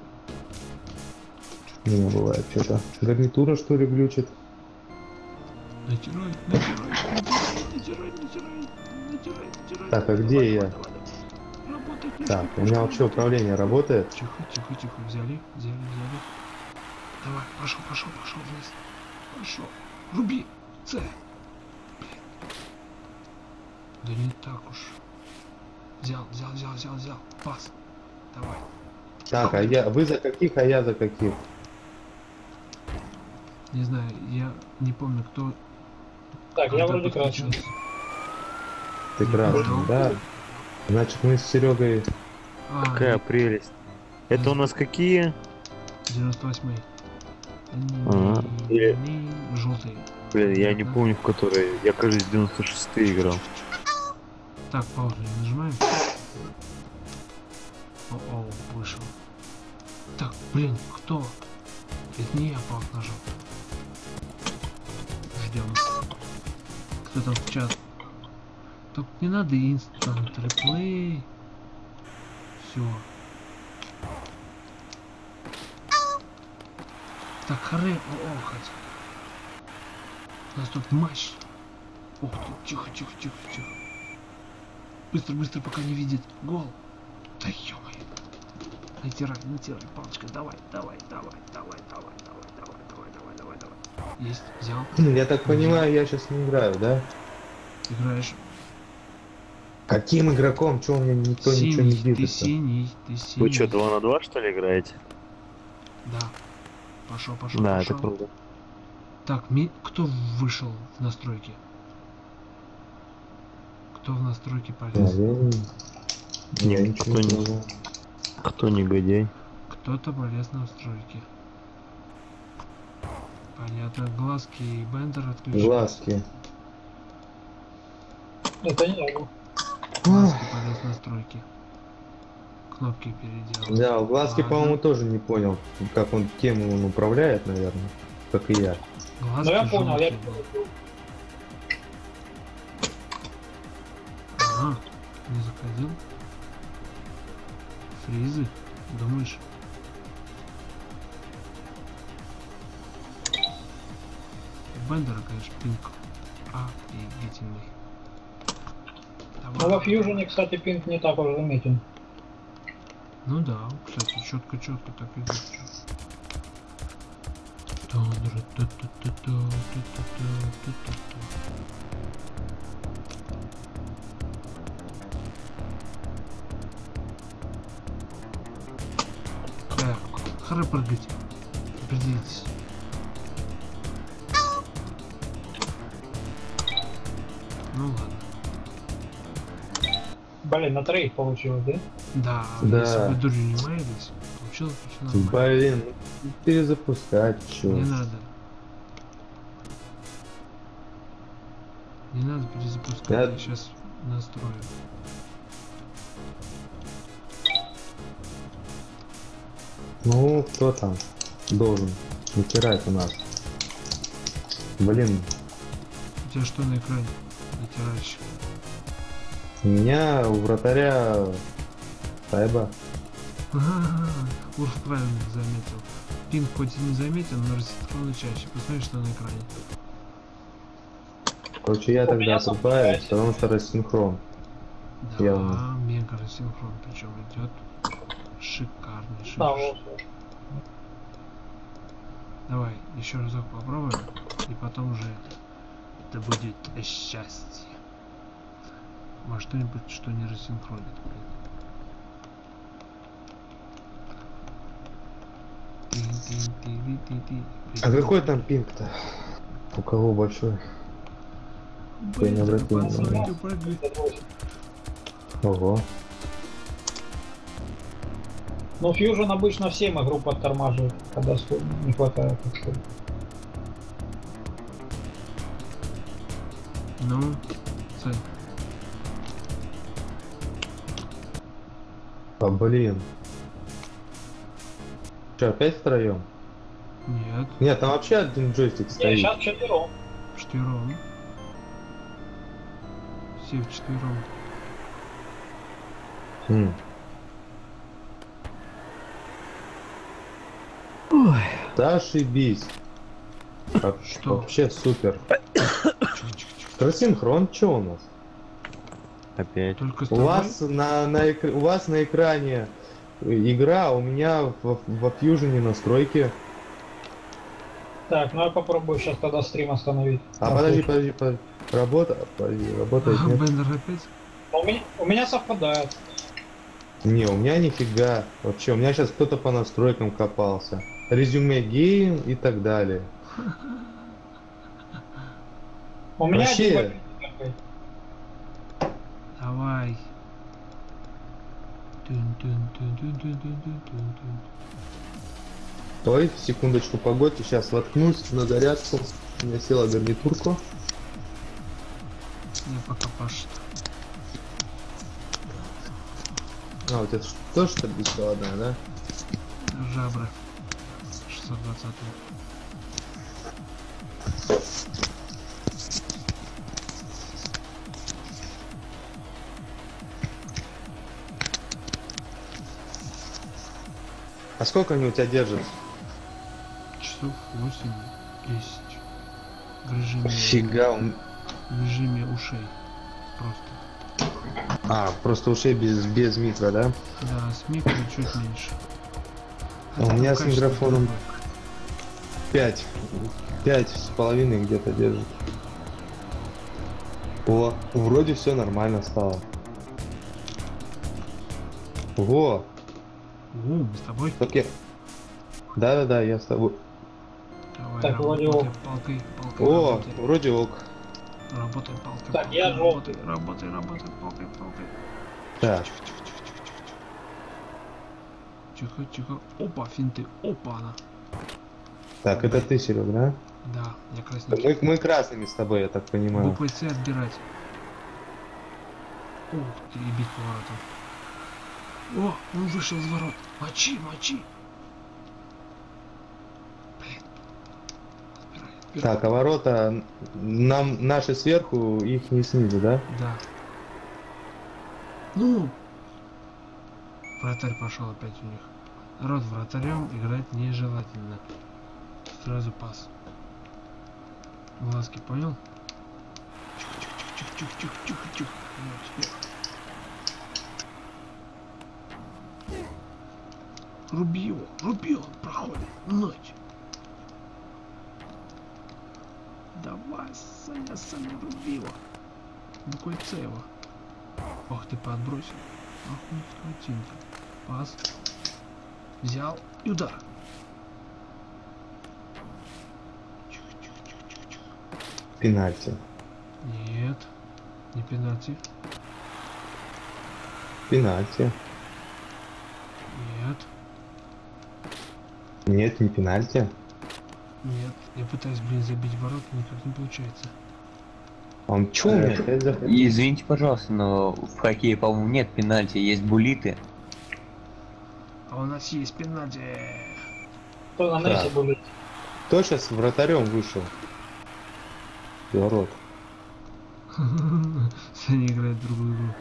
Не бывает что-то. Гарнитура что ли глючит? Натирай, натирай, натирай, натирай, натирай, натирай. Так, а где я? Давай, давай. Работает, не Так, у шипишь, меня вообще управление работает. Тихо, тихо, тихо, взяли, взяли, взяли. Давай, пошел, пошел, пошел вниз. Пошел. Руби. С. Блин. Да не так уж. Взял, взял, взял, взял, взял. Пас. Давай. Так, а я, вы за каких, а я за каких? Не знаю, я не помню, кто... Так, я когда вроде красный. подключился. Ты Не красный, понял. да? Значит, мы с Серегой. А, Какая прелесть. Это у нас какие? девяносто восьмой. Ага. Или- Желтый. Блин, я не Понятно. помню, в которые. Я, кажется, девяносто шестые играл. Так, паузу не нажимаем. О-о, вышел. Так, блин, кто? Это не я паузу нажал. Ждем. Кто там в чат? Только не надо инстант реплей. Все. Так, харе, о, хоть. У нас тут матч. Ох ты, тихо, тихо, тихо, тихо. Быстро, быстро, пока не видит. Гол. Да ё-моё. Натирай, натирай, палочкой. Давай, давай, давай, давай, давай, давай, давай, давай, давай, давай, давай. Есть, взял. Я так понимаю, я сейчас не играю, да? Играешь. Каким игроком? Чего у меня никто ничего не Синий, ты бьет? синий, ты синий. Вы что, два на два что ли играете? Да. Пошел, пошел, Да, пошел. это круто. Так, ми... кто вышел в настройки? Кто в настройки Я, полез? я, Не, я ничего кто не не- знаю. Кто негодяй? Кто-то полез в настройки. Понятно, глазки и бендер отключили. Глазки. Это не я был. Глазки полез в настройки. Кнопки переделал. Да, в глазки, Ладно. по-моему, тоже не понял, как он тему он управляет, наверное, как и я. Глазки Ну я понял, я... желтые были. Ага, не заходил. Фризы, думаешь? У Бендера, конечно, пинг офигительный. Ну во фьюжене, кстати, пинг не так уж заметен. Ну да, кстати, четко-четко так идет. Так, хары прыгать. Определитесь. Ну ладно. Блин, на троих получилось, да? Да, Да. если вы дурью не маялись, получилось все нормально. Блин, ну, перезапускать, чё. Не надо. Не надо перезапускать, Я- я сейчас настрою. Ну, кто там должен натирать у нас? Блин, У тебя что на экране? Натиральщик. у меня у вратаря Тайба. Урф правильно заметил. Пинг хоть и не заметен, но рассинхронно чаще. Посмотри, что на экране. Короче, я У тогда меня отрубаюсь, совпадает. потому что рассинхрон. Да, Явно. мега рассинхрон, причем идет шикарнейший. Да, вот. Давай, еще разок попробуем, и потом уже это будет счастье. Может, что-нибудь, что не рассинхронит, блин. А какой там пинг-то? У кого большой? Я не обратил внимания. Ого. Но Fusion обычно всем игру подтормаживает, когда сход- не хватает подхода. Ну, Сань, А блин. Че, опять втроем? нет, Нет, там вообще один джойстик Не, стоит. сейчас четвером. вчетвером. Все вчетвером. М. Да ошибись. Как- Что? Вообще супер. Чик-чик-чик. Рассинхрон, что у нас? Опять. Только с У тобой? вас на, на экр- у вас на экране игра, а у меня в, во Fusion настройки. Так, ну я попробую сейчас тогда стрим остановить. А подожди, подожди, подожди. Работа, подожди, работает, нет? Бендер опять? У меня, у меня совпадает. Не, у меня нифига. Вообще, у меня сейчас кто-то по настройкам копался. Резюме гейм и так далее. У меня Вообще. один бобин такой. Давай. Тун-тун-тун-тун-тун-тун-тун-тун. Ой, секундочку, погодьте, сейчас воткнусь на зарядку. У меня села гарнитурку. Я пока пашет. А, вот это тоже что ли беспроводная, да? Жабра. шестьсот двадцать. А сколько они у тебя держат? Часов восемь-десять. В режиме... Фига, он- В режиме ушей. Просто. А, просто ушей без, без микро, да? Да, с микро чуть меньше. А у меня с Качество микрофоном другое. пять. Пять с половиной где-то держит. О, вроде все нормально стало. Во, У, мы с тобой. так я... Да-да-да, я с тобой. Давай, Так, вроде работай ок. палкой, палкой, О, работай. вроде ок. Работай палкой, Так, палкой, я работай, работай, работай, палкой, палкой. Так, Тихо, тихо. Опа, финты, опа, она. так, это ты, Серег, да? Да, я красненький. Мы, мы красными с тобой, я так понимаю. Буквой С отбирать. Ух ты, и бить поворотом. О, он вышел из ворот. Мочи, мочи. Блин. Отбирай, отбирай. Так, а ворота нам наши сверху, их не снизу, да? Да. Ну. Вратарь пошел опять у них. Народ, вратарем играть нежелательно. Сразу пас. Глазки, понял? Чих-чих-чих-чих-чих-чих-чих. Вот, теперь. Руби его, руби, он проходит. Ночь. Давай, Саня, Саня, руби его. Буквой С его. Ох, ты подбросил. Ах, ну скотинка. Пас. Взял и удар. Чих-чих-чих-чих-чих. Пенальти. Нет, не пенальти. Пенальти. Нет, Нет, не пенальти. нет. Я пытаюсь, блин, забить ворота, никак не получается. Он чё у меня опять заходил? И извините, пожалуйста, но в хоккее, по-моему, нет пенальти, есть булиты. А у нас есть пенальти. Кто на нете Да. будет? Кто сейчас вратарем вышел? Ворот. Они играют в другую игру.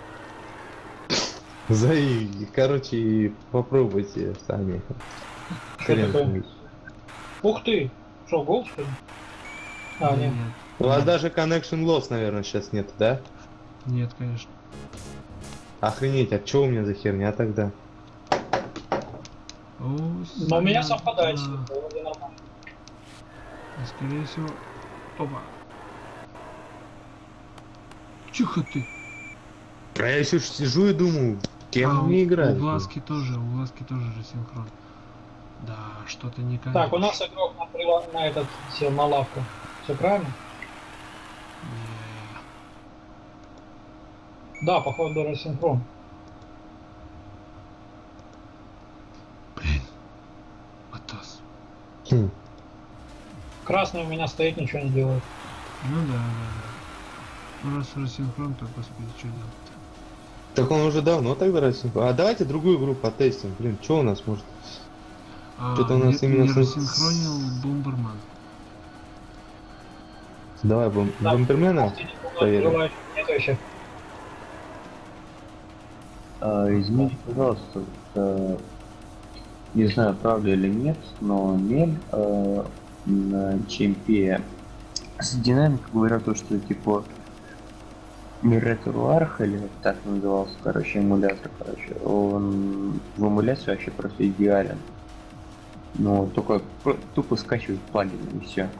За и, короче, попробуйте сами. Хрен такое? с ним. Ух ты! Что, гол, что ли? А, нет. У вас даже connection loss, наверное, сейчас нет, да? Нет, конечно. Охренеть, а чё у меня за херня тогда? О, Но у меня совпадает. да. всё, вроде нормально. А скорее всего... Опа. Тихо ты. А я еще сижу и думаю, кем А, мне у- играть? У глазки тоже, у глазки тоже же синхрон. Да, что-то не конец. Так, у нас игрок на, прила- на этот, сел на лавку. Все правильно? Не. Да, походу рассинхрон. Блин. Атас. Хм. Красный у меня стоит, ничего не делает. Ну да, да, да. Ну раз рассинхрон, то господи, что делать-то? Так он уже давно тогда рассинхрон. А давайте другую игру потестим. Блин, что у нас может? А, Что-то у нас не- именно не с- рассинхронил Бомберман. Давай бом... Да. бомбермена. Проверим. Желающих нет вообще. А, извините, пожалуйста, э, не знаю, правда или нет, но Мель э, на чемпе с динамикой говорят то, что типа Мирретруарх, или так назывался, короче, эмулятор, короче, он в эмуляции вообще просто идеален. Но только про- тупо скачивает плагины и все.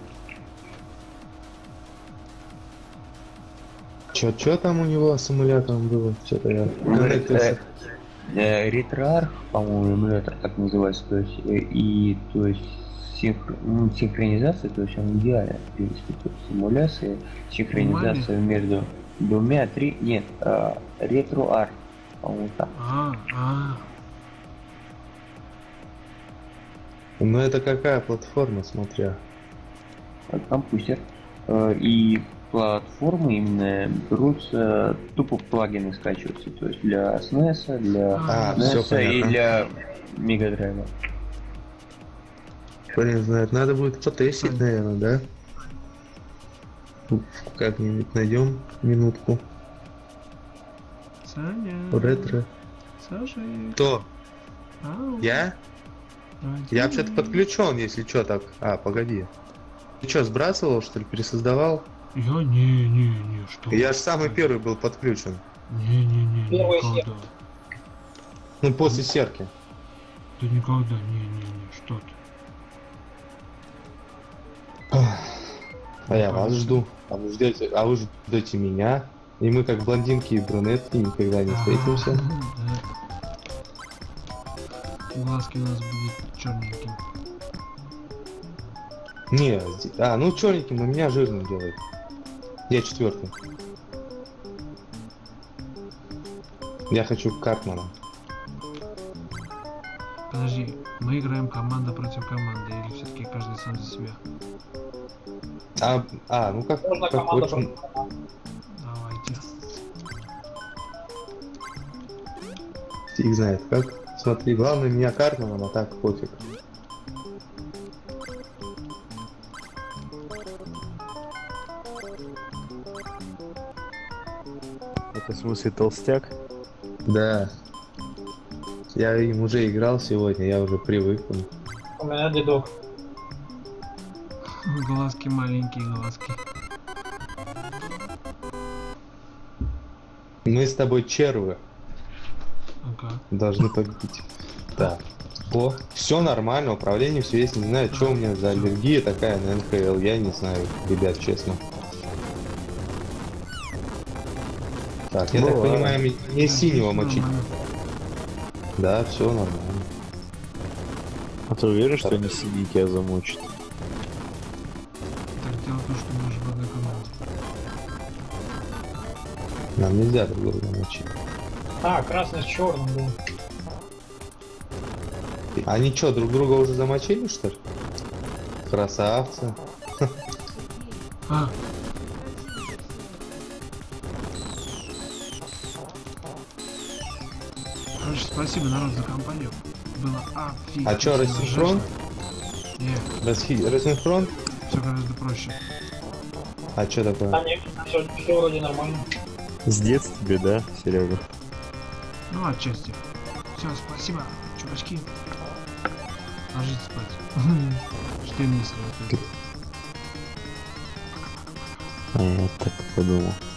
Чё, чё там у него с эмулятором было? Что-то я... Э, э, Ретроарх, по-моему, эмулятор так называется, то есть э, и то есть синхр- ну, синхронизация, то есть он идеален, в принципе, то есть симуляция, синхронизация между двумя, три, нет, э, ретроарх, по-моему, так. А, а. Ну это какая платформа, смотря. э, Компьютер. Э, и платформы именно берутся, тупо плагины скачиваются, то есть для эс эн эс, для А, эн эс всё и понятно. для Мегадрайва. Блин, знает, надо будет потестить, наверное, да? Как-нибудь найдем минутку. Саня. Ретро. Саша. Кто? Ау. Я? Давайте. Я вообще-то подключен, если что так. А, погоди. Ты что, сбрасывал, что ли, пересоздавал? Я не, не, не, что? Я же самый первый был подключен. Не, не, не, Первый никогда. Ну, после серки. Ты никогда, не, не, не, что ты? А я вас жду. А вы ждете, а вы ждете меня. И мы как блондинки и брюнетки никогда не встретимся. Да. Глазки у нас будет черненьким. Не, зи- а, ну черненьким на меня жирным делает. Я четвертый. Я хочу Картмана. Подожди, мы играем команда против команды или все-таки каждый сам за себя? А, а ну как, Можно как команда очень- против команды. Давайте. Фиг знает как. Смотри, главное меня Картман, а так пофиг. Это в смысле толстяк? Да. Я им уже играл сегодня, я уже привык. У меня дедок. Глазки маленькие, глазки. Мы с тобой червы Ага. должны победить. Так. О, все нормально, управление все есть. Не знаю, что у меня за аллергия такая на эн ха эл. Я не знаю, ребят, честно. Так, я так Бывает. понимаю, мне не синего Здесь мочить. нормально. Да, все нормально. А ты уверен, что они синий тебя замочат? Так дело в том, что мы же в одной команде. Нам нельзя друг друга мочить. А, красный с черным был. Они что, друг друга уже замочили, что ли? Красавцы. А, короче, спасибо, народ, за компанию. было офигеть. А чё, рассинхрон? Нет, Расхи- Рассинхрон? все гораздо проще. А чё такое? Да нет, все, все вроде нормально. С детства тебе, да, Серега? Ну, отчасти. Все, спасибо, чувачки. Ложитесь спать. Что им не следует. А я так подумал.